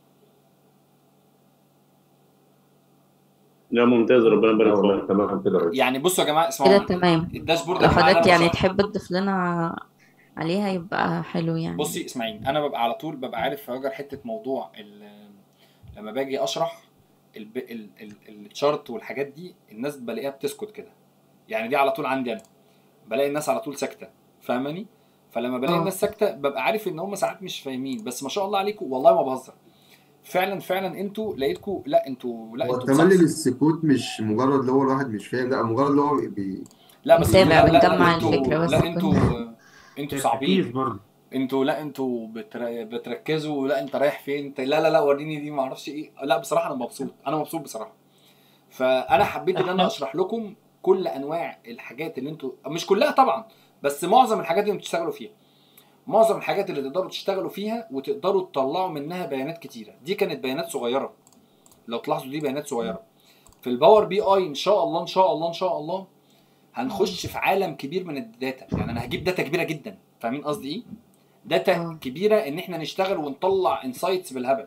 لا ممتاز، ربنا يبارك فيك. تمام كده يعني بصوا يا جماعه اسمعوا كده تمام. الداشبورد لو حضرتك يعني تحب تضيف لنا عليها يبقى حلو يعني. بصي اسمعين، انا ببقى على طول ببقى عارف اجر حته موضوع لما باجي اشرح الشارت والحاجات دي، الناس بلاقيها بتسكت كده، يعني دي على طول عندي انا بلاقي الناس على طول ساكته، فاهماني؟ فلما بلاقي الناس ساكته ببقى عارف ان هم ساعات مش فاهمين، بس ما شاء الله عليكم والله ما بهزر، فعلا انتوا لقيتكم انتوا التملي للسكوت مش مجرد اللي هو الواحد مش فاهم، لا مجرد اللي هو لا بس بنجمع الفكره بس. لا انتوا صعبين، انتوا بتركزوا، لا انت رايح فين، انت لا وريني دي ما اعرفش ايه. لا بصراحه انا مبسوط بصراحه. فانا حبيت ان انا اشرح لكم كل انواع الحاجات اللي انتوا، مش كلها طبعا، بس معظم الحاجات اللي انتوا بتشتغلوا فيها، معظم الحاجات اللي تقدروا تشتغلوا فيها وتقدروا تطلعوا منها بيانات كتيره. دي كانت بيانات صغيره، لو تلاحظوا دي بيانات صغيره. في الباور بي اي ان شاء الله هنخش في عالم كبير من الداتا، يعني انا هجيب داتا كبيره جدا، فاهمين قصدي ايه؟ داتا كبيره ان احنا نشتغل ونطلع انسايتس بالهبل.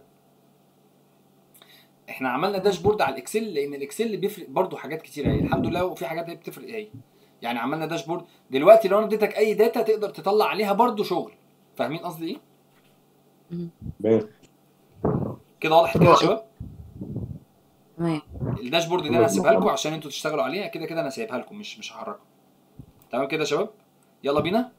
احنا عملنا داشبورد على الاكسل لان الاكسل بيفرق برضو حاجات كتيره اهي، الحمد لله، وفي حاجات بتفرق اهي. يعني عملنا داشبورد دلوقتي لو انا اديتك اي داتا تقدر تطلع عليها برضو شغل، فاهمين قصدي ايه؟ كده واضح كده يا شباب؟ تمام. الداشبورد دي انا هسيبها لكم عشان انتوا تشتغلوا عليها، كده انا سايبها لكم، مش هحركها. تمام كده يا شباب؟ يلا بينا.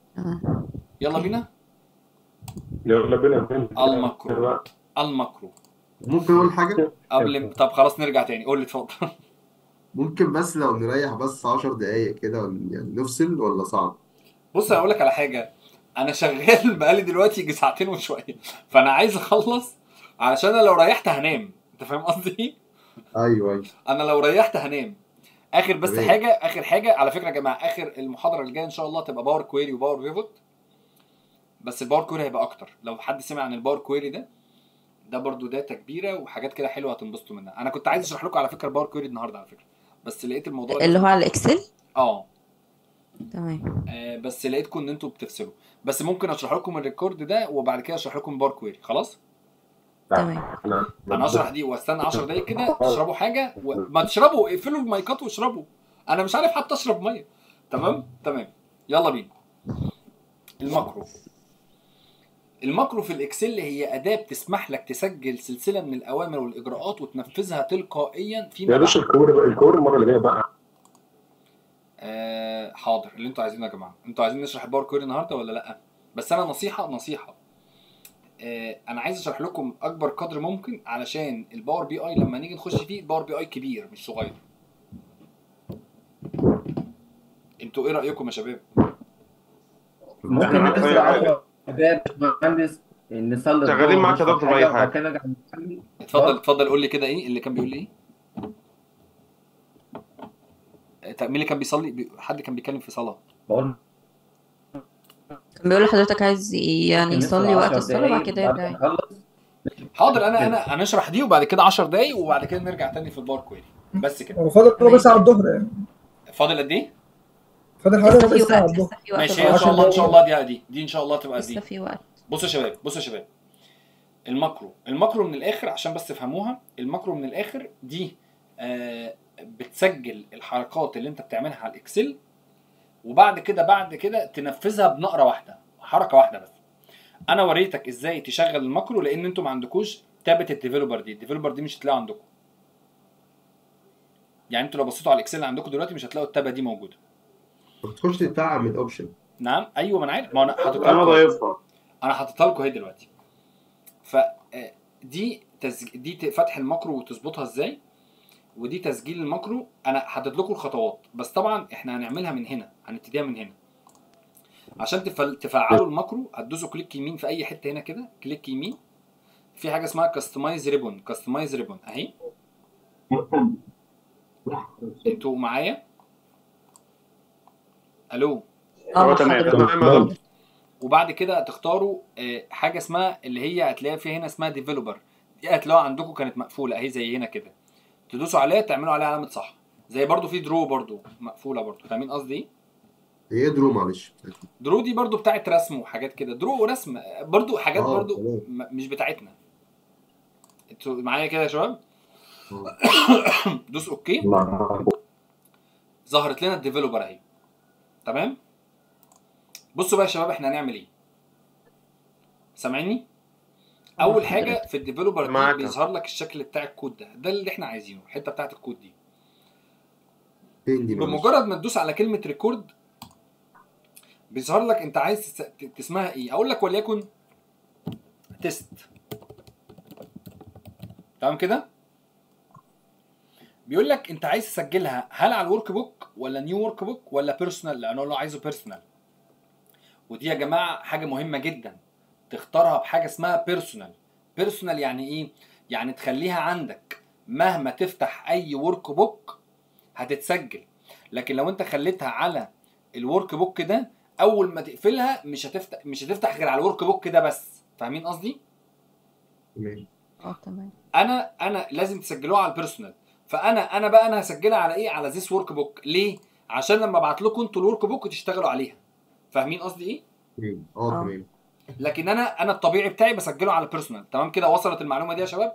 الماكرو ممكن اقول حاجه طب خلاص نرجع تاني، قول لي اتفضل. ممكن بس لو نريح بس 10 دقايق كده يعني نفصل، ولا صعب؟ بص انا اقول لك على حاجه، انا شغال بقالي دلوقتي يجي ساعتين وشويه، فانا عايز اخلص علشان انا لو ريحت هنام، انت فاهم قصدي ايه؟ ايوه انا لو ريحت هنام. اخر حاجه على فكره يا جماعه، اخر المحاضره اللي جايه ان شاء الله تبقى باور كويري وباور بيفوت، بس الباور كويري هيبقى اكتر. لو حد سمع عن الباور كويري ده برضو داتا كبيره وحاجات كده حلوه هتنبسطوا منها. انا كنت عايز اشرح لكم على فكره الباور كويري النهارده على فكره، بس لقيت الموضوع اللي هو على الاكسل. تمام. بس لقيتكم ان انتوا بتفصلوا، بس ممكن اشرح لكم الريكورد ده وبعد كده اشرح لكم باور كويري. خلاص تمام. انا اشرح دي واستنى 10 دقايق كده تشربوا حاجه ما تشربوا، اقفلوا المايكات واشربوا، انا مش عارف حتى اشرب ميه. تمام يلا بينا. الماكرو في الاكسل هي اداه بتسمح لك تسجل سلسله من الاوامر والاجراءات وتنفذها تلقائيا في يا باشا الكور المره اللي جايه بقى. حاضر اللي انتوا عايزينه يا جماعه. انتوا عايزين نشرح الباور كويري النهارده ولا لا؟ بس انا نصيحه انا عايز اشرح لكم اكبر قدر ممكن علشان الباور بي اي لما نيجي نخش فيه الباور بي اي كبير مش صغير. انتوا ايه رايكم يا شباب؟ ممكن نسرع 10 دقايق يا باشمهندس نصلي شغالين معاك يا دكتور باي وبعد حاجه. كده نرجع نكمل. اتفضل قول لي كده ايه اللي كان بيقول لي ايه؟ طب مين اللي كان بيصلي؟ حد كان بيتكلم في صلاه. بقول كان بيقول لحضرتك عايز يعني ممكن يصلي نسرع وقت 10 الصلاة وبعد دقايق كده بعد يرجع ما نخلص. حاضر انا هنشرح دي وبعد كده 10 دقايق وبعد كده نرجع تاني في الباور كويري بس كده. هو فاضل بس على الظهر يعني. فاضل قد ايه؟ فاضل حوالي لسه ربع في ساعة على وقت الظهر. لسه في وقت ماشي ان شاء الله ان شاء الله دي ان شاء الله تبقى لسه دي. في وقت. بصوا يا شباب الماكرو من الاخر عشان بس تفهموها. الماكرو من الاخر دي بتسجل الحركات اللي انت بتعملها على الاكسل وبعد كده تنفذها بنقره واحده، حركه واحده بس. انا وريتك ازاي تشغل الماكرو لان انتوا ما عندكوش تابه الديفلوبر دي مش هتلاقوها عندكم. يعني انتوا لو بصيتوا على الاكسل اللي عندكم دلوقتي مش هتلاقوا التابه دي موجوده. بتخش تدعم الاوبشن. نعم ايوه ما انا عارف، ما انا حاططها انا لكم ضايفها. انا حاططها لكم اهي دلوقتي. ف دي فتح الماكرو وتظبطها ازاي، ودي تسجيل الماكرو. انا حدد لكم الخطوات بس طبعا احنا هنعملها من هنا، هنبتديها من هنا. عشان تفعلوا الماكرو هتدوسوا كليك يمين في اي حته هنا كده، كليك يمين في حاجه اسمها كاستمايز ريبون اهي. انتوا معايا؟ الو تمام. وبعد كده هتختاروا حاجه اسمها اللي هي هتلاقيها في هنا اسمها ديفلوبر، دي هتلاقوها عندكم كانت مقفوله اهي زي هنا كده، تدوسوا عليها تعملوا عليها علامه صح. زي برضو في درو برضو مقفوله برضو. فاهمين قصدي ايه؟ ايه درو معلش؟ درو دي برضو بتاعت رسم وحاجات كده، درو ورسم برضو حاجات برضو تمام. مش بتاعتنا. انتوا معايا كده يا شباب؟ دوس اوكي. ظهرت لنا الديفلوبر اهي. تمام. بصوا بقى يا شباب احنا هنعمل ايه؟ سامعيني؟ اول حاجه في الديفلوبر دي بيظهر لك الشكل بتاع الكود ده اللي احنا عايزينه، الحته بتاعت الكود دي. بمجرد ما تدوس على كلمه ريكورد بيظهر لك انت عايز اسمها ايه. اقول لك وليكن تيست. تمام كده؟ بيقول لك انت عايز تسجلها هل على الورك بوك ولا نيو ورك بوك ولا بيرسونال. لانه لو عايزه بيرسونال، ودي يا جماعه حاجه مهمه جدا تختارها بحاجه اسمها بيرسونال. يعني ايه؟ يعني تخليها عندك مهما تفتح اي ورك بوك هتتسجل. لكن لو انت خليتها على الورك بوك ده اول ما تقفلها مش هتفتح غير على الورك بوك ده بس. فاهمين قصدي؟ تمام. انا لازم تسجلوها على البيرسونال. فانا هسجلها على ايه؟ على ذيس ورك بوك. ليه؟ عشان لما ابعت لكم انتوا الورك بوك تشتغلوا عليها. فاهمين قصدي ايه؟ تمام. لكن انا الطبيعي بتاعي بسجله على البيرسونال. تمام كده؟ وصلت المعلومه دي يا شباب؟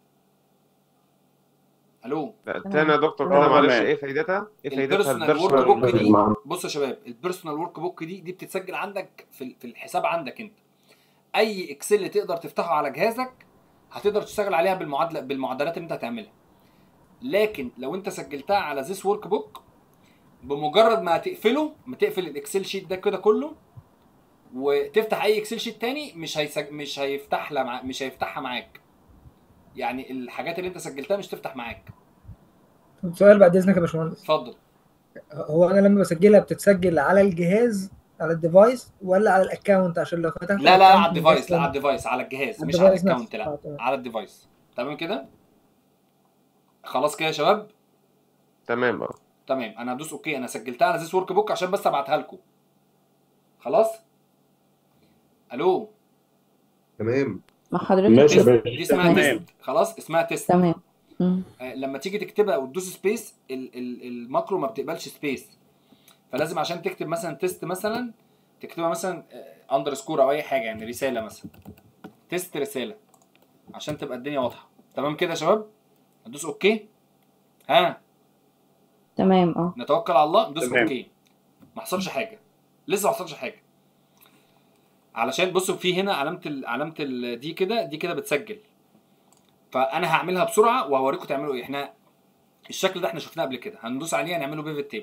الو تاني يا دكتور كده معلش. ايه فايدتها؟ البيرسونال ورك بوك دي؟ بصوا يا شباب البيرسونال ورك بوك دي بتتسجل عندك في الحساب عندك انت. اي اكسل تقدر تفتحه على جهازك هتقدر تشتغل عليها بالمعدلات اللي انت هتعملها. لكن لو انت سجلتها على ذيس ورك بوك بمجرد ما تقفل الاكسل شيت ده كده كله وتفتح اي اكسل شيت تاني مش هيفتحها معاك. يعني الحاجات اللي انت سجلتها مش تفتح معاك. سؤال بعد اذنك يا باشمهندس. اتفضل. هو انا لما بسجلها بتتسجل على الجهاز على الديفايس ولا على الاكونت؟ عشان لو فتحت لا على الديفايس. لا على الديفايس، على الجهاز مش على الاكونت. لا على الديفايس. تمام كده؟ خلاص كده يا شباب؟ تمام. تمام. انا هدوس اوكي. انا سجلتها على ذيس ورك بوك عشان بس ابعتها لكم. خلاص؟ الو تمام. مع حضرتك ماشي يا باشا. دي اسمها تيست. خلاص اسمها تيست. تمام. لما تيجي تكتبها وتدوس سبيس الماكرو ما بتقبلش سبيس. فلازم عشان تكتب مثلا تيست مثلا تكتبها مثلا اندرسكور او اي حاجه، يعني رساله مثلا تيست رساله عشان تبقى الدنيا واضحه. تمام كده يا شباب؟ ندوس اوكي. ها تمام. نتوكل على الله. ندوس اوكي. ما حصلش حاجه لسه، ما حصلش حاجه. علشان بصوا في هنا علامه دي كده بتسجل. فانا هعملها بسرعه وهوريكم تعملوا ايه. احنا الشكل ده احنا شفناه قبل كده. هندوس عليه هنعمله بيفت تيبل.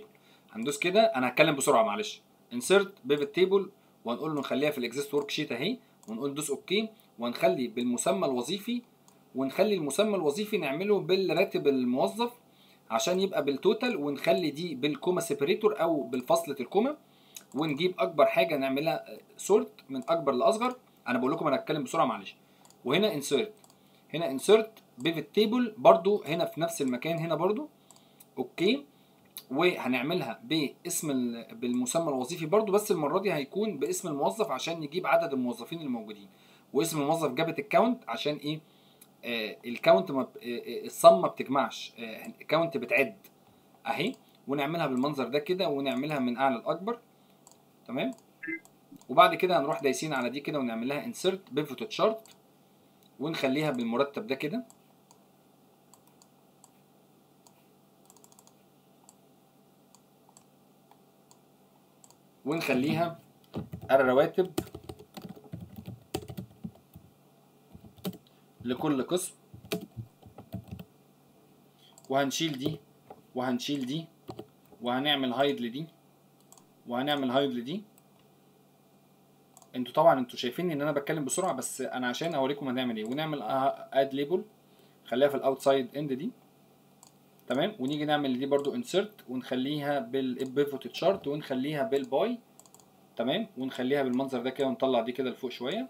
هندوس كده، انا هتكلم بسرعه معلش. انسرت بيفت تيبل، وهنقول له نخليها في الاكزيست ورك شيت اهي، ونقول دوس اوكي، وهنخلي بالمسمى الوظيفي، ونخلي المسمى الوظيفي نعمله بالراتب الموظف عشان يبقى بالتوتال، ونخلي دي بالكوما سيبريتور او بالفصلة الكوما، ونجيب اكبر حاجه نعملها سورت من اكبر لاصغر. انا بقول لكم انا هتكلم بسرعه معلش. وهنا انسرت، هنا انسرت بيفت تيبل برضو هنا في نفس المكان هنا برضو اوكي، وهنعملها بالمسمى الوظيفي برضو، بس المره دي هيكون باسم الموظف عشان نجيب عدد الموظفين اللي موجودين، واسم الموظف جابت الكاونت عشان ايه؟ الكاونت الصم ما بتجمعش، الكاونت بتعد اهي. ونعملها بالمنظر ده كده، ونعملها من اعلى لاكبر. تمام. وبعد كده هنروح دايسين على دي كده ونعمل لها انسرت بيفوت تشارت، ونخليها بالمرتب ده كده، ونخليها الرواتب لكل قسم، وهنشيل دي وهنشيل دي، وهنعمل هايد لدي وهنعمل هايد لدي. انتوا طبعا انتوا شايفين ان انا بتكلم بسرعه، بس انا عشان اوريكم هنعمل ايه. ونعمل اد ليبل، خليها في الاوتسايد اند دي. تمام. ونيجي نعمل دي برضو انسرت، ونخليها بالبيفوت تشارت، ونخليها بالباي. تمام. ونخليها بالمنظر ده كده، ونطلع دي كده لفوق شويه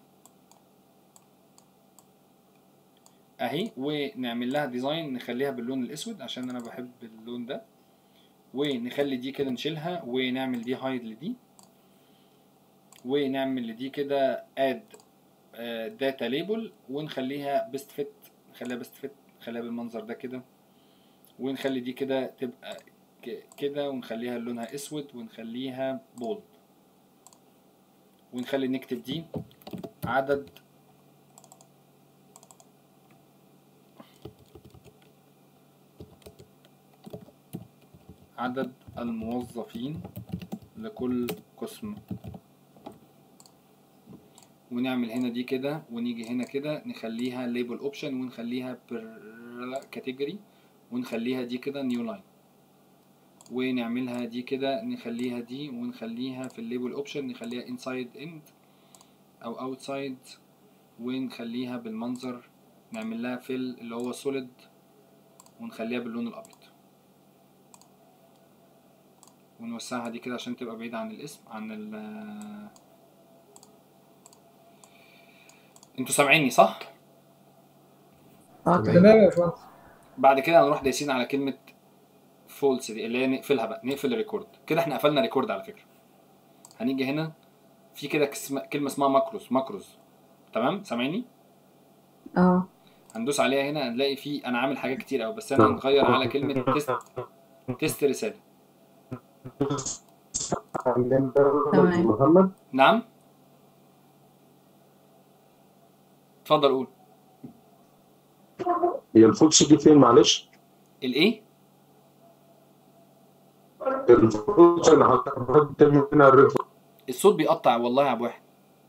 اهي، ونعمل لها ديزاين نخليها باللون الاسود عشان انا بحب اللون ده. ونخلي دي كده نشيلها، ونعمل دي هايد لدي، ونعمل لدي كده اد داتا ليبل، ونخليها بيست فيت، نخليها بيست فيت، نخليها بالمنظر ده كده، ونخلي دي كده تبقى كده، ونخليها لونها اسود، ونخليها بولد، ونخلي نكتب دي عدد الموظفين لكل قسم. ونعمل هنا دي كده، ونيجي هنا كده نخليها ليبل اوبشن، ونخليها بير كاتيجوري، ونخليها دي كده نيو لاين، ونعملها دي كده نخليها دي، ونخليها في الليبل اوبشن نخليها انسايد اند او اوتسايد، ونخليها بالمنظر، نعمل لها فيل اللي هو سوليد، ونخليها باللون الابيض، ونوسعها دي كده عشان تبقى بعيدة عن الاسم عن انتوا سامعيني صح؟ تمام يا باشمهندس. بعد كده هنروح دايسين على كلمة فولس دي اللي هي نقفلها بقى، نقفل الريكورد كده. احنا قفلنا ريكورد على فكرة. هنيجي هنا في كده كلمة اسمها ماكروز. تمام سامعيني؟ هندوس عليها هنا، هنلاقي في انا عامل حاجات كتير قوي، بس انا هنغير على كلمة تيست رسالة. محمد. نعم اتفضل قول. هي الفولس دي فين معلش؟ الايه؟ الفولس اللي حضرتك منها الريفر. الصوت بيقطع والله يا ابو واحد.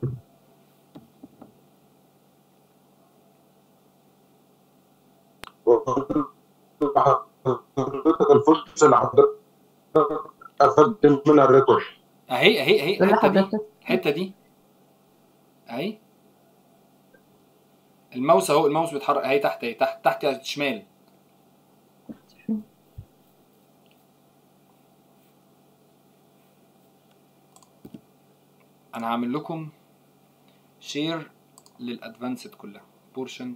الفولس اللي حضرتك اخدت منها الريكورد اهي الحته دي اهي. الماوس اهو، الماوس بيتحرك اهي تحت، اهي تحت شمال. انا هعمل لكم شير للادفانسد كلها بورشن.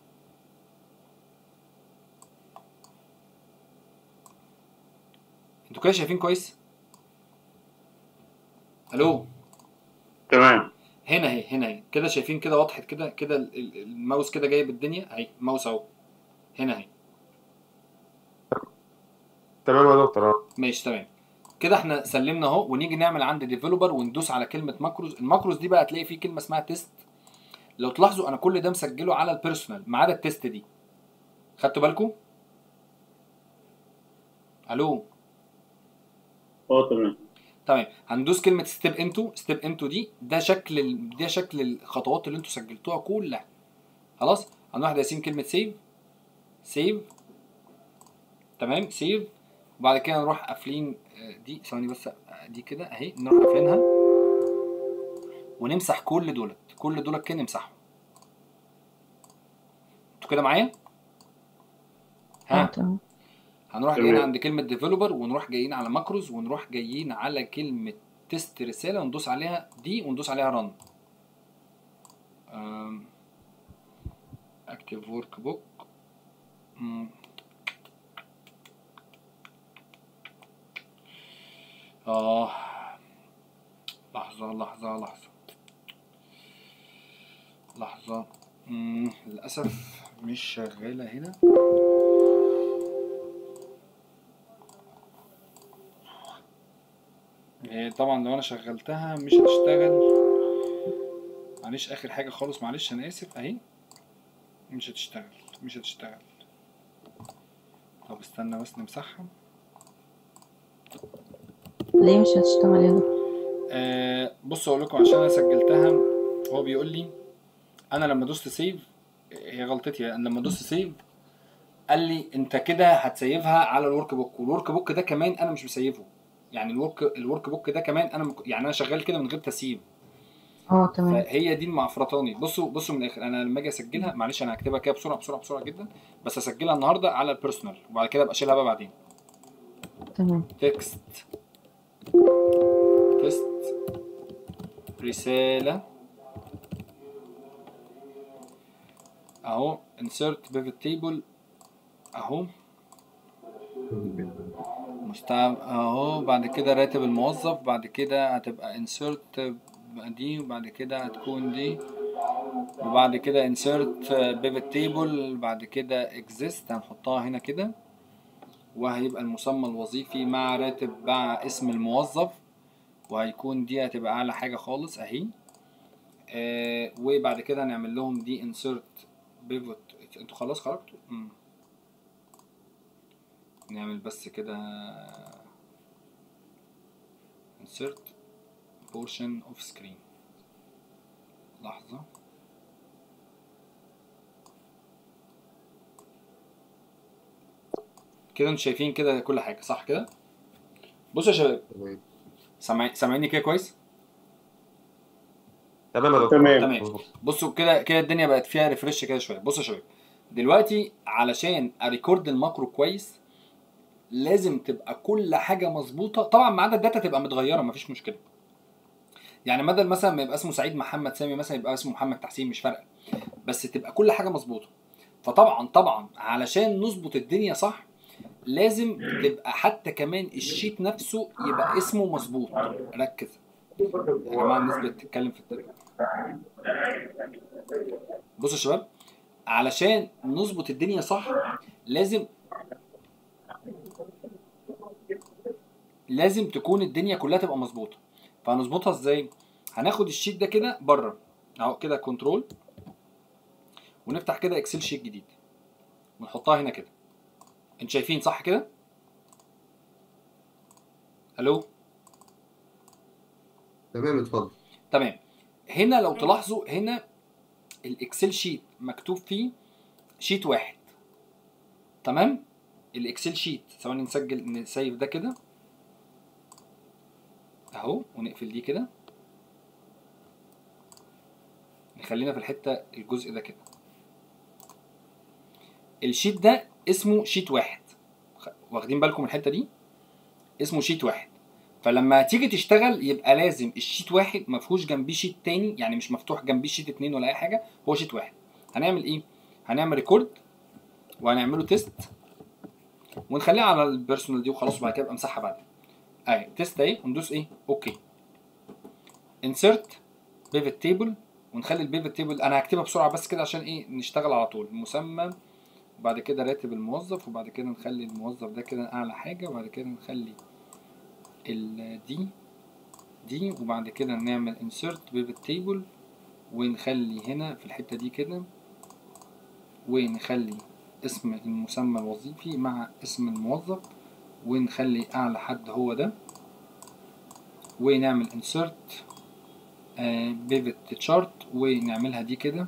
انتوا كده شايفين كويس؟ الو تمام. هنا اهي كده شايفين كده وضحت كده الماوس كده جايب الدنيا اهي. الماوس اهو هنا اهي. تمام يا دكتور. ماشي تمام كده. احنا سلمنا اهو. ونيجي نعمل عند ديفلوبر وندوس على كلمه ماكروز. الماكروز دي بقى هتلاقي فيه كلمه اسمها تيست. لو تلاحظوا انا كل ده مسجله على البيرسونال ما عدا التيست دي. خدتوا بالكم؟ الو تمام. هندوس كلمه ستيب انتو دي. ده شكل الخطوات اللي انتوا سجلتوها كلها. خلاص هنروح دايسين كلمه سيف. تمام سيف. وبعد كده نروح قافلين دي، ثواني بس، دي كده اهي، نروح قافلينها ونمسح كل دولت كده نمسحهم. انتوا كده معايا؟ ها تمام. هنروح جايين عند كلمة ديفلوبر، ونروح جايين على ماكروز، ونروح جايين على كلمة تيست رسالة، وندوس عليها دي، وندوس عليها رن. اكتف ورك بوك. لحظة للأسف مش شغالة هنا. طبعا لو أنا شغلتها مش هتشتغل. معلش آخر حاجة خالص، معلش أنا آسف. أهي مش هتشتغل. طب استنى بس نمسحها. ليه مش هتشتغل يا دكتور؟ بصوا أقول لكم، عشان أنا سجلتها هو بيقول لي أنا لما دوست سيف، هي غلطتي، أنا لما دوست سيف قال لي أنت كده هتسيفها على الورك بوك، والورك بوك ده كمان أنا مش مسيفه. يعني الورك بوك ده كمان أنا يعني أنا شغال كده من غير تسييف. تمام. فهي دي المعفرطاني. بصوا من الاخر، انا لما اجي اسجلها، معلش انا هكتبها كده بسرعه جدا، بس اسجلها النهارده على البيرسونال، وبعد كده ابقى اشيلها بقى بعدين. تمام. تكست رساله اهو، insert pivot table اهو، اهو، بعد كده راتب الموظف، بعد كده هتبقى insert دي، وبعد كده هتكون دي، وبعد كده insert pivot table، بعد كده exist هنحطها هنا كده، وهيبقى المسمى الوظيفي مع راتب مع اسم الموظف، وهيكون دي هتبقى اعلى حاجة خالص اهي. وبعد كده هنعمل لهم دي insert pivot. انتوا خلاص خرجتوا؟ نعمل بس كده insert portion of screen. لحظة. كده انتوا شايفين كده كل حاجة صح كده؟ بصوا يا شباب، سامعيني كده كويس؟ تمام يا دكتور. تمام. بصوا كده الدنيا بقت فيها ريفرش كده شوية. بصوا يا شباب، دلوقتي علشان اريكورد الماكرو كويس لازم تبقى كل حاجة مظبوطة، طبعا ما عدا الداتا تبقى متغيرة مفيش مشكلة. يعني بدل مثلا ما يبقى اسمه سعيد محمد سامي، مثلا يبقى اسمه محمد تحسين، مش فارقة، بس تبقى كل حاجة مظبوطة. فطبعا علشان نظبط الدنيا صح لازم تبقى حتى كمان الشيت نفسه يبقى اسمه مظبوط. ركز يا جماعه، الناس بتتكلم في التليفون. بصوا يا شباب، علشان نظبط الدنيا صح لازم تكون الدنيا كلها تبقى مظبوطه. فهنظبطها ازاي؟ هناخد الشيت ده كده بره اهو كده، كنترول، ونفتح كده اكسل شيت جديد ونحطها هنا كده. انتوا شايفين صح كده؟ الو؟ تمام اتفضل. تمام. هنا لو تلاحظوا هنا الاكسل شيت مكتوب فيه شيت واحد. تمام؟ الاكسل شيت، ثواني نسيف ده كده اهو، ونقفل دي كده، نخلينا في الحته الجزء ده كده. الشيت ده اسمه شيت واحد، واخدين بالكم من الحته دي؟ اسمه شيت واحد. فلما تيجي تشتغل يبقى لازم الشيت واحد مفهوش جنبيه شيت تاني، يعني مش مفتوح جنبيه شيت اتنين ولا اي حاجه، هو شيت واحد. هنعمل ايه؟ هنعمل ريكورد وهنعمله تيست، ونخليه على البيرسونال دي وخلاص، وبعد كده ابقى امسحها بعدين. اهي تيست اهي، وندوس ايه؟ اوكي. انسرت بيفت تيبل، ونخلي البيفت تيبل انا هكتبها بسرعه بس كده عشان ايه نشتغل على طول. مسمى، وبعد كده راتب الموظف، وبعد كده نخلي الموظف ده كده اعلى حاجه، وبعد كده نخلي دي، وبعد كده نعمل insert pivot table، ونخلي هنا في الحتة دي كده، ونخلي اسم المسمى الوظيفي مع اسم الموظف، ونخلي أعلى حد هو ده، ونعمل insert pivot chart، ونعملها دي كده،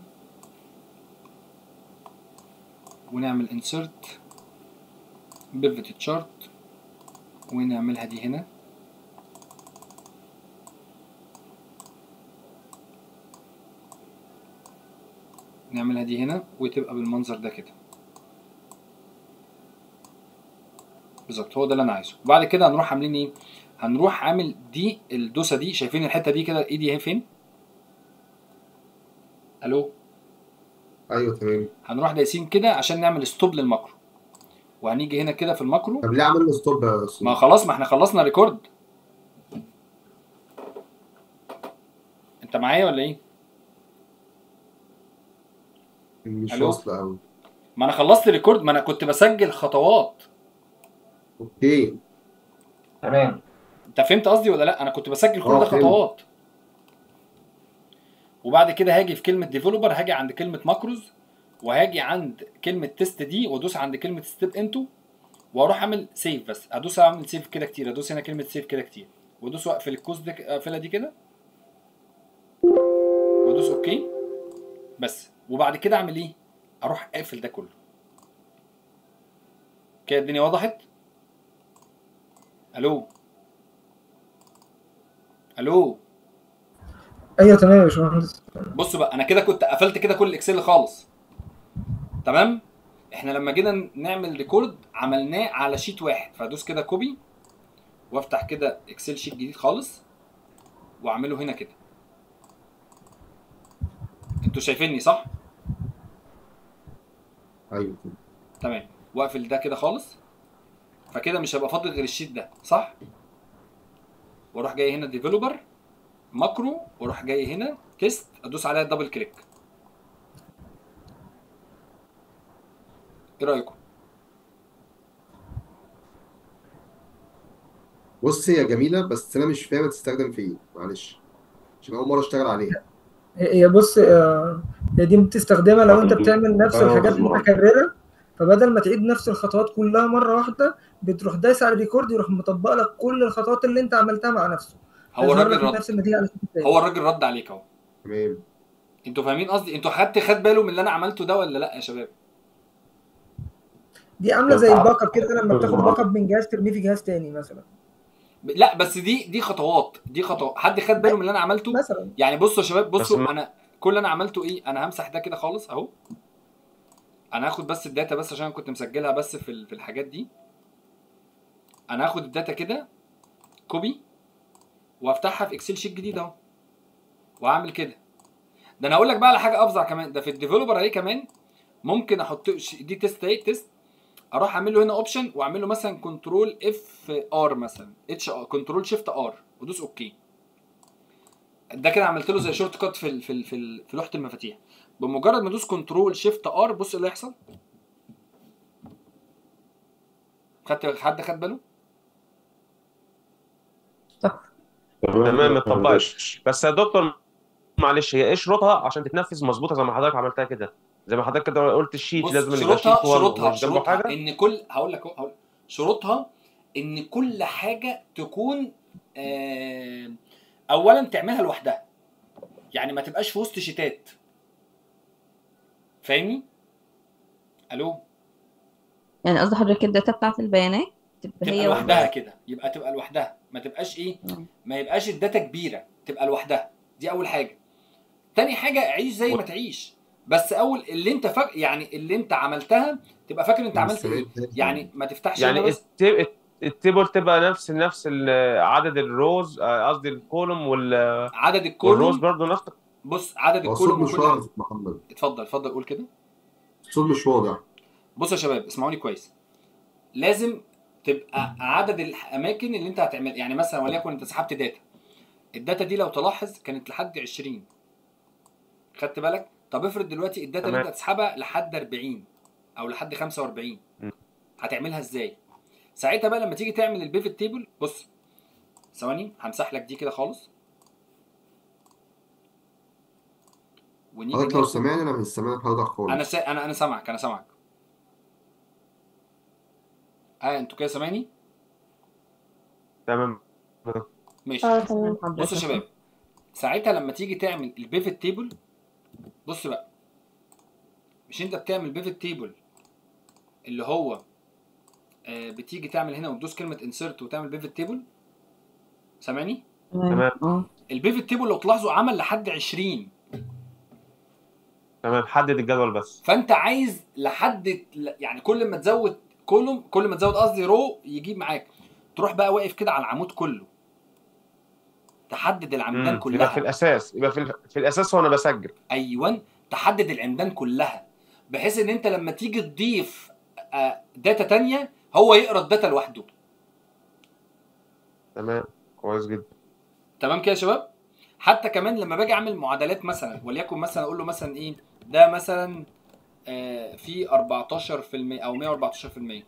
ونعمل insert pivot chart، ونعملها دي هنا. نعملها دي هنا وتبقى بالمنظر ده كده بالظبط. هو ده اللي انا عايزه. وبعد كده هنروح عاملين ايه؟ هنروح عامل دي الدوسه دي. شايفين الحته دي كده ايدي اهي فين؟ الو؟ ايوه تمام. هنروح دايسين كده عشان نعمل ستوب للماكرو، وهنيجي هنا كده في الماكرو. طب ليه عملنا ستوب يا ما استاذ؟ خلاص، ما احنا خلصنا ريكورد. انت معايا ولا ايه؟ مش الو؟ واصله قوي. ما انا خلصت ريكورد، ما انا كنت بسجل خطوات. اوكي تمام. انت فهمت قصدي ولا لا؟ انا كنت بسجل كل ده فهمت. خطوات. وبعد كده هاجي في كلمه ديفلوبر، هاجي عند كلمه ماكروز، وهاجي عند كلمه تيست دي، وادوس عند كلمه ستيب انتو، واروح اعمل سيف. بس ادوس اعمل سيف كده كتير، ادوس هنا كلمه سيف كده كتير، وادوس واقفل الكوز دي، اقفلها دي كده، وادوس اوكي بس. وبعد كده اعمل ايه؟ اروح اقفل ده كله كده. الدنيا وضحت؟ الو؟ الو؟ ايوه تمام يا باشمهندس. بصوا بقى، انا كده كنت قفلت كده كل الاكسل خالص. تمام. احنا لما جينا نعمل ريكورد عملناه على شيت واحد، فادوس كده كوبي وافتح كده اكسل شيت جديد خالص واعمله هنا كده. انتوا شايفيني صح؟ ايوه تمام. واقفل ده كده خالص، فكده مش هيبقى فاضل غير الشيت ده صح؟ واروح جاي هنا ديفلوبر ماكرو، واروح جاي هنا تيست، ادوس عليها دبل كليك. ايه رايكم؟ بص هي جميله بس انا مش فاهم تستخدم في ايه، معلش عشان اول مره اشتغل عليها. هي بص هي دي بتستخدمها لو انت بتعمل نفس الحاجات متكررة، فبدل ما تعيد نفس الخطوات كلها مرة واحدة بتروح دايس على ريكورد يروح مطبق لك كل الخطوات اللي انت عملتها مع نفسه. هو يظهر الراجل لك رد. نفس النتيجة على الشكل التاني. هو الراجل رد عليك اهو. تمام. انتوا فاهمين قصدي؟ انتوا خد باله من اللي انا عملته ده ولا لا يا شباب؟ دي عاملة زي الباك اب كده، لما بتاخد باك اب من جهاز ترميه في جهاز تاني مثلا. لا بس دي خطوات، دي خطوات. حد خد باله من اللي انا عملته مثلا؟ يعني بصوا يا شباب، بصوا انا كل اللي انا عملته ايه؟ انا همسح ده كده خالص اهو. انا هاخد بس الداتا بس عشان كنت مسجلها بس في الحاجات دي. انا هاخد الداتا كده كوبي وافتحها في اكسل شيت جديد اهو، واعمل كده. ده انا هقول لك بقى على حاجه افظع كمان. ده في الديفلوبر اهي كمان ممكن احط دي تيست اهي تيست، اروح اعمل له هنا اوبشن واعمل له مثلا كنترول اف ار مثلا اتش كنترول شيفت ار وادوس اوكي. ده كده عملت له زي شورت كات في لوحه المفاتيح. بمجرد ما ادوس كنترول شيفت ار بص ايه اللي هيحصل. حد خد باله؟ تمام اتطبقت. بس يا دكتور معلش، هي ايه شروطها عشان تتنفذ مظبوطه زي ما حضرتك عملتها كده؟ زي ما حضرتك كده قلت الشيت لازم يبقى شيت 1 ومش جنبه حاجه. ان كل هقول لك شروطها ان كل حاجه تكون اولا تعملها لوحدها، يعني ما تبقاش في وسط شيتات. فاهمني؟ الو؟ يعني قصد حضرتك الداتا بتاعت البيانات تبقى هي لوحدها كده، يبقى تبقى لوحدها، ما تبقاش ايه، ما يبقاش الداتا كبيره، تبقى لوحدها. دي اول حاجه. تاني حاجه عيش زي ما تعيش، بس اول اللي انت يعني اللي انت عملتها تبقى فاكر انت عملت ايه. يعني ما تفتحش يعني بس التيبل تبقى نفس عدد الروز، قصدي الكولوم عدد الكولوم والروز برضه نفس. بص عدد الكولوم مش واضح محمد. اتفضل قول كده. الصوت مش واضح. بصوا يا شباب اسمعوني كويس. لازم تبقى عدد الاماكن اللي انت هتعمل. يعني مثلا وليكن انت سحبت داتا، الداتا دي لو تلاحظ كانت لحد 20، خدت بالك؟ طب افرض دلوقتي الداتا اللي انت هتسحبها لحد 40 او لحد 45، هتعملها ازاي؟ ساعتها بقى لما تيجي تعمل البيفت تيبل، بص ثواني همسح لك دي كده خالص. حضرتك لو سامعني انا مش سامع حضرتك خالص. انا سامعك، انا سامعك. انتوا كده سامعني؟ تمام ماشي. بص يا شباب، ساعتها لما تيجي تعمل البيفت تيبل، بص بقى، مش انت بتعمل بيفت تيبل اللي هو بتيجي تعمل هنا وتدوس كلمه انسرت وتعمل بيفت تيبل. سامعني؟ تمام. البيفت تيبل لو تلاحظوا عمل لحد 20. تمام، حدد الجدول بس. فانت عايز لحد يعني كل ما تزود كولوم، كل ما تزود قصدي رو يجيب معاك. تروح بقى واقف كده على العمود كله، تحدد العمدان كلها. يبقى في الاساس، في الاساس وانا بسجل. ايوه، تحدد العمدان كلها بحيث ان انت لما تيجي تضيف داتا تانية هو يقرا الداتا لوحده. تمام، كويس جدا. تمام كده يا شباب. حتى كمان لما باجي اعمل معادلات مثلا، وليكن مثلا اقول له مثلا ايه ده مثلا في 14% او 114%،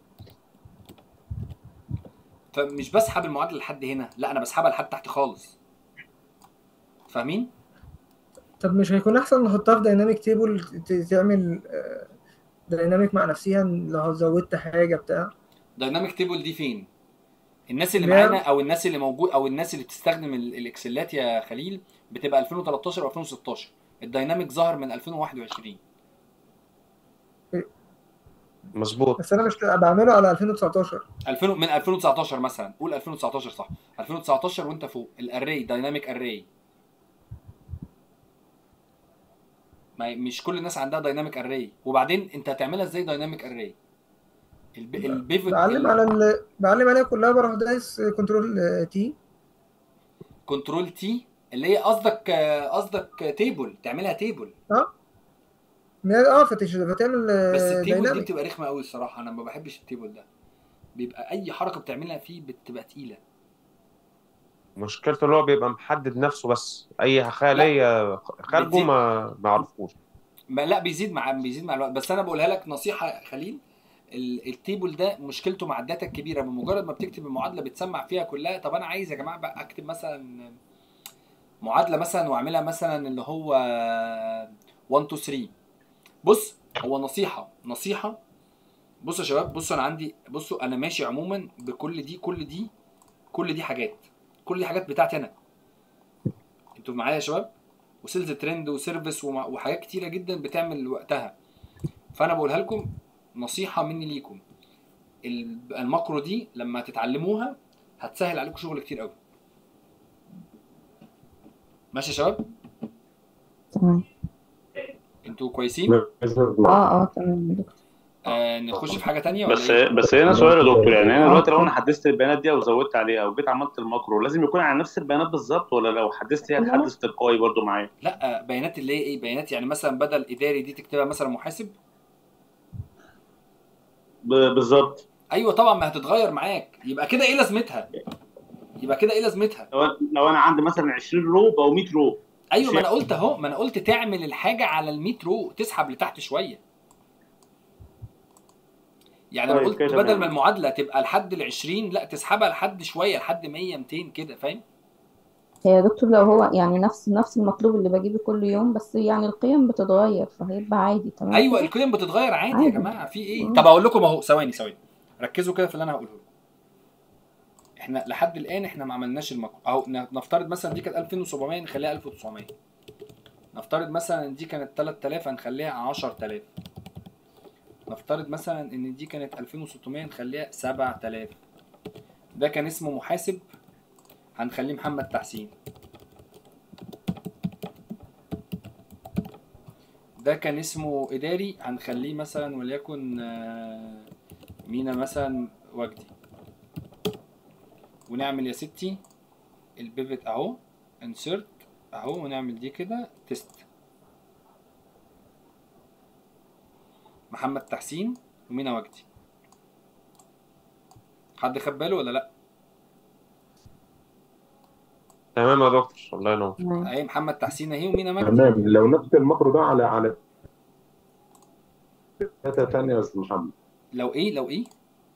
فمش بسحب المعادله لحد هنا، لا انا بسحبها لحد تحت خالص. فاهمين؟ طب مش هيكون احسن نحطها في دايناميك تيبل تعمل دايناميك مع نفسها لو زودت حاجه بتاع؟ دايناميك تيبل دي فين؟ الناس اللي معانا او الناس اللي موجود او الناس اللي بتستخدم الاكسلات يا خليل بتبقى 2013 و2016. الدايناميك ظهر من 2021. مظبوط. بس انا مش بعمله على 2019. من 2019 مثلا، قول 2019 صح. 2019 وانت فوق الاري دايناميك اري. مش كل الناس عندها دايناميك اري. وبعدين انت هتعملها ازاي دايناميك اري؟ البيفت بعلم عليها كلها، بروح دايس كنترول تي. كنترول تي اللي هي قصدك تيبل، تعملها تيبل. فتعمل بس التيبل دايناميك. دي بتبقى رخمه قوي الصراحه، انا ما بحبش التيبل ده. بيبقى اي حركه بتعملها فيه بتبقى تقيله. مشكلته اللي هو بيبقى محدد نفسه بس، اي خارجه ما اعرفوش. لا بيزيد مع الوقت. بس انا بقولها لك نصيحه خليل، التيبل ده مشكلته مع الداتا الكبيره، بمجرد ما بتكتب المعادله بتسمع فيها كلها. طب انا عايز يا جماعه بقى اكتب مثلا معادله مثلا واعملها مثلا اللي هو 1 2 3. بص، هو نصيحه بصوا يا شباب، بصوا انا عندي، بصوا انا ماشي عموما بكل دي كل دي حاجات بتاعتي انا. انتوا معايا يا شباب؟ وسيلز ترند وسيرفيس وحاجات كتيره جدا بتعمل وقتها. فانا بقولها لكم نصيحه مني ليكم، الماكرو دي لما تتعلموها هتسهل عليكم شغل كتير قوي. ماشي يا شباب؟ تمام. انتوا كويسين؟ تمام. نخش في حاجه تانية بس هنا سؤال يا دكتور، يعني انا دلوقتي لو انا حدثت البيانات دي او زودت عليها وجيت عملت الماكرو، لازم يكون على نفس البيانات بالظبط، ولا لو حدثت هي هتحدث تلقائي برضو معايا؟ لا، بيانات اللي هي ايه؟ بيانات يعني مثلا بدل اداري دي تكتبها مثلا محاسب. بالظبط. ايوه طبعا، ما هتتغير معاك. يبقى كده ايه لازمتها؟ لو انا عندي مثلا 20 رو او 100 رو. ايوه، ما انا قلت اهو، ما انا قلت تعمل الحاجه على ال 100 رو، تسحب لتحت شويه. يعني انا قلت بدل ما المعادله تبقى لحد ال 20 لا تسحبها لحد شويه، لحد 100 200 كده. فاهم؟ يا دكتور لو هو يعني نفس المطلوب اللي بجيبه كل يوم، بس يعني القيم بتتغير فهيبقى عادي. تمام. ايوه القيم بتتغير عادي يا جماعه، في ايه؟ طب اقول لكم اهو، ثواني ركزوا كده في اللي انا هقوله لكم. احنا لحد الان احنا ما عملناش الماكرو اهو. نفترض مثلا دي كانت 2700 نخليها 1900. نفترض مثلا دي كانت 3000 هنخليها 10000. نفترض مثلا ان دي كانت 2600 نخليها 7000. ده كان اسمه محاسب هنخليه محمد تحسين. ده كان اسمه اداري هنخليه مثلا وليكن مينا مثلا وجدي. ونعمل يا ستي البيفت اهو، انسرت اهو، ونعمل دي كده تيست. محمد تحسين ومينا وجدي. حد خد باله ولا لا؟ تمام يا دكتور، الله ينور. اهي محمد تحسين اهي ومينا وجدي. تمام. لو نفس الماكرو ده على داتا ثانيه يا استاذ محمد. لو ايه؟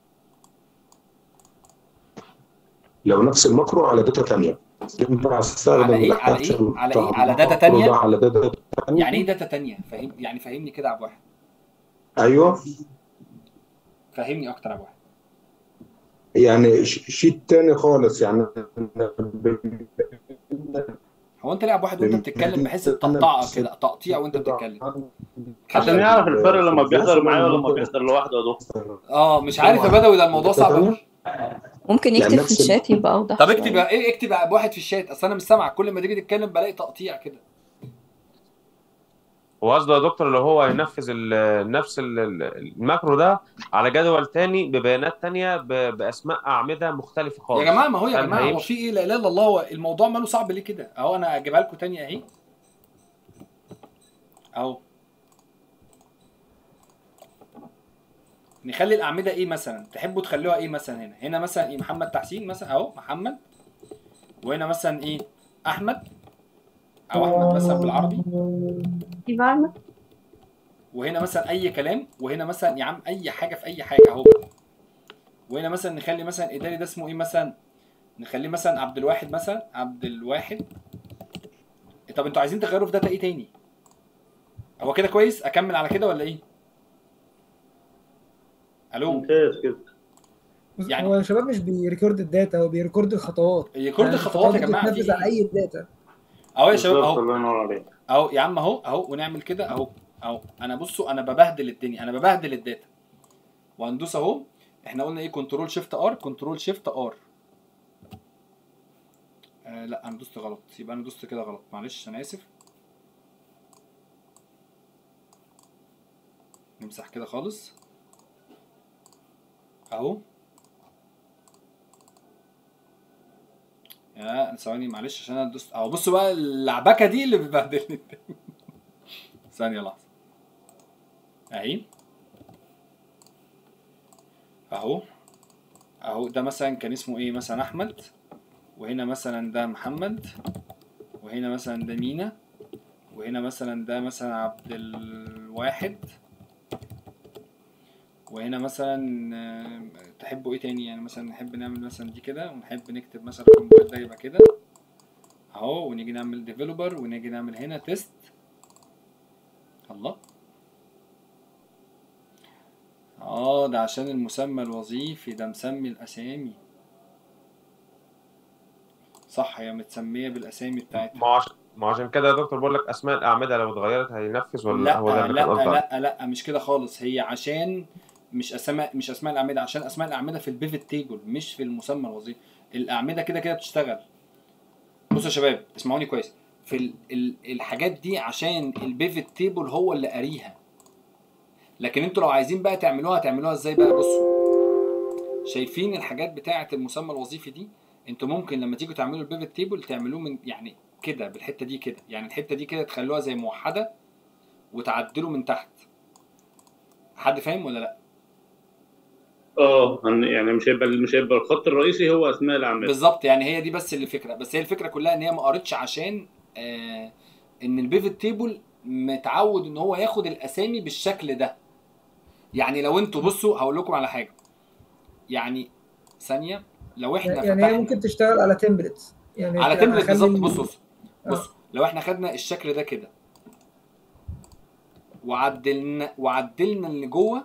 لو نفس الماكرو على داتا ثانيه ينفع استخدم على داتا ثانيه؟ على داتا ثانيه. يعني ايه داتا ثانيه؟ فهمني كده يا ابو واحد. ايوه، فهمني اكتر يا ابو واحد. يعني شيت تاني خالص، يعني هو انت لاعب واحد وانت بتتكلم بحس بتقطعه كده، تقطيع وانت بتتكلم. عشان يعرف الفرق لما بيحضر معايا ولما بيحضر لوحده يا دكتور. مش عارف يا بدوي، ده الموضوع صعب قوي. ممكن يكتب في الشات يبقى اوضح. طب اكتب ايه، اكتب واحد في الشات، اصل انا مش سامعك، كل ما تيجي تتكلم بلاقي تقطيع كده. هو قصده يا دكتور اللي هو ينفذ نفس الماكرو ده على جدول تاني ببيانات تانية باسماء اعمده مختلفه خالص. يا جماعه ما هو يا جماعه هو هيمشي. في ايه؟ لا اله الا الله، هو الموضوع ماله صعب ليه كده؟ اهو انا اجيبها لكم تاني اهي اهو. نخلي الاعمده ايه مثلا؟ تحبوا تخلوها ايه مثلا؟ هنا مثلا ايه؟ محمد تحسين مثلا اهو، محمد. وهنا مثلا ايه؟ احمد او احمد مثلا بالعربي. وهنا مثلا اي كلام، وهنا مثلا يا عم اي حاجه في اي حاجه اهو. وهنا مثلا نخلي مثلا اداري ده اسمه ايه مثلا؟ نخليه مثلا عبد الواحد مثلا، عبد الواحد. طب انتوا عايزين تغيروا في داتا ايه تاني؟ هو كده كويس؟ اكمل على كده ولا ايه؟ الو ممتاز كده. يعني هو يا شباب مش بيريكورد الداتا، هو بيريكورد الخطوات. يريكورد الخطوات يا جماعه، بتتنفذ على اي داتا اهو يا شباب اهو. الله ينور عليك. اهو يا عم اهو ونعمل كده اهو اهو. انا بصوا انا ببهدل الدنيا، انا ببهدل الداتا. وهندوس اهو. احنا قلنا ايه؟ كنترول شيفت ار، كنترول شيفت ار. لا انا دوست غلط، يبقى انا دوست كده غلط، معلش انا اسف. نمسح كده خالص اهو. يا ثواني معلش عشان انا دوست اهو. بصوا بقى اللعبكه دي اللي بتبهدلني. ثانيه لحظه اهي اهو اهو. ده مثلا كان اسمه ايه مثلا؟ احمد. وهنا مثلا ده محمد. وهنا مثلا ده مينا. وهنا مثلا ده مثلا عبد الواحد. وهنا مثلا تحبوا ايه تاني؟ يعني مثلا نحب نعمل مثلا دي كده، ونحب نكتب مثلا الكومبايل ده يبقى كده اهو. ونيجي نعمل ديفلوبر، ونيجي نعمل هنا تيست. الله. ده عشان المسمى الوظيفي ده مسمي الاسامي. صح، هي متسميه بالاسامي بتاعتها. ما عشان كده يا دكتور بقول لك اسماء الاعمده لو اتغيرت هينفذ ولا لا هو ده اللي لا كان قصدك؟ لا مش كده خالص. هي عشان مش اسماء الاعمده، عشان اسماء الاعمده في البيفت تيبل مش في المسمى الوظيفي. الاعمده كده كده بتشتغل. بصوا يا شباب اسمعوني كويس، في الحاجات دي عشان البيفت تيبل هو اللي قاريها. لكن انتوا لو عايزين بقى تعملوها ازاي بقى؟ بصوا شايفين الحاجات بتاعه المسمى الوظيفي دي؟ انتوا ممكن لما تيجوا تعملوا البيفت تيبل تعملوه من يعني كده بالحته دي كده، يعني الحته دي كده تخلوها زي موحده وتعدلوا من تحت. حد فاهم ولا لا؟ يعني مش هيبقى الخط الرئيسي هو اسماء الاعمال بالظبط. يعني هي دي بس الفكره، بس هي الفكره كلها ان هي ما قرتش عشان ان البيفت تيبل متعود ان هو ياخد الاسامي بالشكل ده. يعني لو انتوا بصوا هقول لكم على حاجه، يعني ثانيه لو احنا يعني هي ممكن تشتغل على تمبلتس، يعني على تمبلت بالظبط. بصوا لو احنا خدنا الشكل ده كده وعدلنا اللي جوه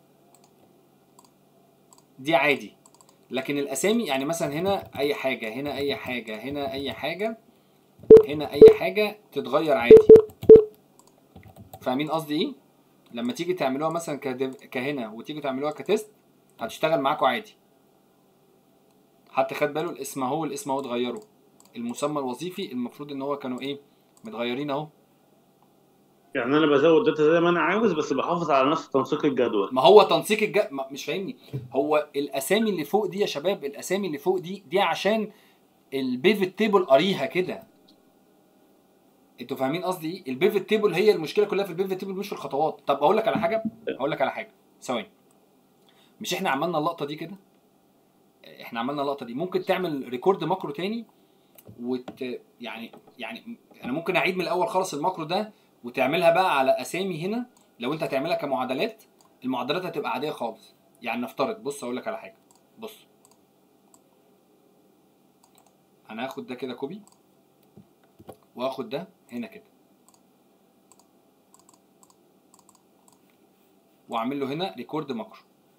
دي عادي. لكن الاسامي يعني مثلا هنا اي حاجه، هنا اي حاجه، هنا اي حاجه، هنا اي حاجه تتغير عادي. فاهمين قصدي ايه؟ لما تيجي تعملوها مثلا كهنا وتيجي تعملوها كتست هتشتغل معاكم عادي. حتى خد باله الاسم اهو اتغيروا. المسمى الوظيفي المفروض ان هو كانوا ايه؟ متغيرين اهو. يعني انا بزود داتا زي ما انا عاوز بس بحافظ على نفس تنسيق الجدول. ما هو تنسيق مش فاهمني. هو الاسامي اللي فوق دي يا شباب، الاسامي اللي فوق دي عشان البيفت تيبل قاريها كده. انتوا فاهمين قصدي ايه؟ البيفت تيبل هي المشكله كلها في البيفت تيبل مش في الخطوات. طب اقول لك على حاجه ثواني. مش احنا عملنا اللقطه دي كده؟ احنا عملنا اللقطه دي. ممكن تعمل ريكورد ماكرو تاني يعني انا ممكن اعيد من الاول خالص الماكرو ده وتعملها بقى على اسامي هنا. لو انت هتعملها كمعادلات، المعادلات هتبقى عاديه خالص. يعني نفترض، بص اقول لك على حاجه. بص انا هاخد ده كده كوبي واخد ده هنا كده واعمل له هنا ريكورد ماكرو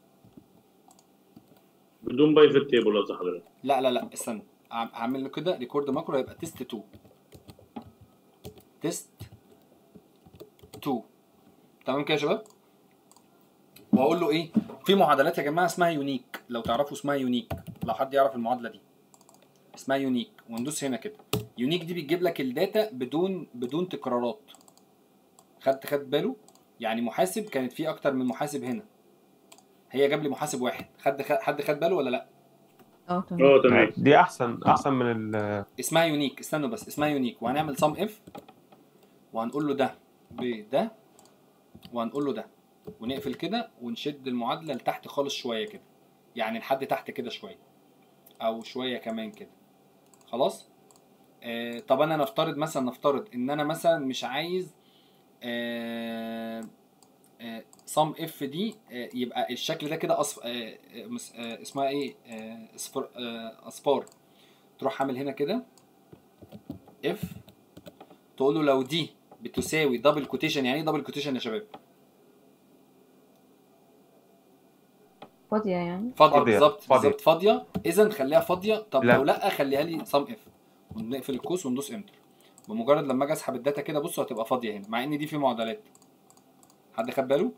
بدون بايفت تيبل قصدي حضرتك؟ لا استنى، هعمل له كده ريكورد ماكرو هيبقى تيست 2. تيست 2. تمام كده يا شباب؟ وهقول له ايه؟ في معادلات يا جماعه اسمها يونيك، لو تعرفوا اسمها يونيك، لو حد يعرف المعادله دي اسمها يونيك، وندوس هنا كده. يونيك دي بتجيب لك الداتا بدون تكرارات. خد باله؟ يعني محاسب كانت فيه اكتر من محاسب هنا، هي جاب لي محاسب واحد. حد خد باله ولا لا؟ تمام. دي احسن من اسمها يونيك. استنوا بس، اسمها يونيك. وهنعمل سم اف وهنقول له ده بده وهنقول له ده، ونقفل كده ونشد المعادله لتحت خالص شويه كده، يعني لحد تحت كده شويه او شويه كمان كده. خلاص. طب انا نفترض ان انا مثلا مش عايز صم اف دي يبقى الشكل ده كده اسمها ايه، اصفار. تروح عامل هنا كده اف، تقول له لو دي بتساوي دبل كوتيشن. يعني ايه دبل كوتيشن يا شباب؟ فاضية يعني؟ فاضيه بالظبط فاضيه. اذا خليها فاضيه. طب لو لا خليها لي صم اف، ونقفل القوس وندوس انتر. بمجرد لما اجي اسحب الداتا كده بصوا هتبقى فاضيه هنا، مع ان دي في معادلات. حد خد باله؟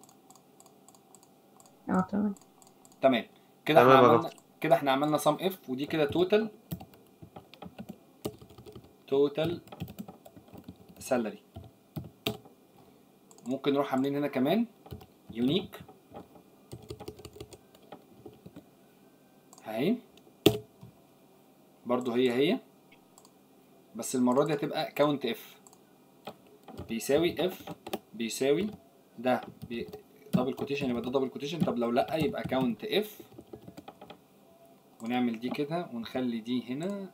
تمام كده احنا عملنا صم اف، ودي كده توتال سالري. ممكن نروح عاملين هنا كمان يونيك اهي، برضو هي بس المره دي هتبقى كاونت اف بيساوي ده دبل كوتيشن، يبقى ده دبل كوتيشن. طب لو لا يبقى كاونت اف، ونعمل دي كده ونخلي دي هنا،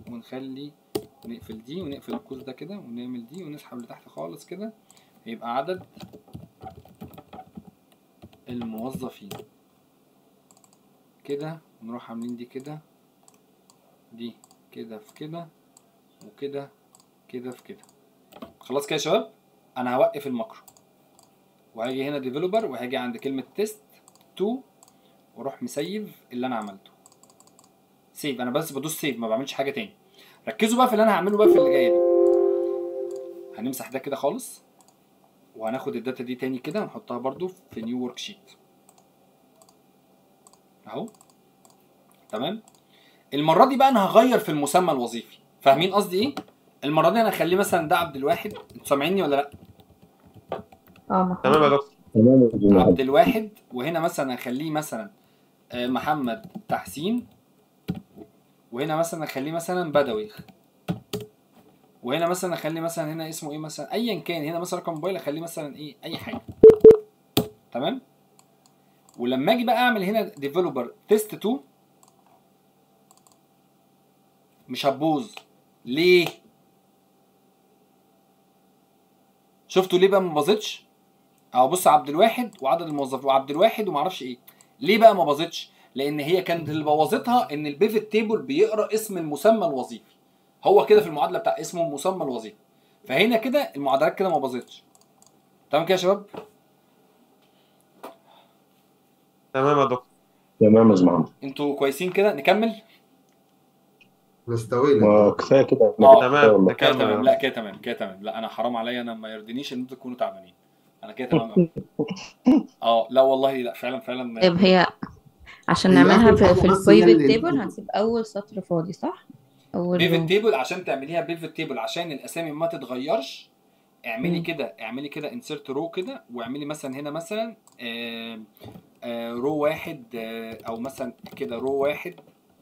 نقفل دي ونقفل القوس ده كده، ونعمل دي ونسحب لتحت خالص كده، يبقى عدد الموظفين كده. ونروح عاملين دي كده، دي كده في كده، وكده كده في كده. خلاص كده يا شباب. انا هوقف الماكرو وهاجي هنا ديفلوبر، وهاجي عند كلمه تيست 2 واروح مسيف اللي انا عملته. سيف، انا بس بدوس سيف ما بعملش حاجه تاني. ركزوا بقى في اللي انا هعمله بقى في اللي جايه دي. هنمسح ده كده خالص، وهناخد الداتا دي تاني كده ونحطها برضو في نيو ورك شيت اهو. تمام. المره دي بقى انا هغير في المسمى الوظيفي. فاهمين قصدي ايه؟ المره دي انا هخليه مثلا ده عبد الواحد. انتوا سامعيني ولا لا؟ تمام يا دكتور. عبد الواحد. وهنا مثلا هخليه مثلا محمد تحسين. وهنا مثلا اخليه مثلا بدوي. وهنا مثلا اخلي مثلا هنا اسمه ايه مثلا، ايا كان. هنا مثلا رقم موبايل اخليه مثلا ايه، اي حاجه. تمام. ولما اجي بقى اعمل هنا ديفلوبر تيست 2 مش هتبوظ. ليه؟ شفتوا ليه بقى ما باظتش؟ اهو بص، عبد الواحد وعدد الموظفين وعبد الواحد ومعرفش ايه. ليه بقى ما باظتش؟ لان هي كانت اللي بوظتها ان البيفت تيبل بيقرا اسم المسمى الوظيفي. هو كده في المعادله بتاع اسمه المسمى الوظيفي. فهنا كده المعادلات كده ما باظتش. تمام كده يا شباب؟ تمام يا دكتور. تمام يا زمام. انتوا كويسين كده؟ نكمل؟ استوينا. كفايه كده. تمام كده تمام. لا كده تمام كده تمام. لا انا حرام عليا، انا ما يرضينيش ان انتوا تكونوا تعبانين. انا كده تمام قوي. لا والله لا، فعلا طيب هي عشان نعملها في البيفت تيبل هنسيب اول سطر فاضي صح؟ بيفت تيبل عشان تعمليها بيفت تيبل عشان الاسامي ما تتغيرش. اعملي كده انسرت رو كده، واعملي مثلا هنا مثلا رو واحد، او مثلا كده رو واحد،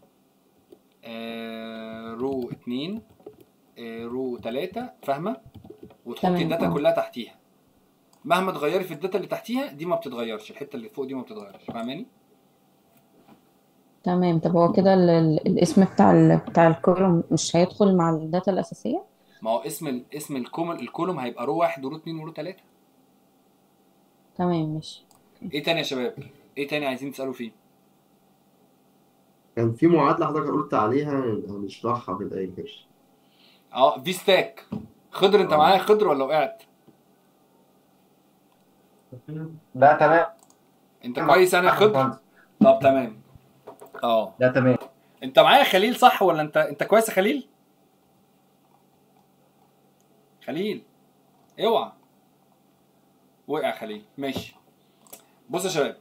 رو 2، رو 3. فاهمه؟ وتحطي الداتا كلها تحتيها. مهما تغيري في الداتا اللي تحتيها دي ما بتتغيرش، الحته اللي فوق دي ما بتتغيرش. فاهماني؟ تمام. طب هو كده الاسم بتاع الكولوم مش هيدخل مع الداتا الاساسيه؟ ما هو اسم الكولوم هيبقى رو 1 ورو 2 ورو 3. تمام ماشي. ايه تاني يا شباب؟ ايه تاني عايزين تسالوا فيه؟ كان في معادله حضرتك قلت عليها هنشرحها في الاخر. في ستاك. خضر انت معايا خضر ولا وقعت؟ لا تمام. انت كويس انا خضر؟ طب تمام. لا تمام. انت معايا خليل صح ولا انت كويس يا خليل؟ خليل اوعى وقع خليل. ماشي بص يا شباب،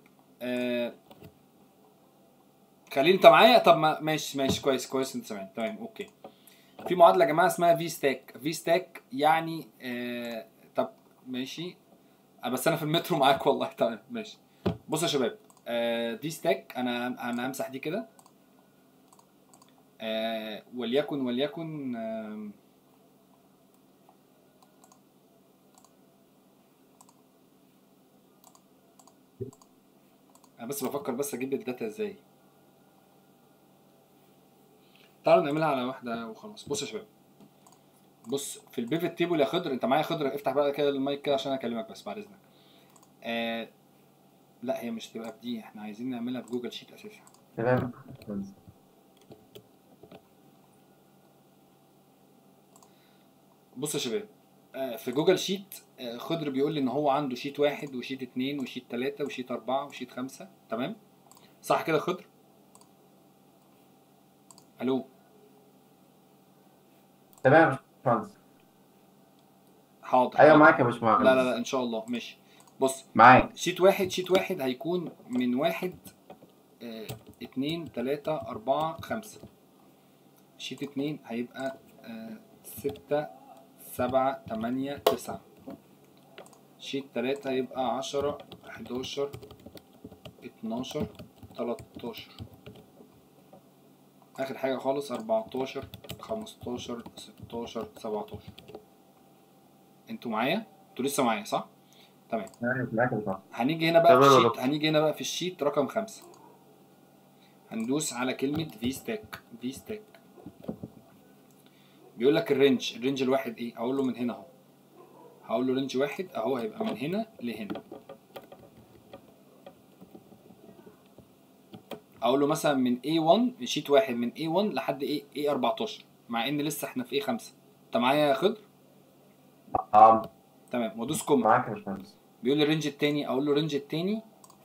خليل انت معايا؟ طب ما ماشي كويس انت سامعني تمام اوكي. في معادله يا جماعه اسمها في ستاك. في ستاك يعني طب ماشي بس انا في المترو معاك والله. تمام ماشي. بص يا شباب دي ستاك، انا همسح دي كده وليكن انا بس بفكر بس اجيب الداتا ازاي. تعالوا نعملها على واحده وخلاص. بص يا شباب، بص في البيفت تيبل يا خضر، انت معايا خضر؟ افتح بقى كده المايك كده عشان اكلمك بس بعد اذنك. لا هي مش تبقى في دي، احنا عايزين نعملها في جوجل شيت اساسا. تمام. بص يا شباب في جوجل شيت خضر بيقول لي ان هو عنده شيت 1 وشيت 2 وشيت 3 وشيت 4 وشيت 5. تمام صح كده خضر؟ الو تمام يا باشمهندس. حاضر. ايوه معاك يا باشمهندس. لا ان شاء الله ماشي. بص معاك. شيت واحد هيكون من 1 2 3 4 5. شيت 2 هيبقى 6 7 8 9. شيت 3 هيبقى 10 11 12 13. اخر حاجه خالص 14 15 16 17. انتوا معايا؟ انتوا لسه معايا صح؟ تمام. هنيجي هنا بقى في الشيت، في الشيت رقم 5 هندوس على كلمه في ستاك. في ستاك بيقول لك الرينج الواحد ايه؟ هقول له من هنا اهو، هقول له رينج واحد اهو، هيبقى من هنا لهنا. اقول له مثلا من A1 شيت واحد من A1 لحد A14، مع ان لسه احنا في A5. انت معايا يا خضر؟ تمام. وادوس كوما. معاك يا باشمهندس. بيقول لي الرينج التاني، اقول له الرينج التاني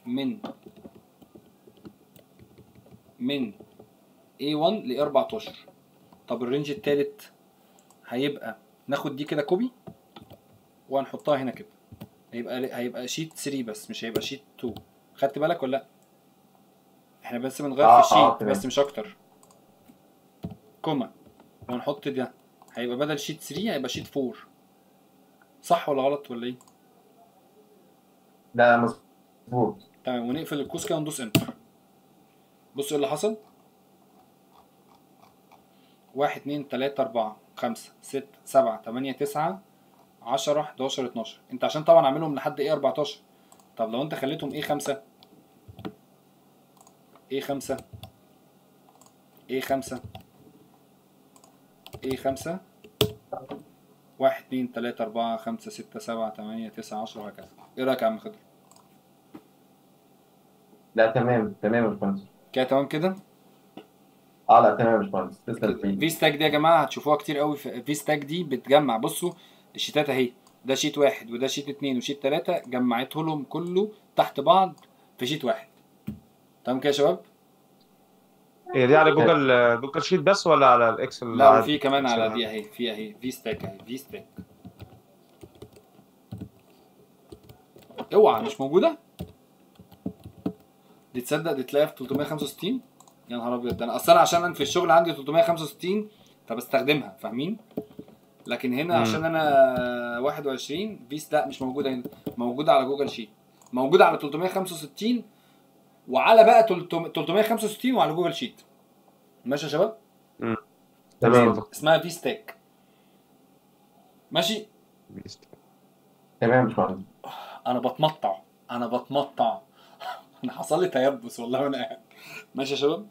من A1 ل A14. طب الرينج التالت هيبقى ناخد دي كده كوبي وهنحطها هنا كده، هيبقى شيت 3 بس مش هيبقى شيت 2. خدت بالك ولا لا؟ احنا بس بنغير في الشيت بس مش اكتر. كوما وهنحط ده، هيبقى بدل شيت 3 هيبقى شيت 4. صح ولا غلط ولا ايه؟ لا مظبوط. تمام. ونقفل القوس كده وندوس انتر. بصوا ايه اللي حصل. 1 2 3 4 5 6 7 8 9 10 11 12. انت عشان طبعا عاملهم لحد A14. طب لو انت خليتهم A5 A5 A5 A5 1 2 3 4 5 6 7 8 9 10 وهكذا. ايه رايك يا عم خضر؟ لا تمام يا باشمهندس. كده تمام كده؟ لا تمام يا باشمهندس. تسلم. في ستاك دي يا جماعه هتشوفوها كتير قوي. في ستاك دي بتجمع، بصوا الشيتات اهي، ده شيت 1 وده شيت 2 وشيت 3، جمعته لهم كله تحت بعض في شيت 1. تمام كده يا شباب؟ هي دي على جوجل شيت بس ولا على الاكسل؟ لا وفي كمان على دي اهي، في ستاك اهي، في ستاك. اوعى مش موجوده دي، تصدق دي تلاقيها في 365. يا نهار ابيض، ده انا اصلا عشان انا في الشغل عندي 365 فبستخدمها، فاهمين؟ لكن هنا عشان انا 21 فيس لا مش موجوده هنا، موجوده على جوجل شيت، موجوده على 365 وعلى بقى 365 وعلى جوجل شيت. ماشي يا شباب؟ تمام. اسمها في ستاك. ماشي؟ تمام يا باشمهندس. انا بتمطع انا حصل لي تيبس والله وانا قاعد. ماشي يا شباب؟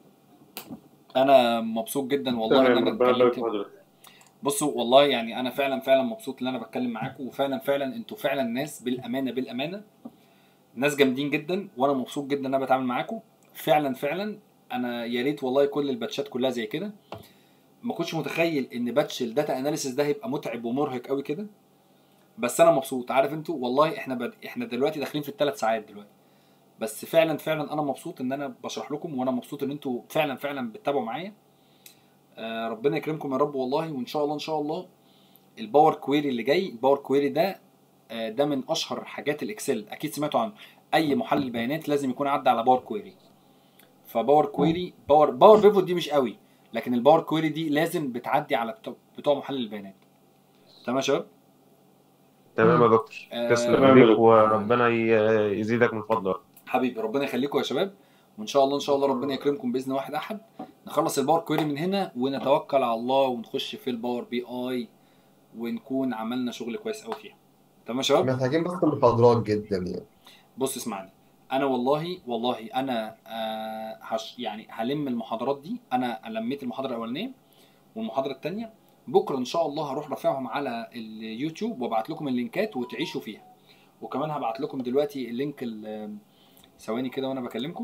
انا مبسوط جدا والله ان انا اتكلمت. بصوا والله يعني انا فعلا مبسوط ان انا بتكلم معاكم، وفعلا انتوا فعلا ناس بالامانه ناس جامدين جدا، وانا مبسوط جدا ان انا بتعامل معاكم. فعلا انا يا ريت والله كل الباتشات كلها زي كده. ما كنتش متخيل ان باتش الداتا اناليسيس ده هيبقى متعب ومرهق قوي كده، بس انا مبسوط. عارف انتوا والله احنا دلوقتي داخلين في ال3 ساعات دلوقتي، بس فعلا انا مبسوط ان انا بشرح لكم، وانا مبسوط ان انتوا فعلا بتتابعوا معايا. ربنا يكرمكم يا رب والله، وان شاء الله الباور كويري اللي جاي. الباور كويري ده ده من اشهر حاجات الاكسل، اكيد سمعتوا عنه. اي محلل بيانات لازم يكون عدى على باور كويري. فباور كويري باور بيفوت دي مش قوي، لكن الباور كويري دي لازم بتعدي على بتوع محلل البيانات. تمام يا شباب؟ تمام يا دكتور، تسلم ايديك وربنا يزيدك من فضله. حبيبي ربنا يخليكم يا شباب، وان شاء الله ربنا يكرمكم باذن واحد احد. نخلص الباور كويري من هنا ونتوكل على الله ونخش في الباور بي اي ونكون عملنا شغل كويس قوي فيها. تمام يا شباب؟ محتاجين بس محاضرات جدا يعني. بص اسمعني، انا والله انا يعني هلم المحاضرات دي. انا لميت المحاضره الاولانيه والمحاضره الثانيه، بكره ان شاء الله هروح رافعهم على اليوتيوب وابعت لكم اللينكات وتعيشوا فيها. وكمان هبعت لكم دلوقتي اللينك ثواني كده وانا بكلمكم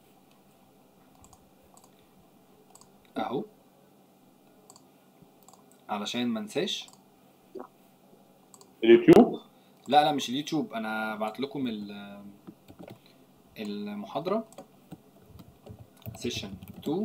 اهو علشان ما انساش. اليوتيوب؟ لا مش اليوتيوب، انا بعت لكم المحاضرة سيشن 2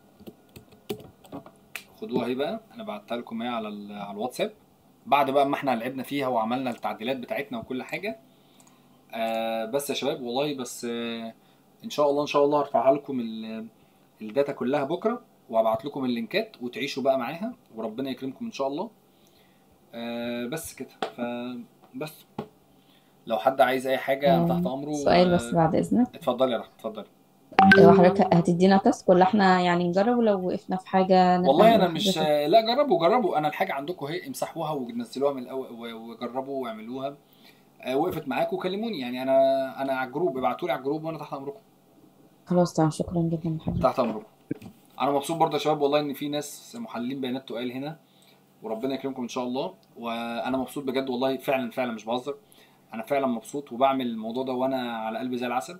خدوها اهي بقى. انا بعتها لكم اهي على الواتساب بعد بقى ما احنا لعبنا فيها وعملنا التعديلات بتاعتنا وكل حاجة. بس يا شباب والله بس ان شاء الله هرفعها لكم الداتا كلها بكرة، وهبعت لكم اللينكات وتعيشوا بقى معاها وربنا يكرمكم ان شاء الله. بس كده. فبس لو حد عايز اي حاجه انا تحت امره. سؤال بس بعد اذنك. اتفضلي يا رحمه، اتفضلي. هو حضرتك هتدينا تاسك ولا احنا يعني نجرب ولو وقفنا في حاجه والله انا مش لا جربوا انا الحاجه عندكم اهي، امسحوها ونزلوها من الاول وجربوا واعملوها. وقفت معاكم كلموني يعني. انا على الجروب، ابعتوا لي على الجروب وانا تحت امركم. خلاص تمام، شكرا جدا لحضرتك. تحت امركم. انا مبسوط برضه يا شباب والله ان في ناس محللين بيانات تقال هنا، وربنا يكرمكم ان شاء الله. وانا مبسوط بجد والله، فعلا مش بهزر، انا فعلا مبسوط وبعمل الموضوع ده وانا على قلبي زي العسل.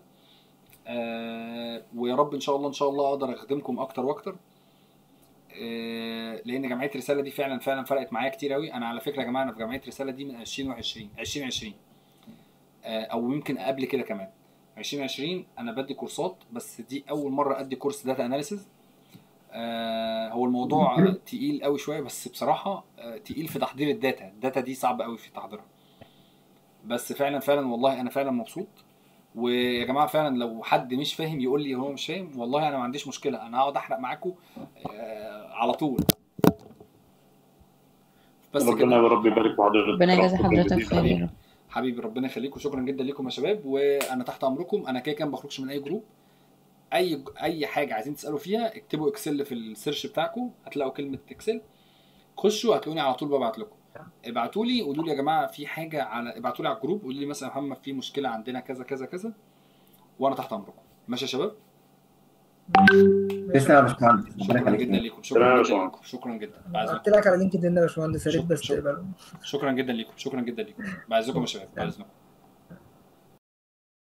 ويا رب ان شاء الله اقدر اخدمكم اكتر واكتر. لان جمعيه رساله دي فعلا فرقت معايا كتير قوي. انا على فكره يا جماعه انا في جمعيه رساله دي من 2020 او يمكن قبل كده كمان. 2020 انا بدي كورسات، بس دي اول مره ادي كورس داتا اناليسز. هو الموضوع تقيل قوي شويه، بس بصراحه تقيل في تحضير الداتا دي صعبه قوي في تحضيرها. بس فعلا والله انا فعلا مبسوط. ويا جماعه فعلا لو حد مش فاهم يقول لي هو مش فاهم، والله انا ما عنديش مشكله، انا هقعد احرق معاكم على طول. بس ربنا يا رب يبارك في حضرتك، ربنا يجازي حضرتك خير يا رب. حبيبي ربنا يخليكم، شكرا جدا لكم يا شباب، وانا تحت امركم. انا كده ما بخرجش من اي جروب. اي حاجه عايزين تسالوا فيها اكتبوا اكسل في السيرش بتاعكم، هتلاقوا كلمه اكسل، خشوا هتلاقوني على طول ببعت لكم. ابعتوا لي قولوا لي يا جماعه في حاجه ابعتوا لي على الجروب قولوا لي مثلا يا محمد في مشكله عندنا كذا كذا كذا، وانا تحت امركم. ماشي يا شباب؟ تسلم يا باشمهندس، شكرا جدا لكم، شكرا جدا. قلت لك على لينكد ان يا باشمهندس، يا ريت بس تقبله. شكرا جدا لكم، بعد اذنكم يا شباب، بعد اذنكم.